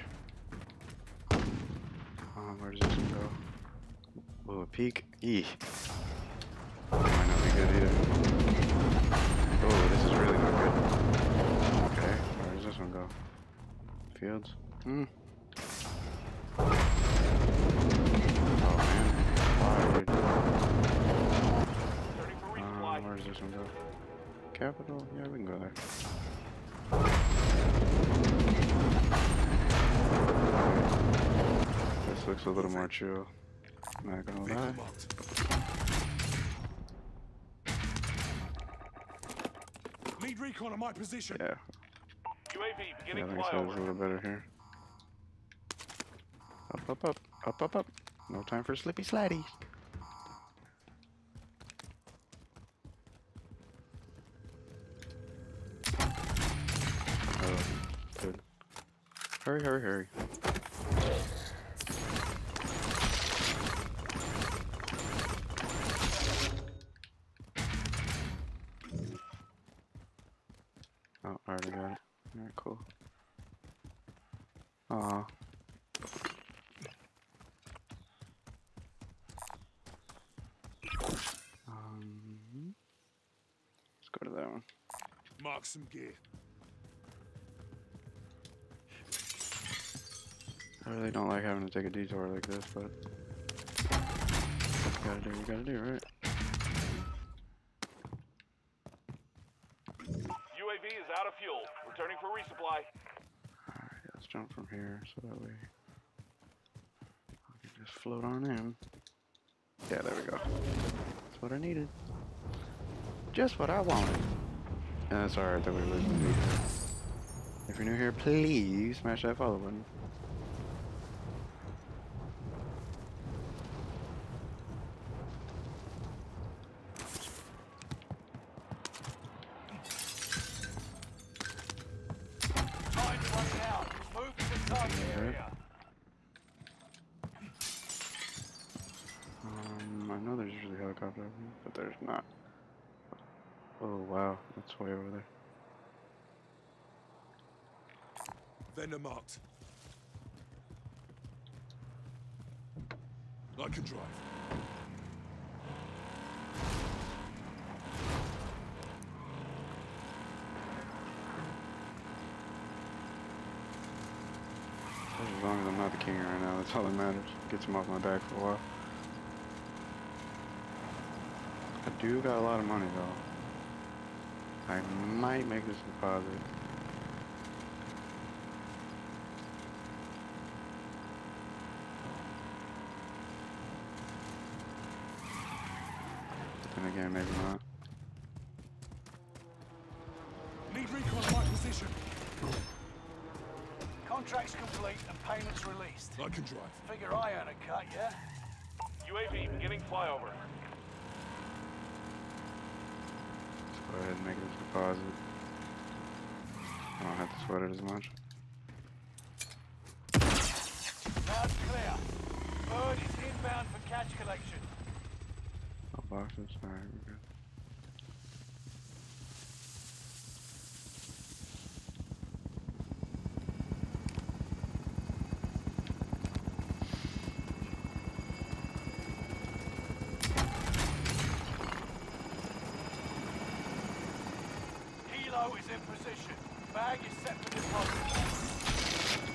Um, where does this one go? Oh, a peak. E. Might not be good either. Oh, this is really not good. Okay, where does this one go? Fields? Hmm. Oh man. Why, dude? Returning for Um, resupply. where does this one go? Capital? Yeah, we can go there. This looks a little more chill. Not gonna Vehicle lie. marked. Lead recon on my position. Yeah, U A V yeah, I beginning think so. It's a flyover. little better here. Up, up, up, up, up, up. No time for slippy slidies. Oh, good. Hurry, hurry, hurry. Oh, I already got it. Alright, cool. Aw. Um, let's go to that one. Mark some gear. I really don't like having to take a detour like this, but you gotta do what you gotta do, right? U A V is out of fuel. Returning for resupply. Alright, let's jump from here so that way I can just float on in. Yeah, there we go. That's what I needed. Just what I wanted. And that's alright that we live in here. If you're new here, please smash that follow button. Time's running out. Move to the target area. Um, I know there's usually a helicopter over here, but there's not. Oh wow, that's way over there. Vendor marked. I can drive. As long as I'm not the king right now, that's all that matters. Gets him off my back for a while. I do got a lot of money though. I might make this deposit. And again, maybe not. Lead recon on my position. Contract's complete and payments released. I can drive. Figure I earn a cut, yeah? U A V beginning flyover. Let's go ahead and make this deposit. I don't have to sweat it as much. Now it's clear. Bird is inbound for cash collection. Oh, boxes. Alright, we're good. Kilo is in position. Bag is set for deposit.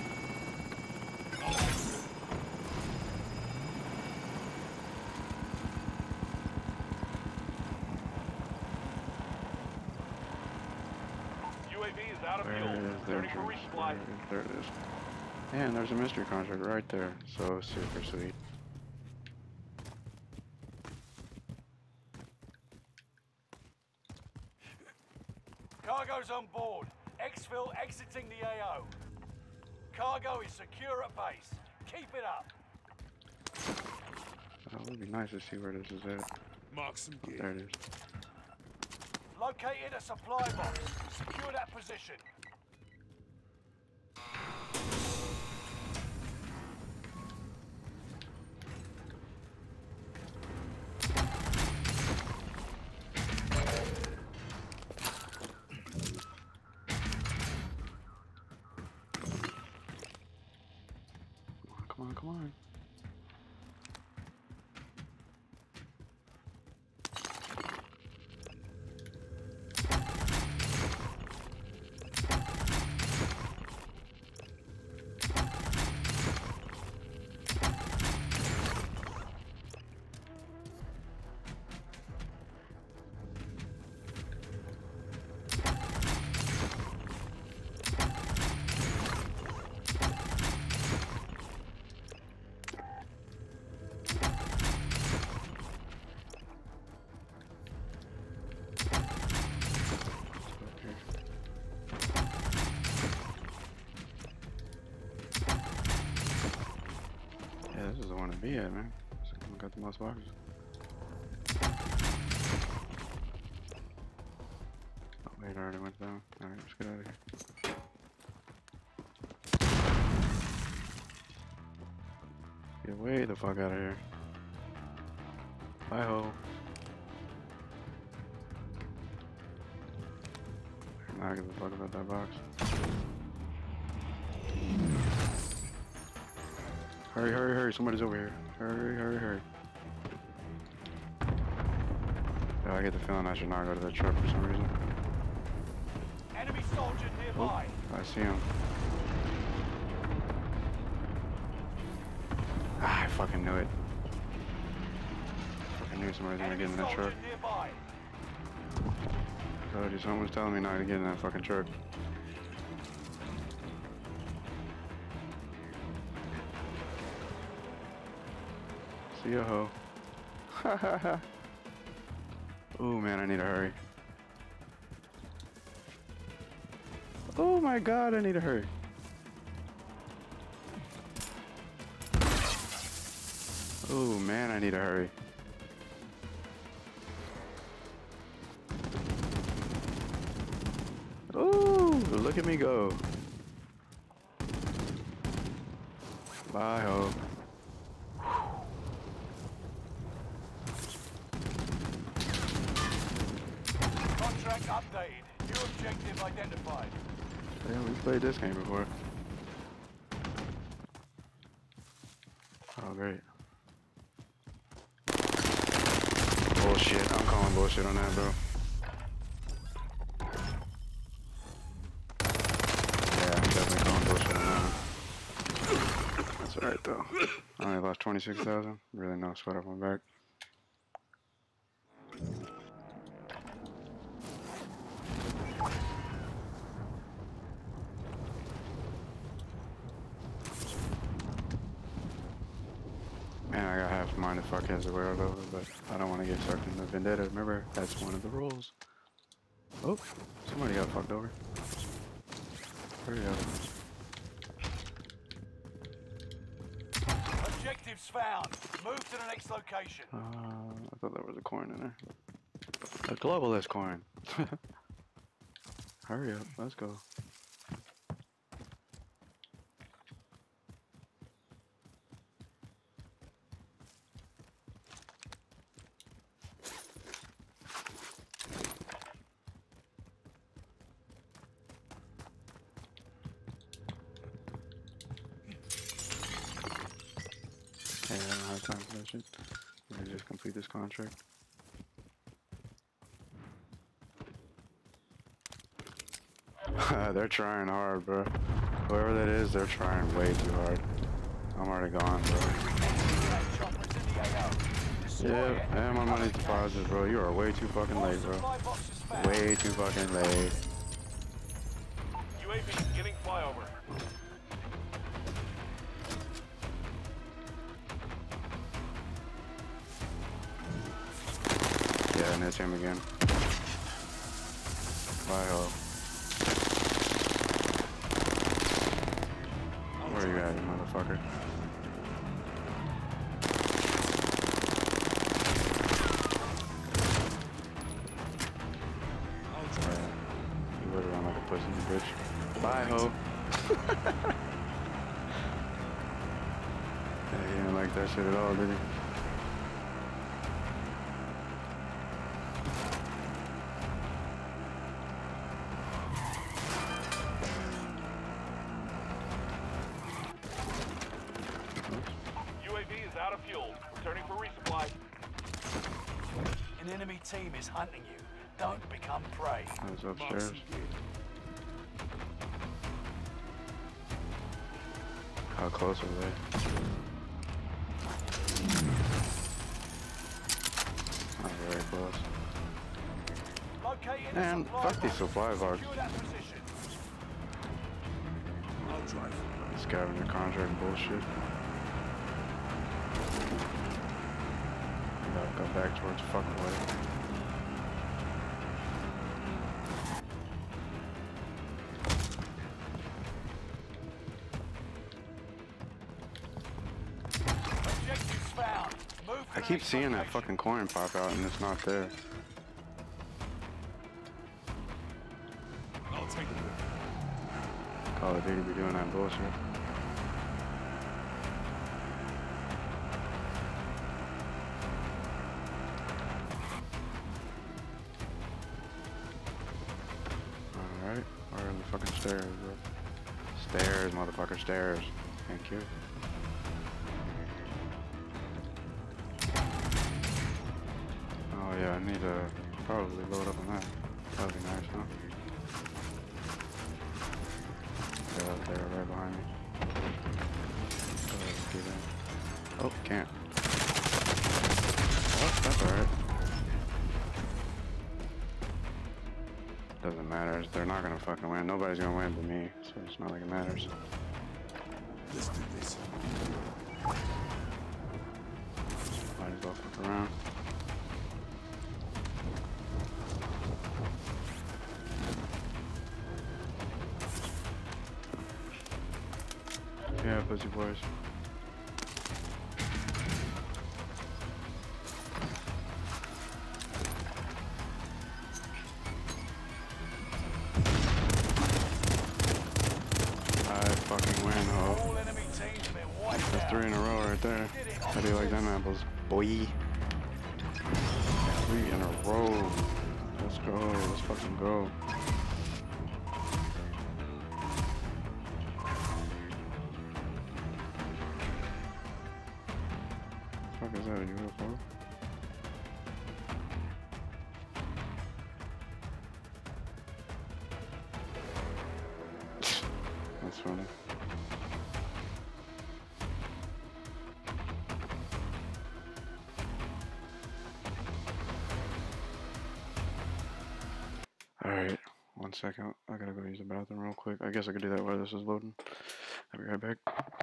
U A V is out of Where fuel. is the Returning for entrance? resupply. There it is. And there's a mystery contract right there. So super sweet. Cargo's on board. Exfil exiting the A O. Cargo is secure at base. Keep it up. Oh, it would be nice to see where this is at. Mark some Oh, gear. there it is. Located a supply box. Secure that position. come on. Yeah, this is the one to be at, man. This one got the most boxes. Oh, wait, I already went down. Alright, let's get out of here. Get way the fuck out of here. Bye ho. I'm not giving a fuck about that box. Hurry, hurry, hurry, somebody's over here. Hurry, hurry, hurry. Oh, I get the feeling I should not go to the truck for some reason. Enemy soldier nearby. Oh, I see him. Ah, I fucking knew it. Fucking knew somebody's gonna Enemy get in that soldier truck. nearby. Oh, dude, someone was telling me not to get in that fucking truck. See ya, ho. Ha ha ha. Oh man, I need to hurry. Oh my god, I need to hurry. Oh man, I need to hurry. Oh, look at me go. Bye, ho. Contract updated. New objective identified. Yeah, we played this game before. Oh, great. Bullshit. I'm calling bullshit on that, bro. Yeah, I'm definitely calling bullshit on that one. That's alright, though. I only lost twenty-six thousand. Really no sweat off my back. Man, I got half mine to fuck his away over, but I don't want to get sucked into vendetta. Remember, that's one of the rules. Oh, somebody got fucked over. Hurry up. Objectives found. Move to the next location. Uh, I thought there was a coin in there. A globalist coin. Hurry up, let's go. Hey, I don't have time for that shit. Let me just complete this contract. They're trying hard, bro. Whoever that is, they're trying way too hard. I'm already gone, bro. Yeah, I have my money deposited, bro. You are way too fucking late, bro. Way too fucking late. U A V getting flyover. Yeah, and it's him again. Bye, ho. Where you at, you motherfucker? Alright. You rode around like a pussy, you bitch. Bye, ho. Yeah, he didn't like that shit at all, did he? Oops. Returning for resupply. An enemy team is hunting you. Don't become prey. I was upstairs. How close are they? Not very close. Locating Man, supply fuck these box. supply boxes. Secure that position. I'll drive. Scavenger contract bullshit. Gotta go back towards fucking way. Objectives found. Move to I the keep next seeing that location. fucking coin pop out and it's not there. I'll take it. Call of Duty be doing that bullshit. Alright, where are the fucking stairs, bro? Stairs, motherfucker, stairs. Thank you. Oh yeah, I need to probably load up on that. That'd be nice, huh? Yeah, they're right behind me. Go ahead and get in. Oh, can't. Oh, that's alright. Doesn't matter. They're not gonna fucking win. Nobody's gonna win but me, so it's not like it matters. Let's do this. Might as well fuck around. Yeah, pussy boys. I fucking win, ho. All enemy teams have been wiped That's out. three in a row right there. How do you like them apples? Boy. Three in a row. Let's go. Let's fucking go. What the fuck is that? A U F O? That's funny. Alright, one second. I gotta go use the bathroom real quick. I guess I could do that while this is loading. I'll be right back.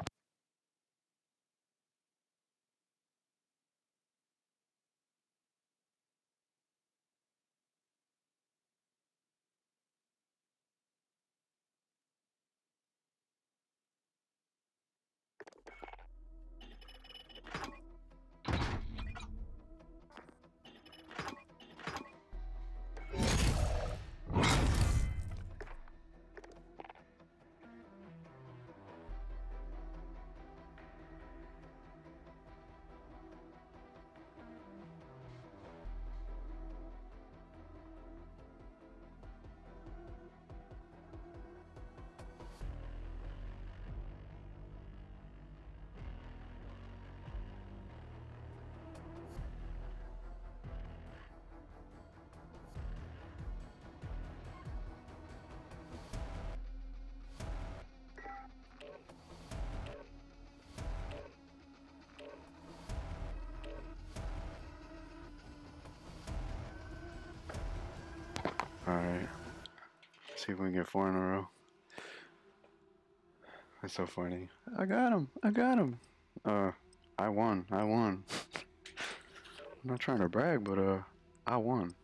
Alright. See if we can get four in a row. That's so funny. I got him. I got him. Uh, I won. I won. I'm not trying to brag, but uh, I won.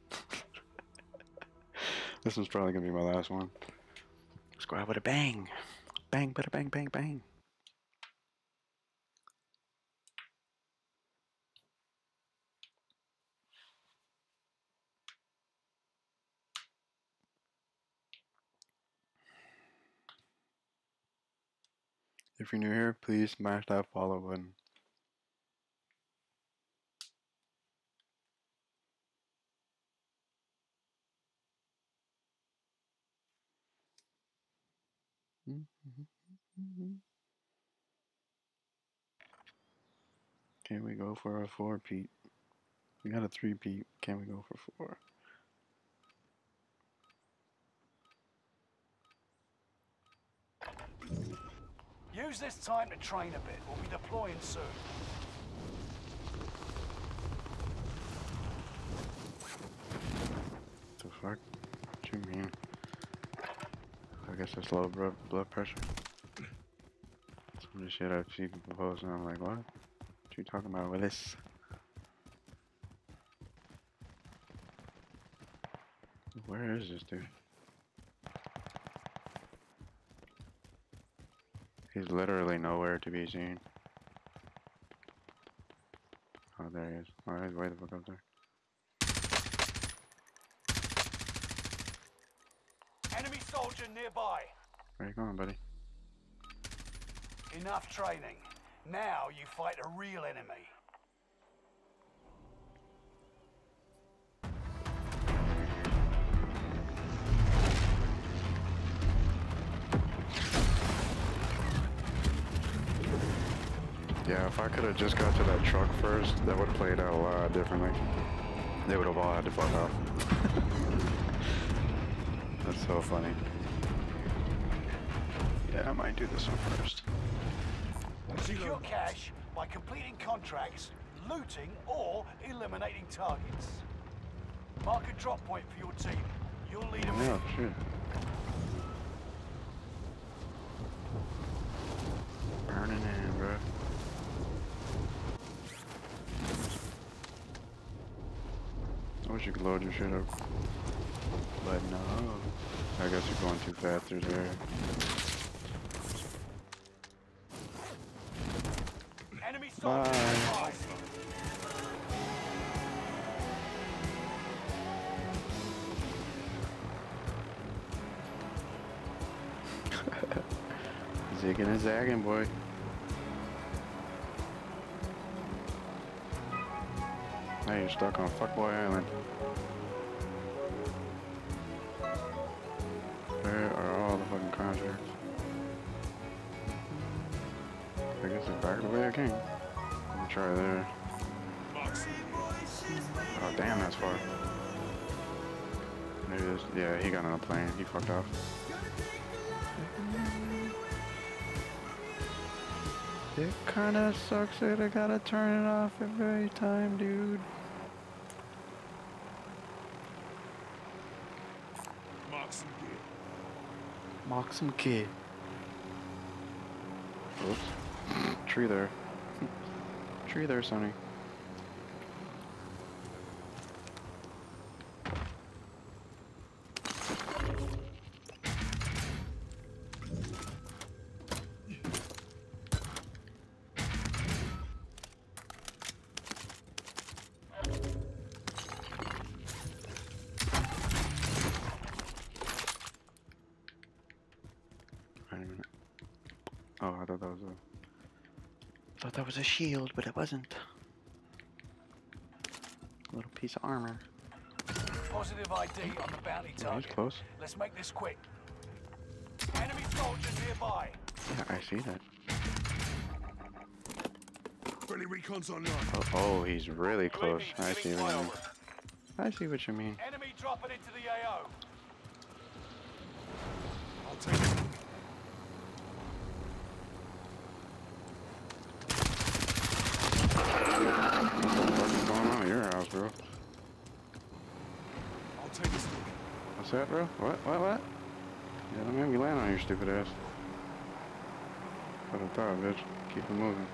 This one's probably gonna be my last one. Let's go out with a bang. Bang, bada bang, bang, bang. If you're new here, please smash that follow button. Can we go for a four, Pete? We got a three, Pete. Can we go for four? Use this time to train a bit. We'll be deploying soon. The fuck? What you mean? I guess that's low blood blood pressure. Some of the shit I've seen people post, and I'm like, what? What you talking about, Willis? Where is this dude? He's literally nowhere to be seen. Oh, there he is. Oh, he's way the fuck up there. Enemy soldier nearby. Where you going, buddy? Enough training. Now you fight a real enemy. Yeah, if I could have just got to that truck first, that would have played out a lot differently. They would have all had to fuck off. That's so funny. Yeah, I might do this one first. Secure cash by completing contracts, looting, or eliminating targets. Mark a drop point for your team. You'll lead them Yeah, in. shit. Burning in, bro. I wish you could load your shit up. But no. I guess you're going too fast through there. Enemy soldier nearby. Zigging and zagging, boy. Now you're stuck on Fuckboy Island. Where are all the fucking contracts? I guess it's back the way I came. Let me try there. Oh damn, that's far. Maybe this, yeah, he got on a plane. He fucked off. It kinda sucks that I gotta turn it off every time, dude. Mark some gear. Mock some kid. Oops. Tree there. Tree there, Sonny. Wait a minute. Oh, I thought that was a... thought that was a shield, but it wasn't. A little piece of armor. Positive I D on the bounty Yeah, he's target. close. Let's make this quick. Enemy soldier nearby. Yeah, I see that. Friendly recon's online. Oh, oh, he's really close. U A V I see beginning what you mean. flyover. I see what you mean. Enemy dropping into the A O. I'll take it. What's going on at your house, bro? I'll take a stick. What's that, bro? What? What? What? Yeah, don't make me land on your stupid ass. What I thought, bitch. Keep it moving.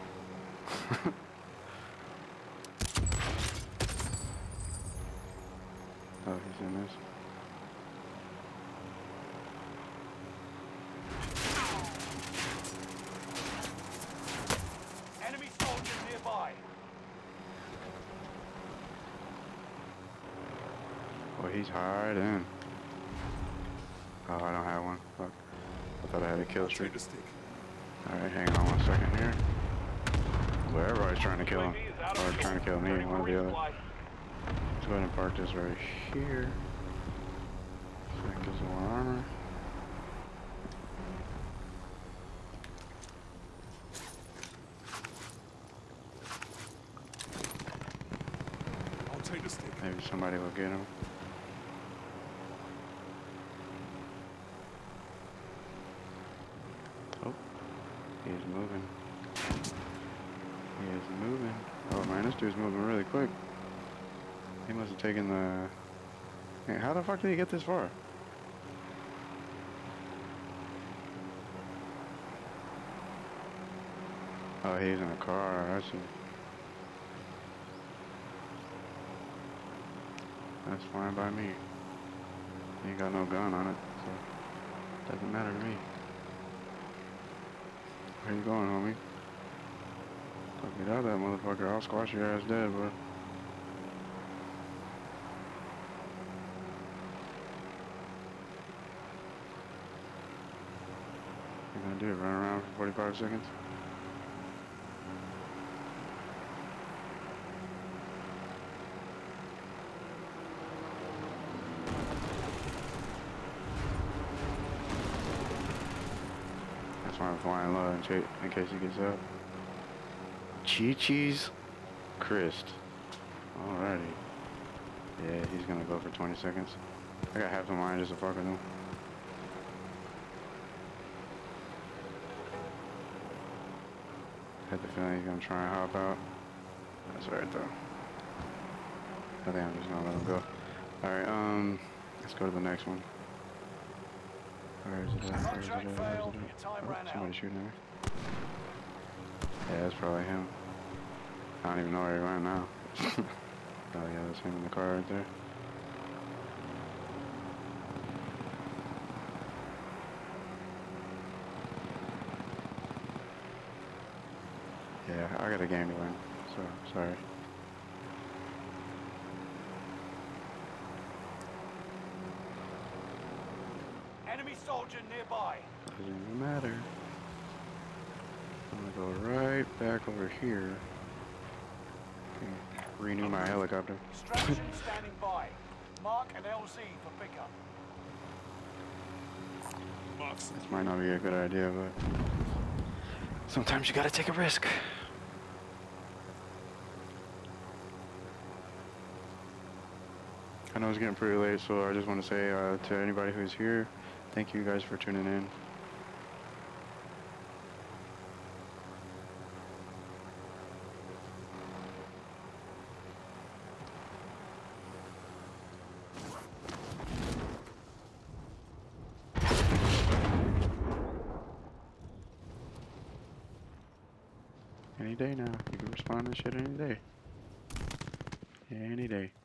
Oh, he's in this. Enemy soldier nearby. Oh, he's hiding. Oh, I don't have one. Fuck. I thought I had a kill I'll streak. take a stick. Alright, hang on one second here. Well, everybody's trying to kill him. U A V is out of Or fuel. trying to kill me, Returning one or for the other. resupply. Let's go ahead and park this right here. Select this more armor. take the stick. Maybe somebody will get him. Oh, he's moving. He is moving. Oh man, this dude's moving really quick. He must have taken the... Hey, how the fuck did he get this far? Oh, he's in a car. I see. That's fine by me. He ain't got no gun on it, so doesn't matter to me. Where you going, homie? Don't get out of that motherfucker. I'll squash your ass dead, bro. You gonna do it? Run around for forty-five seconds? That's why I'm flying low in, cha in case he gets up. Chi-Chi's Christ. Alrighty. Yeah, he's gonna go for twenty seconds. I got half the mind just to fuck with him. I had the feeling he's gonna try and hop out. That's alright though. I think I'm just gonna let him go. Alright, um, let's go to the next one. Where is it at? Where is it at? Where is it at? Oh, somebody's shooting at me. Yeah, that's probably him. I don't even know where he went now. Oh yeah, that's him in the car right there. Yeah, I got a game to win, so sorry. Enemy soldier nearby. Doesn't even matter. I'm gonna go right back over here. Okay. Renew my helicopter. Extraction standing by. Mark an L Z for pickup. Marks. This might not be a good idea, but sometimes you gotta take a risk. I know it's getting pretty late, so I just want to say uh, to anybody who's here, thank you guys for tuning in. Any day now. You can respond to shit any day. Any day.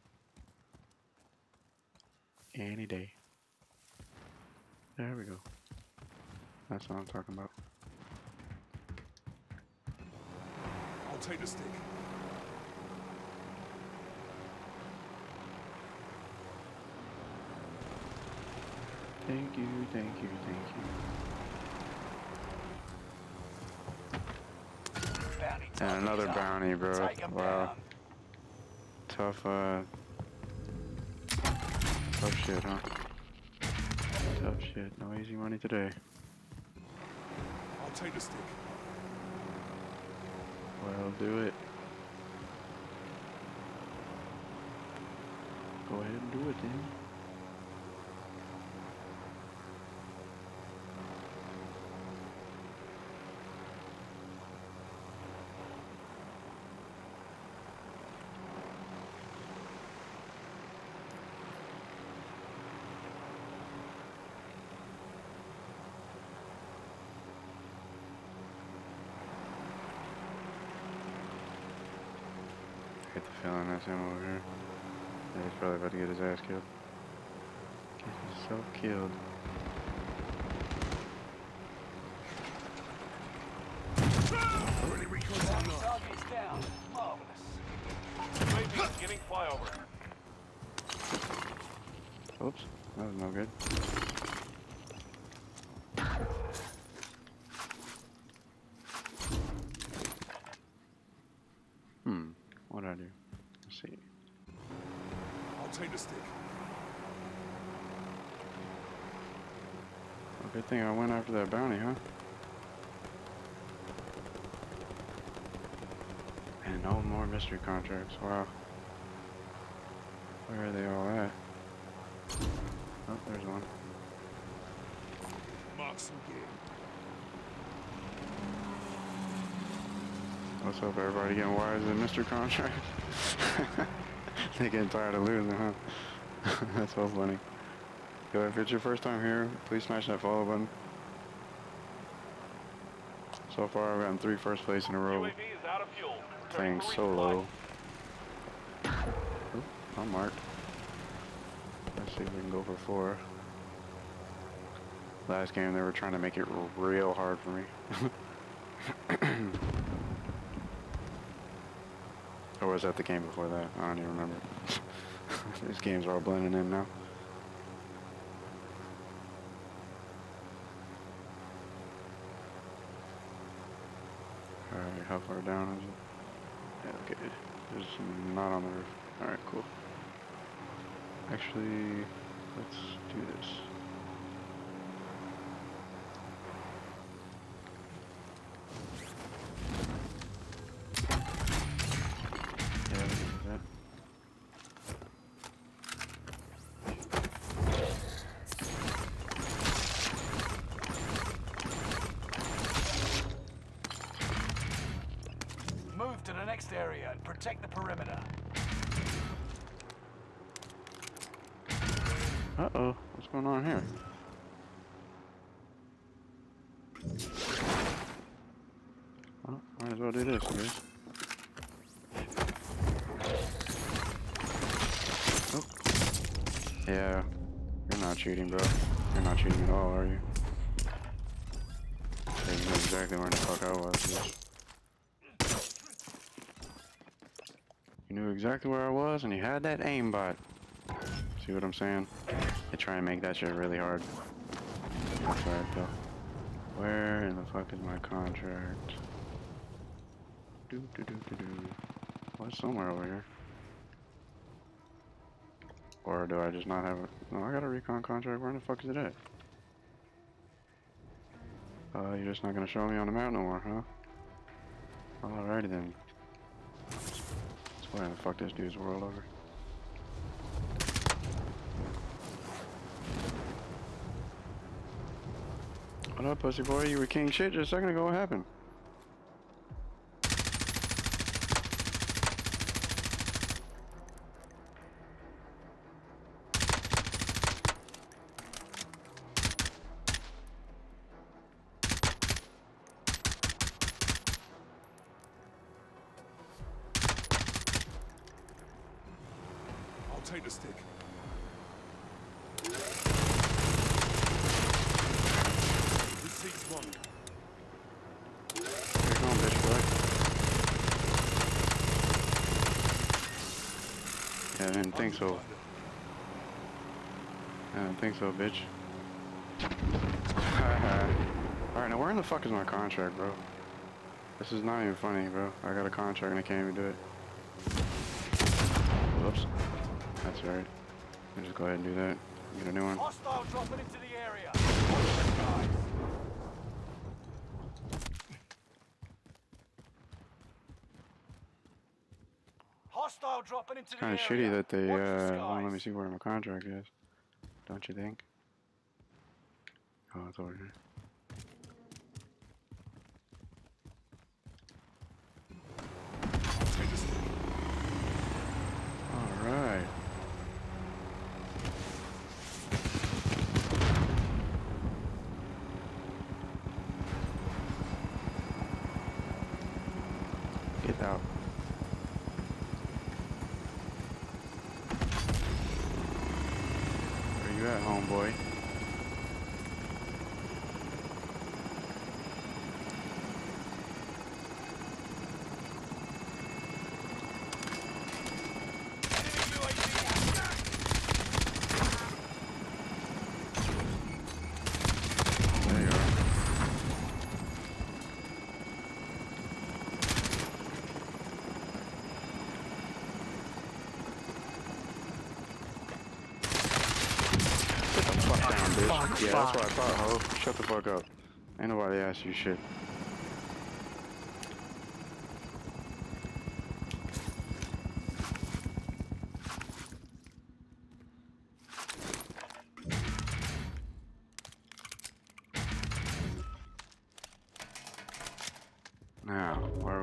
Any day. There we go. That's what I'm talking about. I'll take the stick. Thank you, thank you, thank you. Bounty And target another is up. bounty, bro. Take 'em Wow. down. Tough, uh... Tough shit, huh? Tough shit. No easy money today. I'll take the stick. Well, do it. Go ahead and do it then. I get the feeling that's him over here. Yeah, he's probably about to get his ass killed. Get himself killed. Already recon on Bounty nine. target's down. Marvelous. U A V beginning flyover. Oops, that was no good. Hmm, what'd I do? Let's see. I'll take the stick. Well, good thing I went after that bounty, huh? And no more mystery contracts, wow. Where are they all at? Oh, there's one. Mark some gear. What's up, everybody? Getting wise in Mister Contract? They getting tired of losing, huh? That's so funny. Yo, if it's your first time here, please smash that follow button. So far, I've gotten three first place in a row. U A V is out of fuel. Playing Returning for solo. resupply. Oop, I'm marked. Let's see if we can go for four. Last game, they were trying to make it real hard for me. Or was that the game before that? I don't even remember. These games are all blending in now. Alright, how far down is it? Yeah, okay. There's not on the roof. Alright, cool. Actually, let's do this. Yeah, we can do that. Move to the next area and protect the perimeter. Uh-oh, what's going on here? Well, might as well do this, guys. Oh. Yeah, you're not cheating, bro. You're not cheating at all, are you? Yeah, you know exactly where the fuck I was, bitch. You knew exactly where I was, and you had that aimbot. See what I'm saying? They try and make that shit really hard. That's right, though. Where in the fuck is my contract? Do do do do do. Well, it's somewhere over here. Or do I just not have it? No, I got a recon contract. Where in the fuck is it at? Uh, you're just not gonna show me on the map no more, huh? Alrighty then. Where the fuck this dude's world over? What up, pussy boy? You were king shit just a second ago. What happened? I'll take the stick. Receipt's one. Where you going, bitch boy? Yeah, I didn't think so. I didn't think so, bitch. Alright, now where in the fuck is my contract, bro? This is not even funny, bro. I got a contract and I can't even do it. Whoops. That's alright. I'll just go ahead and do that. Get a new one. Hostile dropping into the area. Watch the skies. Hostile dropping into the Kind area. of shitty that they Watch the uh, won't let skies. me see where my contract is. Don't you think? Oh, it's over here. I'll take the stick. Alright. Get out. Where you at, homeboy? There you are. Sit the fuck down, bitch. Fuck, yeah, that's fuck. what I thought, ho. Shut the fuck up. Ain't nobody asked you shit.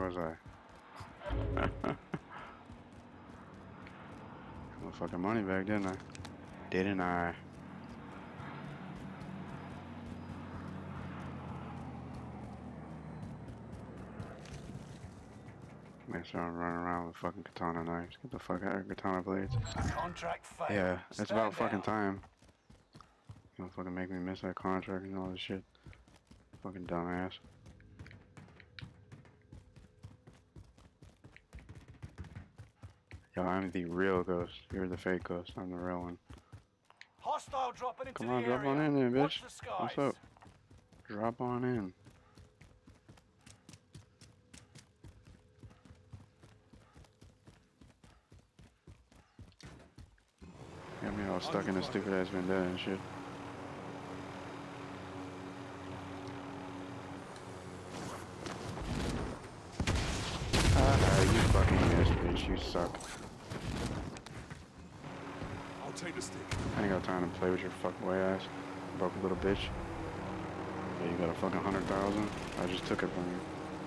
was I? Got my fucking money back, didn't I? Didn't I? Man, so I'm running around with fucking katana knives. Get the fuck out of katana blades. Contract failed. Yeah, it's Stand about fucking down. time. You know, fucking make me miss that contract and all this shit. Fucking dumbass. Yo, I'm the real ghost. You're the fake ghost. I'm the real one. Hostile dropping into Come the on, drop area. on in there, Watch bitch. the skies. What's up? Drop on in. Got me all stuck in this stupid ass vendetta and shit. Ah, you fucking missed, bitch. You suck. I'll take the stick. I ain't got time to play with your fucking way ass. Broke little bitch. Yeah, you got a fucking hundred thousand? I just took it from you.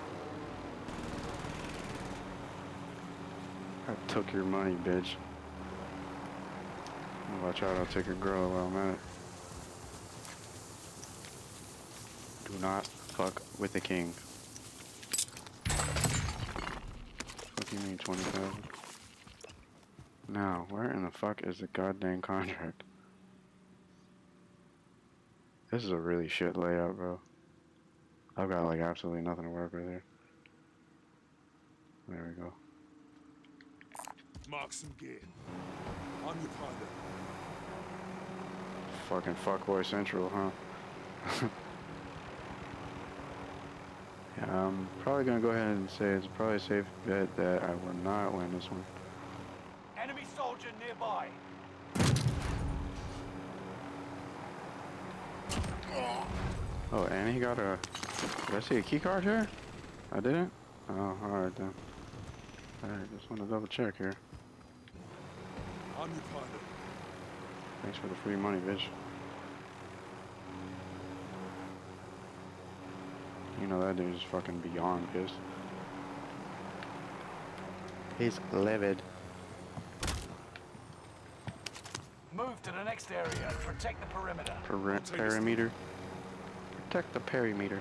I took your money, bitch. Watch out, I'll take your girl while I'm at it. Do not fuck with the king. What do you mean twenty thousand? Now, where in the fuck is the goddamn contract? This is a really shit layout, bro. I've got like absolutely nothing to work with here. There we go. Mark some gear. I'm your pilot. Fucking fuckboy central, huh? Yeah, I'm probably gonna go ahead and say it's probably a safe bet that I will not win this one. Enemy soldier nearby. Oh, and he got a... Did I see a key card here? I didn't? Oh, alright then. Alright, just want to double check here. I'm your pilot. Thanks for the free money, bitch. You know that dude's fucking beyond pissed. He's livid. Move to the next area and protect the perimeter. Peri take this perimeter. Protect the perimeter.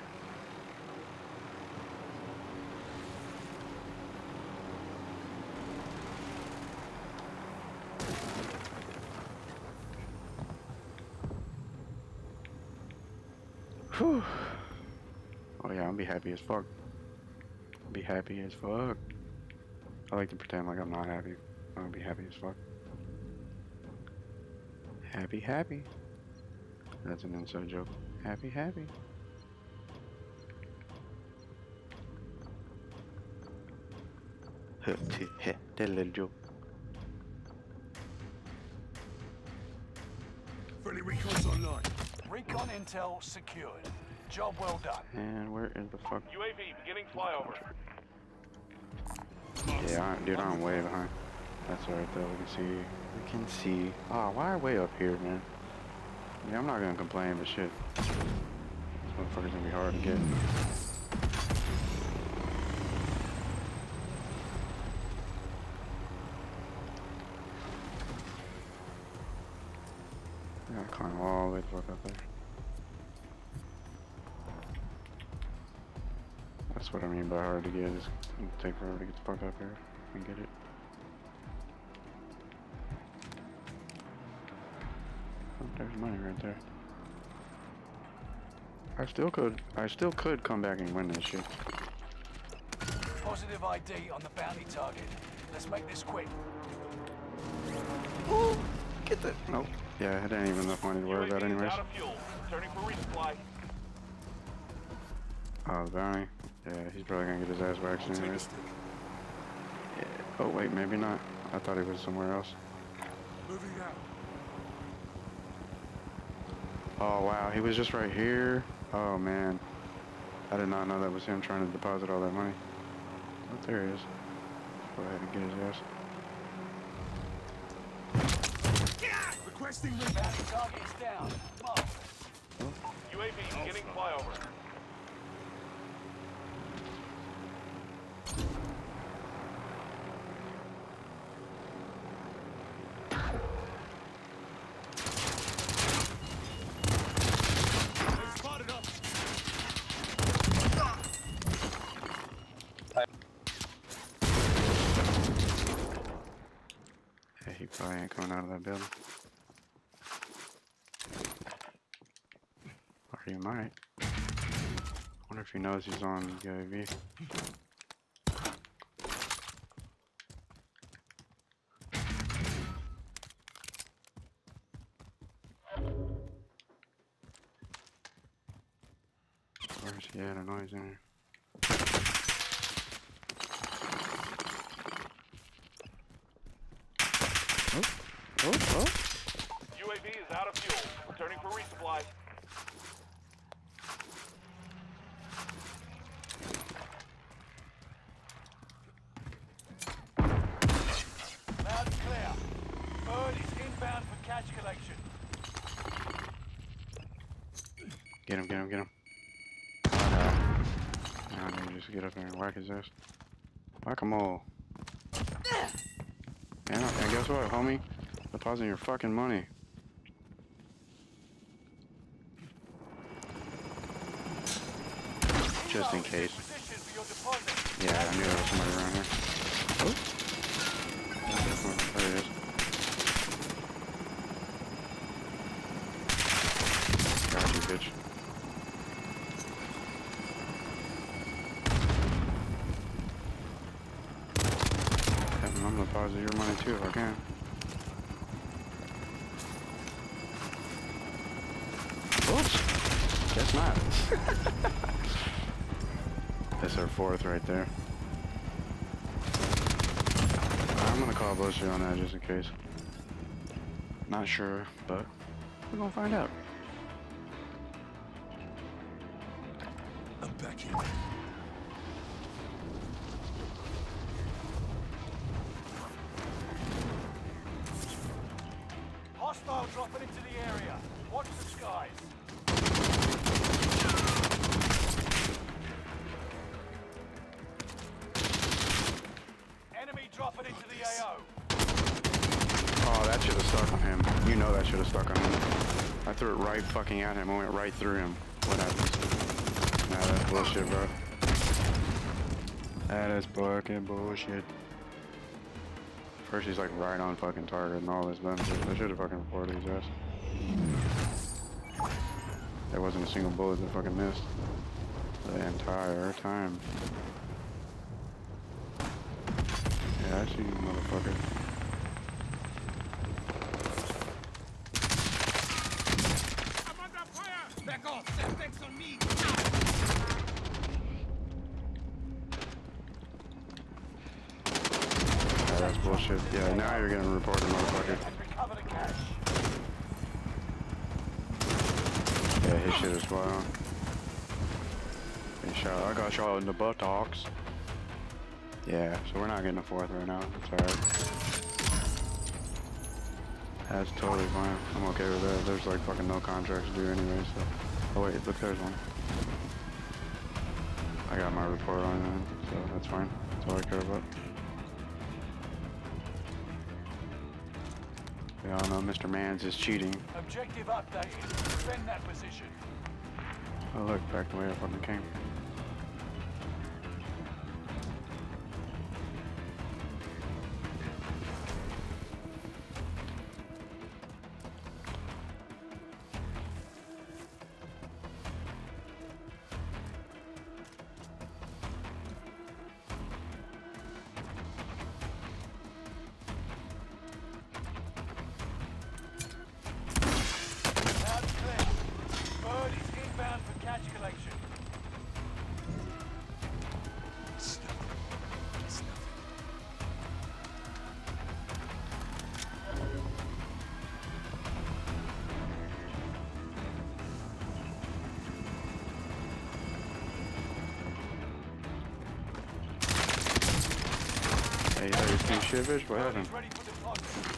Whew. Oh yeah, I'll be happy as fuck. I'll be happy as fuck. I like to pretend like I'm not happy. I'll be happy as fuck. Happy, happy. That's an inside joke. Happy, happy. That little joke. Friendly recon's online. Recon intel secured. Job well done. And where is the fuck? U A V beginning flyover. Yeah, I, dude, I'm way behind. That's alright though. We can see. We can see. Oh, why way up here, man? Yeah, I'm not gonna complain, but shit. This motherfucker's gonna be hard to get. I gotta climb all the way the fuck up there. That's what I mean by hard to get. It's gonna take forever to get the fuck up here and get it. Oh, there's money right there. I still could. I still could come back and win this shit. Positive I D on the bounty target. Let's make this quick. Ooh, get the. Nope. Yeah, it ain't even enough money to worry U A V about is anyways. out of fuel. Returning for resupply. Oh, the bounty. Yeah, he's probably gonna get his ass waxed I'll take the anyways. stick. Yeah. Oh wait, maybe not. I thought he was somewhere else. Moving out. Oh wow, he was just right here. Oh man, I did not know that was him trying to deposit all that money. Oh, there he is. Go ahead and get his ass. Requesting recon. Bounty target is down. Mark. U A V beginning flyover. Yeah, he probably ain't coming out of that building. Or he might. Wonder if he knows he's on U A V. Where's he at? A noise in here. Oh, oh, oh. U A V is out of fuel. Returning for resupply. Loud and clear. Bird is inbound for cash collection. Get him, get him, get him. Okay. Now I need to just get up there and whack his ass. Whack 'em all. And, and guess what, homie? Depositing your fucking money. Just in case. Position for your deposit. Yeah, I knew there was somebody around here. Oh. Oh, there he is. Got you, bitch. I'm gonna deposit your money too if I can. Oops. Guess not. That's our fourth right there. I'm gonna call bullshit on that just in case. Not sure, but we're gonna find out. I'm back here. Hostile dropping into the area. Watch the skies. Enemy dropping into the A O. Oh, that should have stuck on him. You know that should have stuck on him. I threw it right fucking at him and went right through him. What happens? Nah, that's bullshit, bro. That is fucking bullshit. First he's like right on fucking target and all this benefit. I should have fucking reported his ass. There wasn't a single bullet that fucking missed. The entire time. Yeah, I see you, motherfucker. I'm under fire! Back off! Suspects on me! Yeah, that's bullshit. Yeah, now you're getting reported, motherfucker. Recover the cash. Yeah, his shit is spot on. He shot. I got shot in the buttocks. Yeah, so we're not getting a fourth right now. It's alright. That's totally fine. I'm okay with that. There's like fucking no contracts due anyway, so. Oh wait, look, there's one. I got my report on that, so that's fine. That's all I care about. We all know Mister Mans is cheating. Objective updated. Defend that position. Oh look, back the way I fucking came. Loud and clear. Bird is inbound for cash collection. It's nothing. It's nothing. Hey, how you think shit, bitch? What Bird happened? is ready for deposit.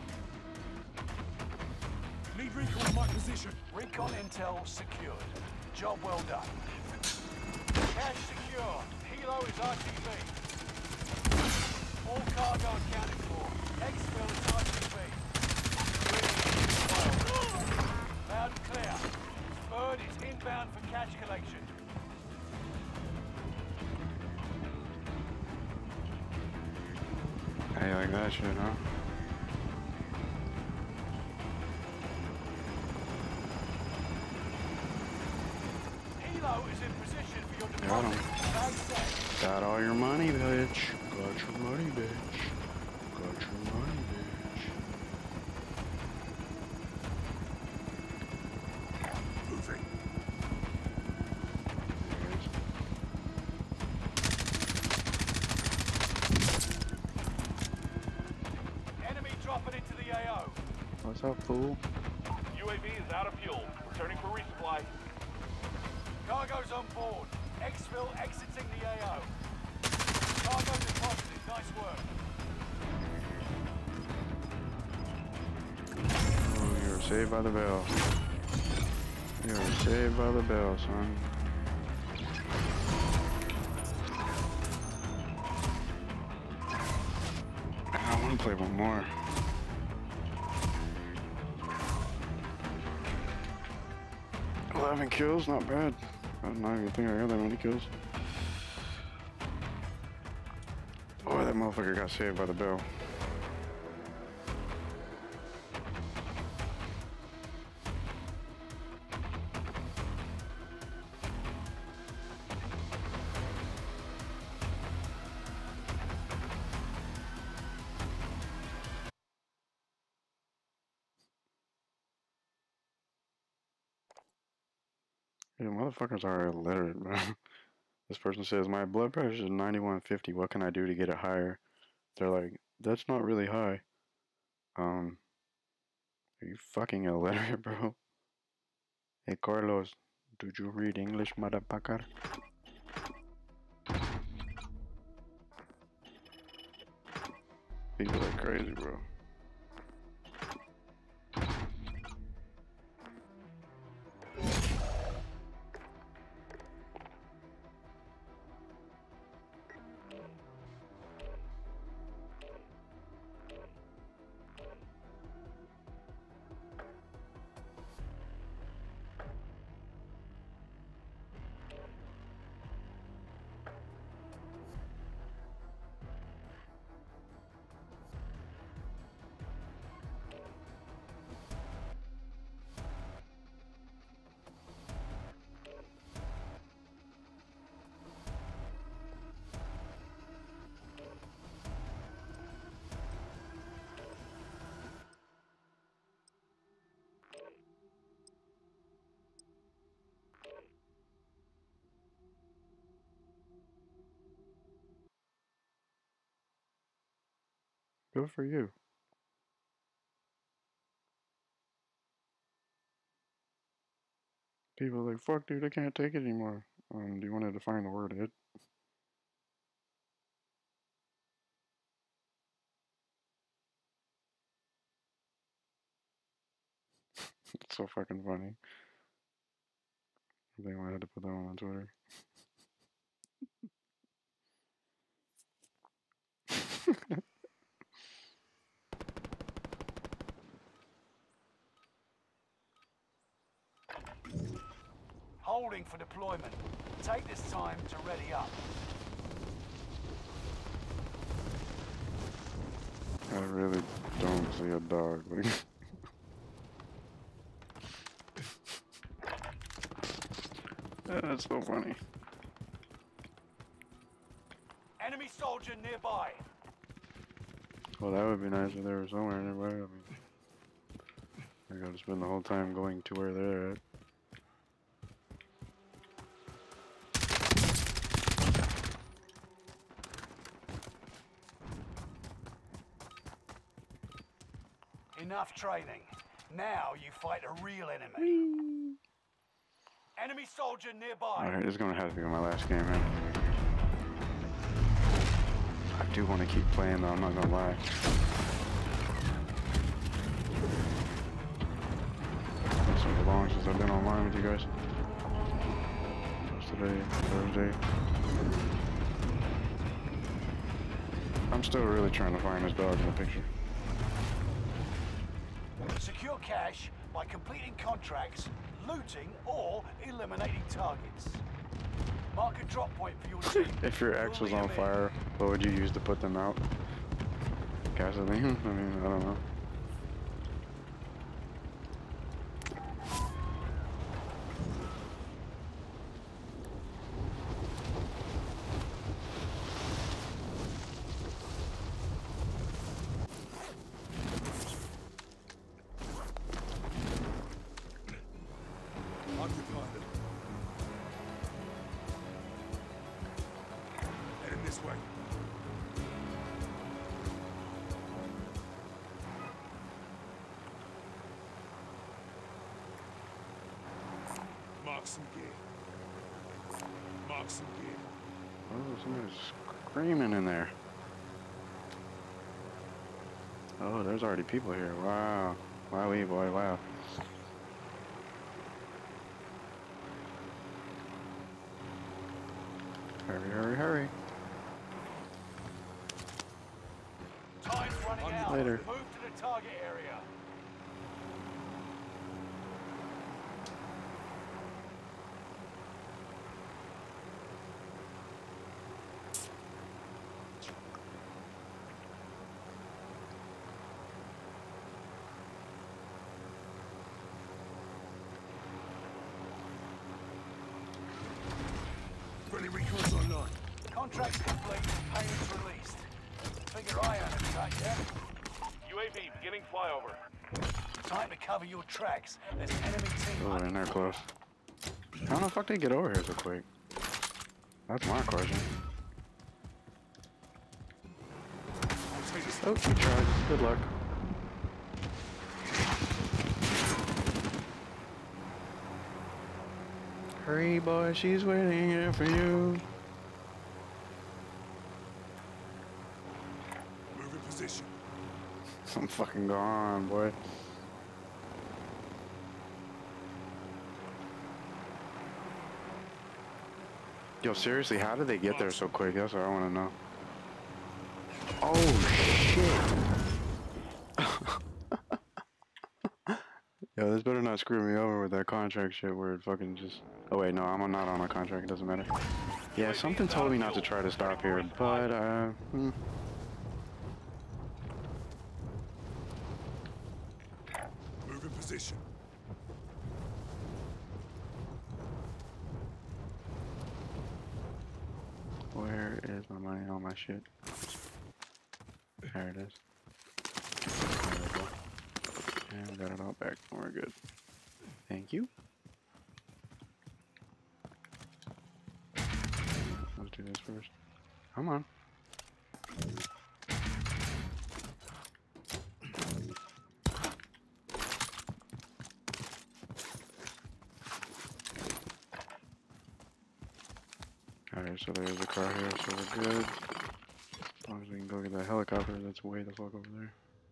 Need recon on my position. Recon intel secured. Job well done. Cash secure. Helo is R T B. All cargo accounted for. Exfil is R T B. Loud and clear. Bird is inbound for cash collection. How you like that shit, huh? Helo is in position for your Got 'em. deposit. Bag set. Got all your money, bitch. Got your money, bitch. Got your money, bitch. Moving. Enemy dropping into the A O. What's up, fool? U A V is out of fuel. Returning for resupply. Cargo's on board. Exfil exiting the A O. Cargo deposited. Nice work. Oh, you were saved by the bell. You were saved by the bell, son. I want to play one more. Eleven kills, not bad. I don't even think I got that many kills. Oh, that motherfucker got saved by the bell. Yeah, motherfuckers are illiterate, bro. This person says, my blood pressure is ninety-one fifty. What can I do to get it higher? They're like, that's not really high. Um, are you fucking illiterate, bro? Hey, Carlos, do you read English, motherfucker? People are crazy, bro. Good for you. People are like, fuck, dude, I can't take it anymore. Um, do you want to define the word it? It's so fucking funny. I think I had to put that one on Twitter. Holding for deployment. Take this time to ready up. I really don't see a dog. Like, that's so funny. Enemy soldier nearby. Well, that would be nice if they were somewhere nearby. I mean, I gotta spend the whole time going to where they're at. Enough training. Now you fight a real enemy. Enemy soldier nearby. Alright, this is gonna have to be my last game, man. I do want to keep playing though, I'm not gonna lie. It's been so long since I've been online with you guys. What's today? Thursday. I'm still really trying to find this dog in the picture. Secure cash by completing contracts, looting, or eliminating targets. Mark a drop point for your team. If your ex was on fire, what would you use to put them out? Gasoline? I mean, I don't know. Occupied it. Heading this way. Mark some gear. Mark some gear. Oh, somebody's screaming in there. Oh, there's already people here. Wow. Wowee, boy, wow. Hurry, hurry, hurry. Time's running out. Later. Move to the target area. Friendly recon's online. Contract's complete. Payments released. Figure I own a track, yeah? U A V beginning flyover. Time to cover your tracks. There's enemy team Oh, hunting in there you. close. How the fuck they get over here so quick? That's my question. I'll take this. Oh, you tried. Good luck. Hurry, boy, she's waiting here for you. Move in position. I'm fucking gone, boy. Yo, seriously, how did they get there so quick? That's what I want to know. Oh, shit. Yo, this better not screw me over with that contract shit where it fucking just... Oh, wait, no, I'm not on a contract. It doesn't matter. Yeah, something told me not to try to stop here, but, uh... Hmm. Move in position. Where is my money on my shit? There it is. There we go. And we got it all back. We're good. Thank you. Let's do this first. Come on. Alright, so there's a car here, so we're good. As long as we can go get that helicopter that's way the fuck over there.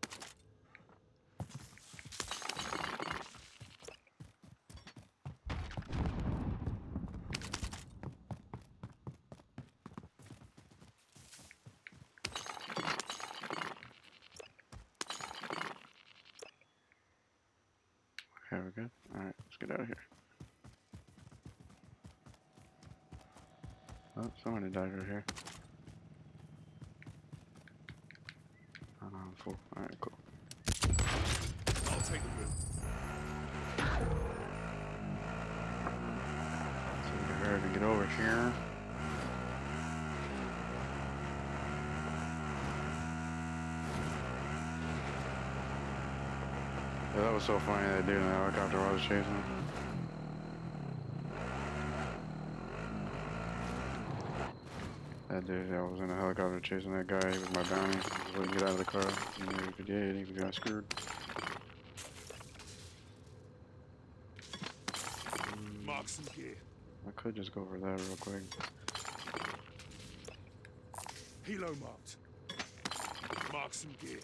Okay, we're good. Alright, let's get out of here. Oh, somebody died right here. Oh, no, I'm full. Alright, cool. I'll take the wheel. So we can hurry and get over here. Yeah, that was so funny, that dude in the helicopter while I was chasing him. That dude, I was in a helicopter chasing that guy. He was my bounty. He wouldn't get out of the car. He knew he could get it. He was got screwed. Mark some gear. I could just go over that real quick. Helo marked. Mark some gear.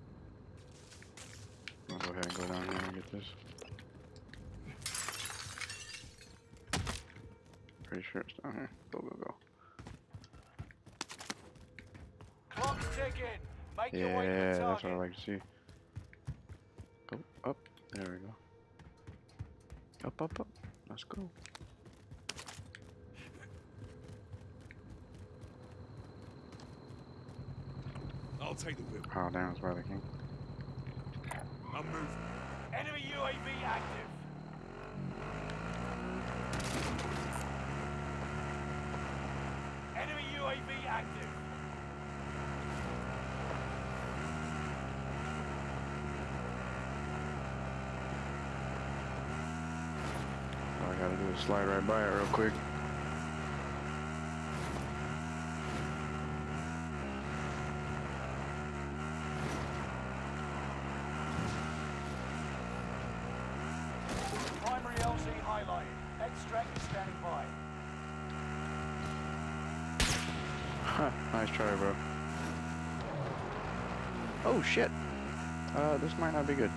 I'll go ahead and go down here and get this. pretty sure it's down here. Go, go, go. Clock's ticking. Make your way to Yeah, the that's what I target. like to see. Go up. There we go. Up, up, up. Let's go. I'll take the wheel. Oh, damn, it's by the king. I'm moving. Enemy U A V active. Enemy U A V active. All I gotta do is slide right by it real quick. Primary L Z highlighted. Extract is standing by. Nice try, bro. Oh, shit. Uh, this might not be good.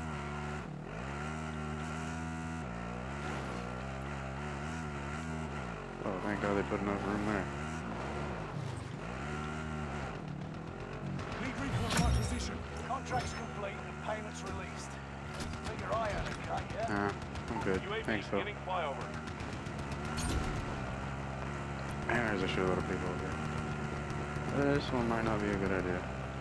Oh, thank God they put enough room there. Need recon my position. Contract's complete and payments released. Keep your eye on it, cut, yeah? Nah, I'm good. U A V Thanks, though. beginning flyover. Man, there's a shitload of people over there. This one might not be a good idea.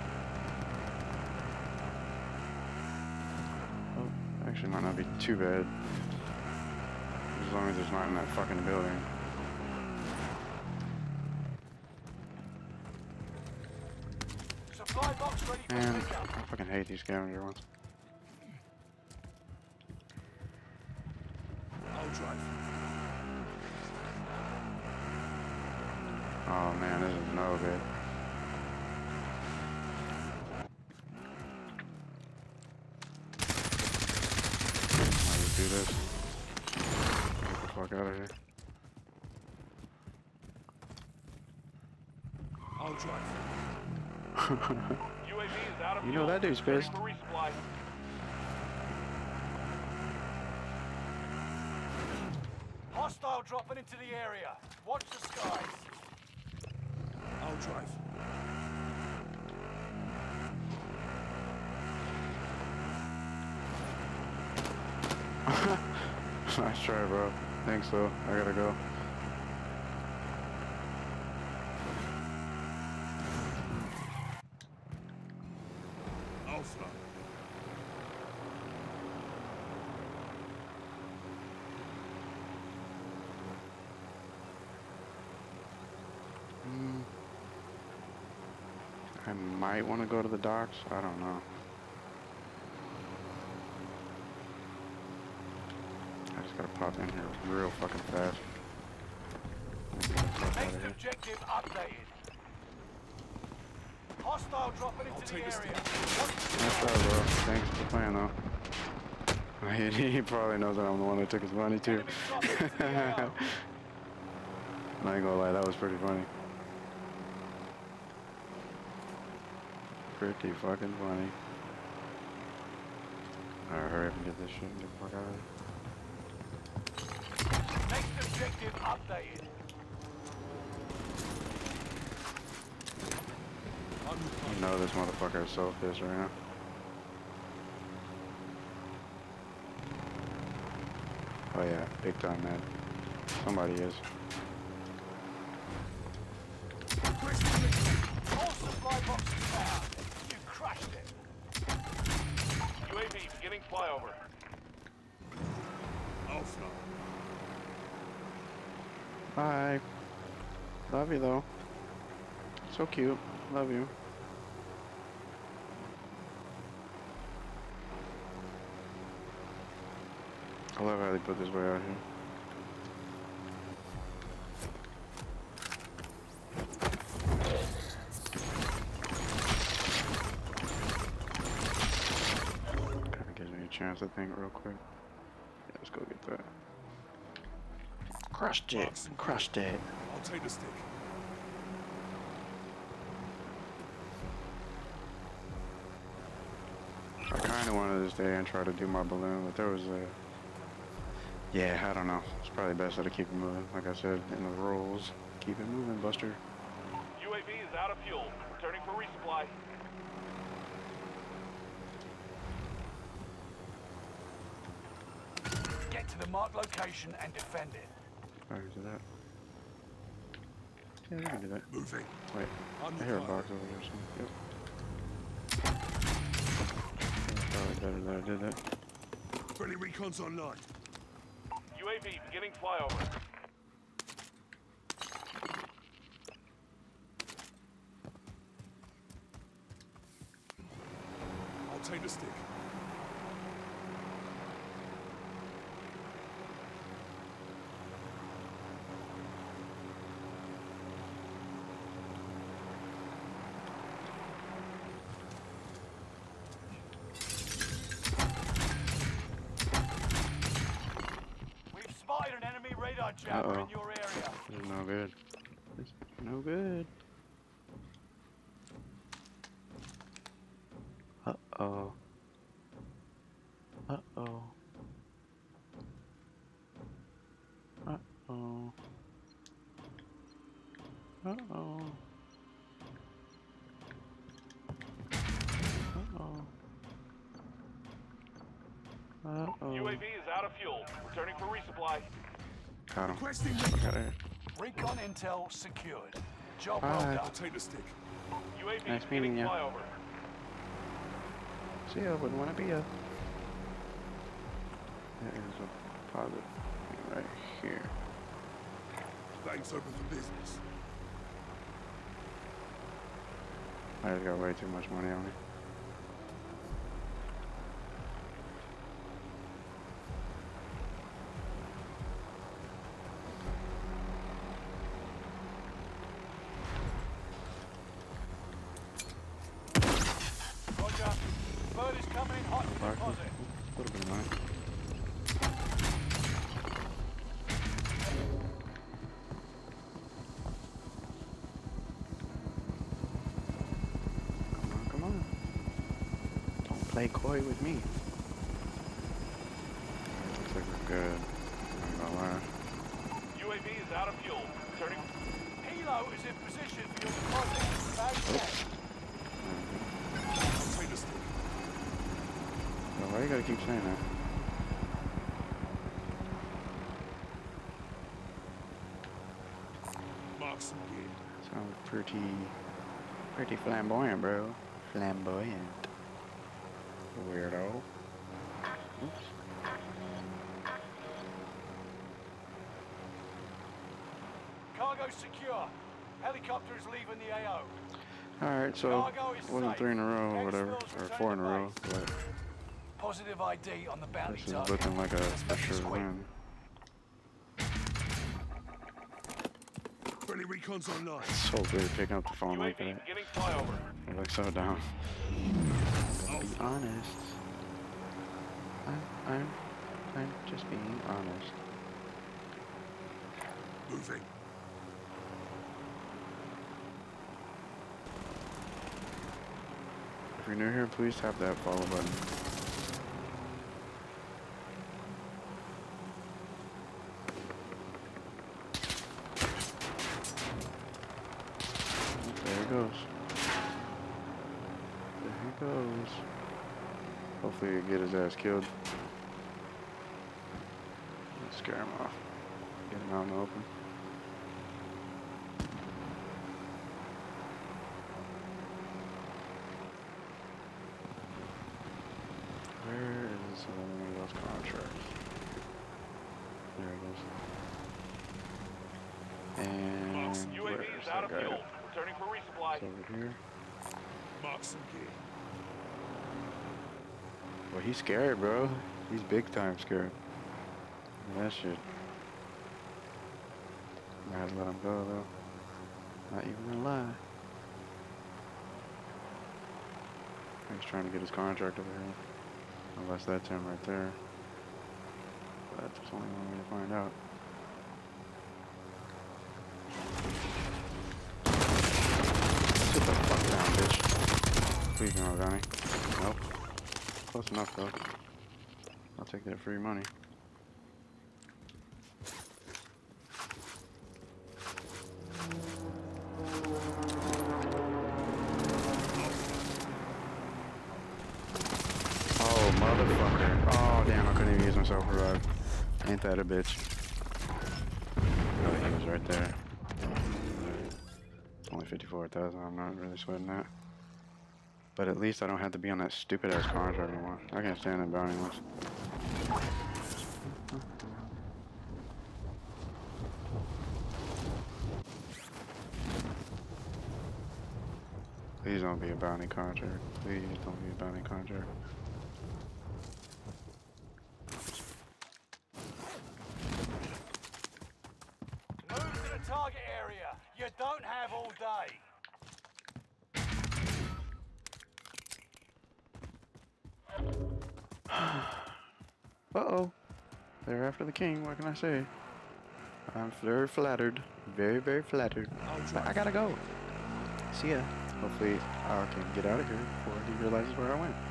Oh, actually might not be too bad. As long as it's not in that fucking building. Supply box ready for Man, pickup. I fucking hate these scavenger ones. I'll drive. Oh man, this is no good. Might just do this. Get the fuck out of here. I'll drive. U A V is out of You fuel. know that dude's Returning pissed. for resupply. Hostile dropping into the area. Watch the skies. I'll drive. Nice try, bro. Thanks, though. I gotta go. I'll fly. Mm. I might want to go to the docks. I don't know. I just gotta pop in here real fucking fast. Get the fuck out Next of here. objective updated. Hostile dropping into the take this area. Nice try, bro. Thanks for playing, though. He, he probably knows that I'm the one that took his money, too. Enemy dropping into the A O. I ain't gonna lie, that was pretty funny. Pretty fucking funny. Alright, hurry up and get this shit and get the fuck out of here. Next objective updated. I'm You know this motherfucker is so pissed right now. Oh yeah, big time, man. Somebody is. All supply boxes found. You crushed it. U A V beginning flyover. I'll fly. Bye. Love you though. So cute. Love you. I love how they put this way out here. Kinda gives me a chance to think real quick. Yeah, let's go get that. Crushed it. Crushed it. I'll take the stick. I kinda wanted to stay and try to do my balloon, but there was a Yeah, I don't know. It's probably best that I keep it moving. Like I said in the rules, keep it moving, Buster. U A V is out of fuel. Returning for resupply. Get to the marked location and defend it. Alright, do that. Yeah, we can do that. Moving. Wait, On I your hear a pilot. box over there. So, yep. It's probably better that I did that. Friendly recon's online. U A V beginning flyover. I'll take the stick. We've spotted an enemy radar jammer Uh-oh. in your area. This is no good. This is no good. Uh-oh. Uh-oh. Uh-oh. Uh-oh. Uh-oh. Uh-oh. U A V is out of fuel. Returning for resupply. Got him. Requesting Got recon. it. Recon intel secured. Job Bye. well I'll done. take the stick. U A V Nice beginning meeting ya. flyover. See, I wouldn't want to be a. There is a positive thing right here. Bank's open for business. I just got way too much money on me. Roger. Bird is coming in hot to Park. deposit. A little bit of money. Come on, come on. Don't play coy with me. Looks like we're good. I'm not gonna lie. U A V is out of fuel. Returning. Helo is in position for your deposit. Bag check. I'll take the stick. Well, why you gotta keep saying that? Mark some gear. Sounds pretty, pretty flamboyant, bro. Flamboyant. Weirdo. Oops. Cargo secure. Helicopter is leaving the A O. Alright, so Cargo is wasn't safe. three in a row or whatever, Exfil's or return four in a to row, base. but Positive I D on the bounty this is target. looking like a Let's for make this sure quick. win. Friendly recon's online. So weird picking up the phone U A like V that. beginning flyover. I look so down. To be honest. I'm, I'm, I'm just being honest. Moving. If you're new here, please tap that follow button. There he goes. There he goes. Hopefully you get his ass killed. Let's scare him off. Get him out in the open. Where is one of those contracts? There it is. And U A V where is is out that of guy? fuel. Returning for resupply. It's over here. Mark some gear. Well, he's scared, bro. He's big time scared. That shit. I had to let him go, though. Not even gonna lie. He's trying to get his contract over here. Unless that's him right there. That's the only one way to find out. Sit the fuck down, bitch. Please no, Donnie. Nope. Close enough, though. I'll take that free money. self-revive. Ain't that a bitch? Oh, he was right there. It's only fifty-four thousand, I'm not really sweating that. But at least I don't have to be on that stupid ass contract anymore. I can't stand that bounty ones. Please don't be a bounty contract. Please don't be a bounty contract. Move to the target area. You don't have all day. Uh-oh. They're after the king, what can I say? I'm very flattered. Very, very flattered. But I gotta go. See ya. Hopefully I can get out of here before he realizes where I went.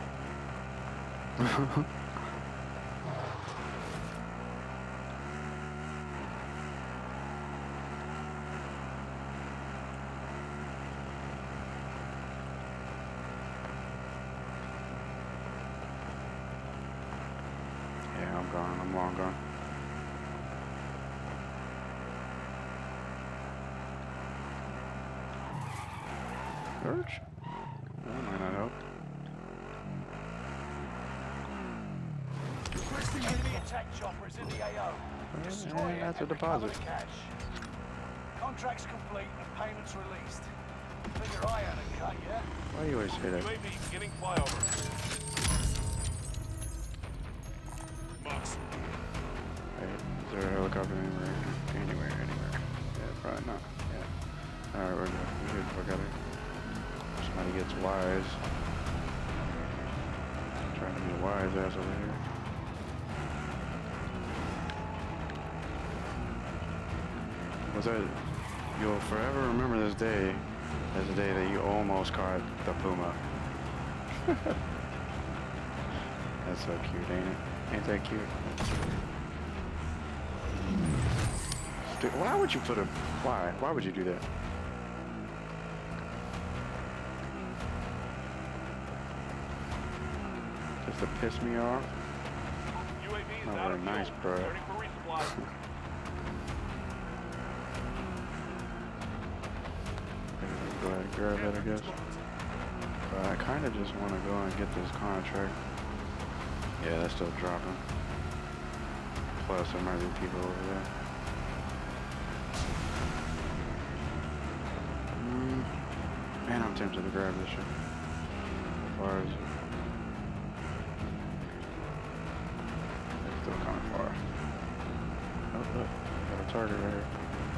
Yeah, I'm gone. I'm long gone. Search? That might not help. Enemy attack chopper is in the A O. Destroy Yeah, it that's a and recover deposit. the cash. Contract's complete and payments released. Keep your eye out and cut, yeah? Why do you always say that? U A V beginning flyover. Marks. Hey, is there a helicopter anywhere? Anywhere, anywhere. Yeah, probably not. Yeah. Alright, we're good. We're good. Fuck out of here. Somebody gets wise. Trying to be a wise ass over here. Was that? You'll forever remember this day as the day that you almost caught the puma. That's so cute, ain't it? Ain't that cute? Dude, why would you put a? Why? Why would you do that? Just to piss me off? U A V is Not out very of nice, fuel. bro. Returning for resupply. Go ahead and grab it, I guess. But I kind of just want to go and get this contract. Yeah, that's still dropping. Plus, there might be people over there. Mm. Man, I'm tempted to grab this shit. As far as it's still kind of far. Oh, look, got a target right here.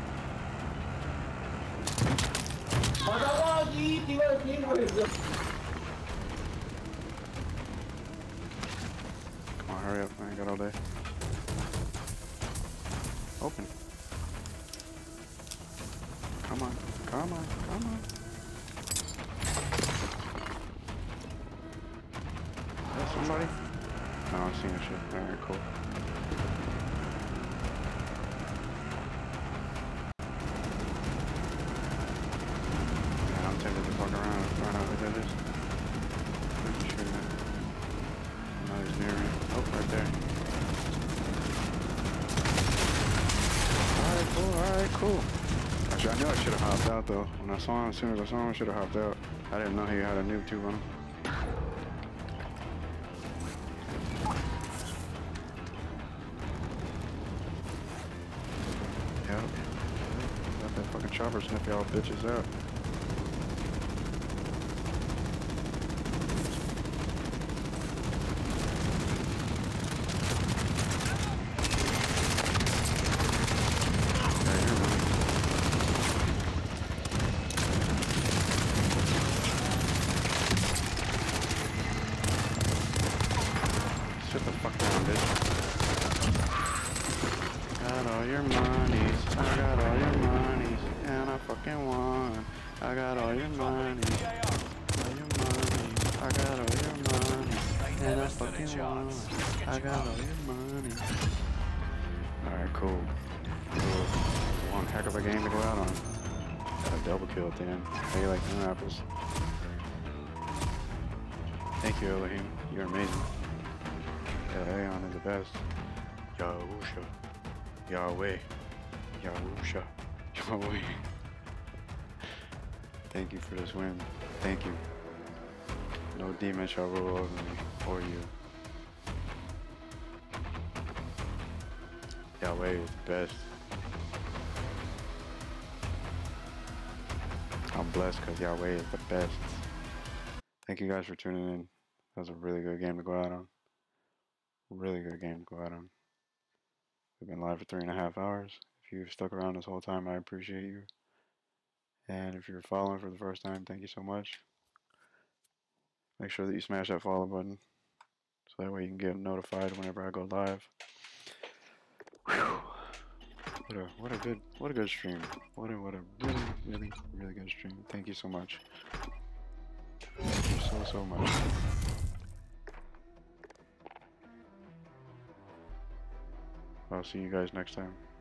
Come on, hurry up, I ain't got all day. Open. Come on, come on, come on. Is that somebody? No, I'm seeing shit. Alright, cool. Yeah, I'm tempted to fuck around and find out who that is. Pretty sure that. I know he's near me. Oh, right there. Alright, cool, alright, cool. Actually, I knew I should have hopped out though. When I saw him, as soon as I saw him, I should have hopped out. I didn't know he had a noob tube on him. Yep. Let that fucking chopper sniff y'all bitches out. Yeah, you're right. Sit the fuck down, bitch. Got all your monies, I got all your monies, and I fucking won. I got all your monies, all your monies, I got all your monies, and I fucking won. I got all your money. Alright, cool. Cool. One heck of a game to go out on. Got a double kill at the end. How you like them apples? Thank you, Elohim. You're amazing. Yeah, Aeon is the best. Yahusha. Yahweh. Yahusha. Yahweh. Thank you for this win. Thank you. No demon shall rule over me or you. Yahweh is the best. I'm blessed because Yahweh is the best. Thank you guys for tuning in. That was a really good game to go out on. Really good game to go out on. We've been live for three and a half hours. If you've stuck around this whole time, I appreciate you. And if you're following for the first time, thank you so much. Make sure that you smash that follow button so that way you can get notified whenever I go live. Whew. What a what a good what a good stream. What a what a really really really good stream. Thank you so much. Thank you so so much. I'll see you guys next time.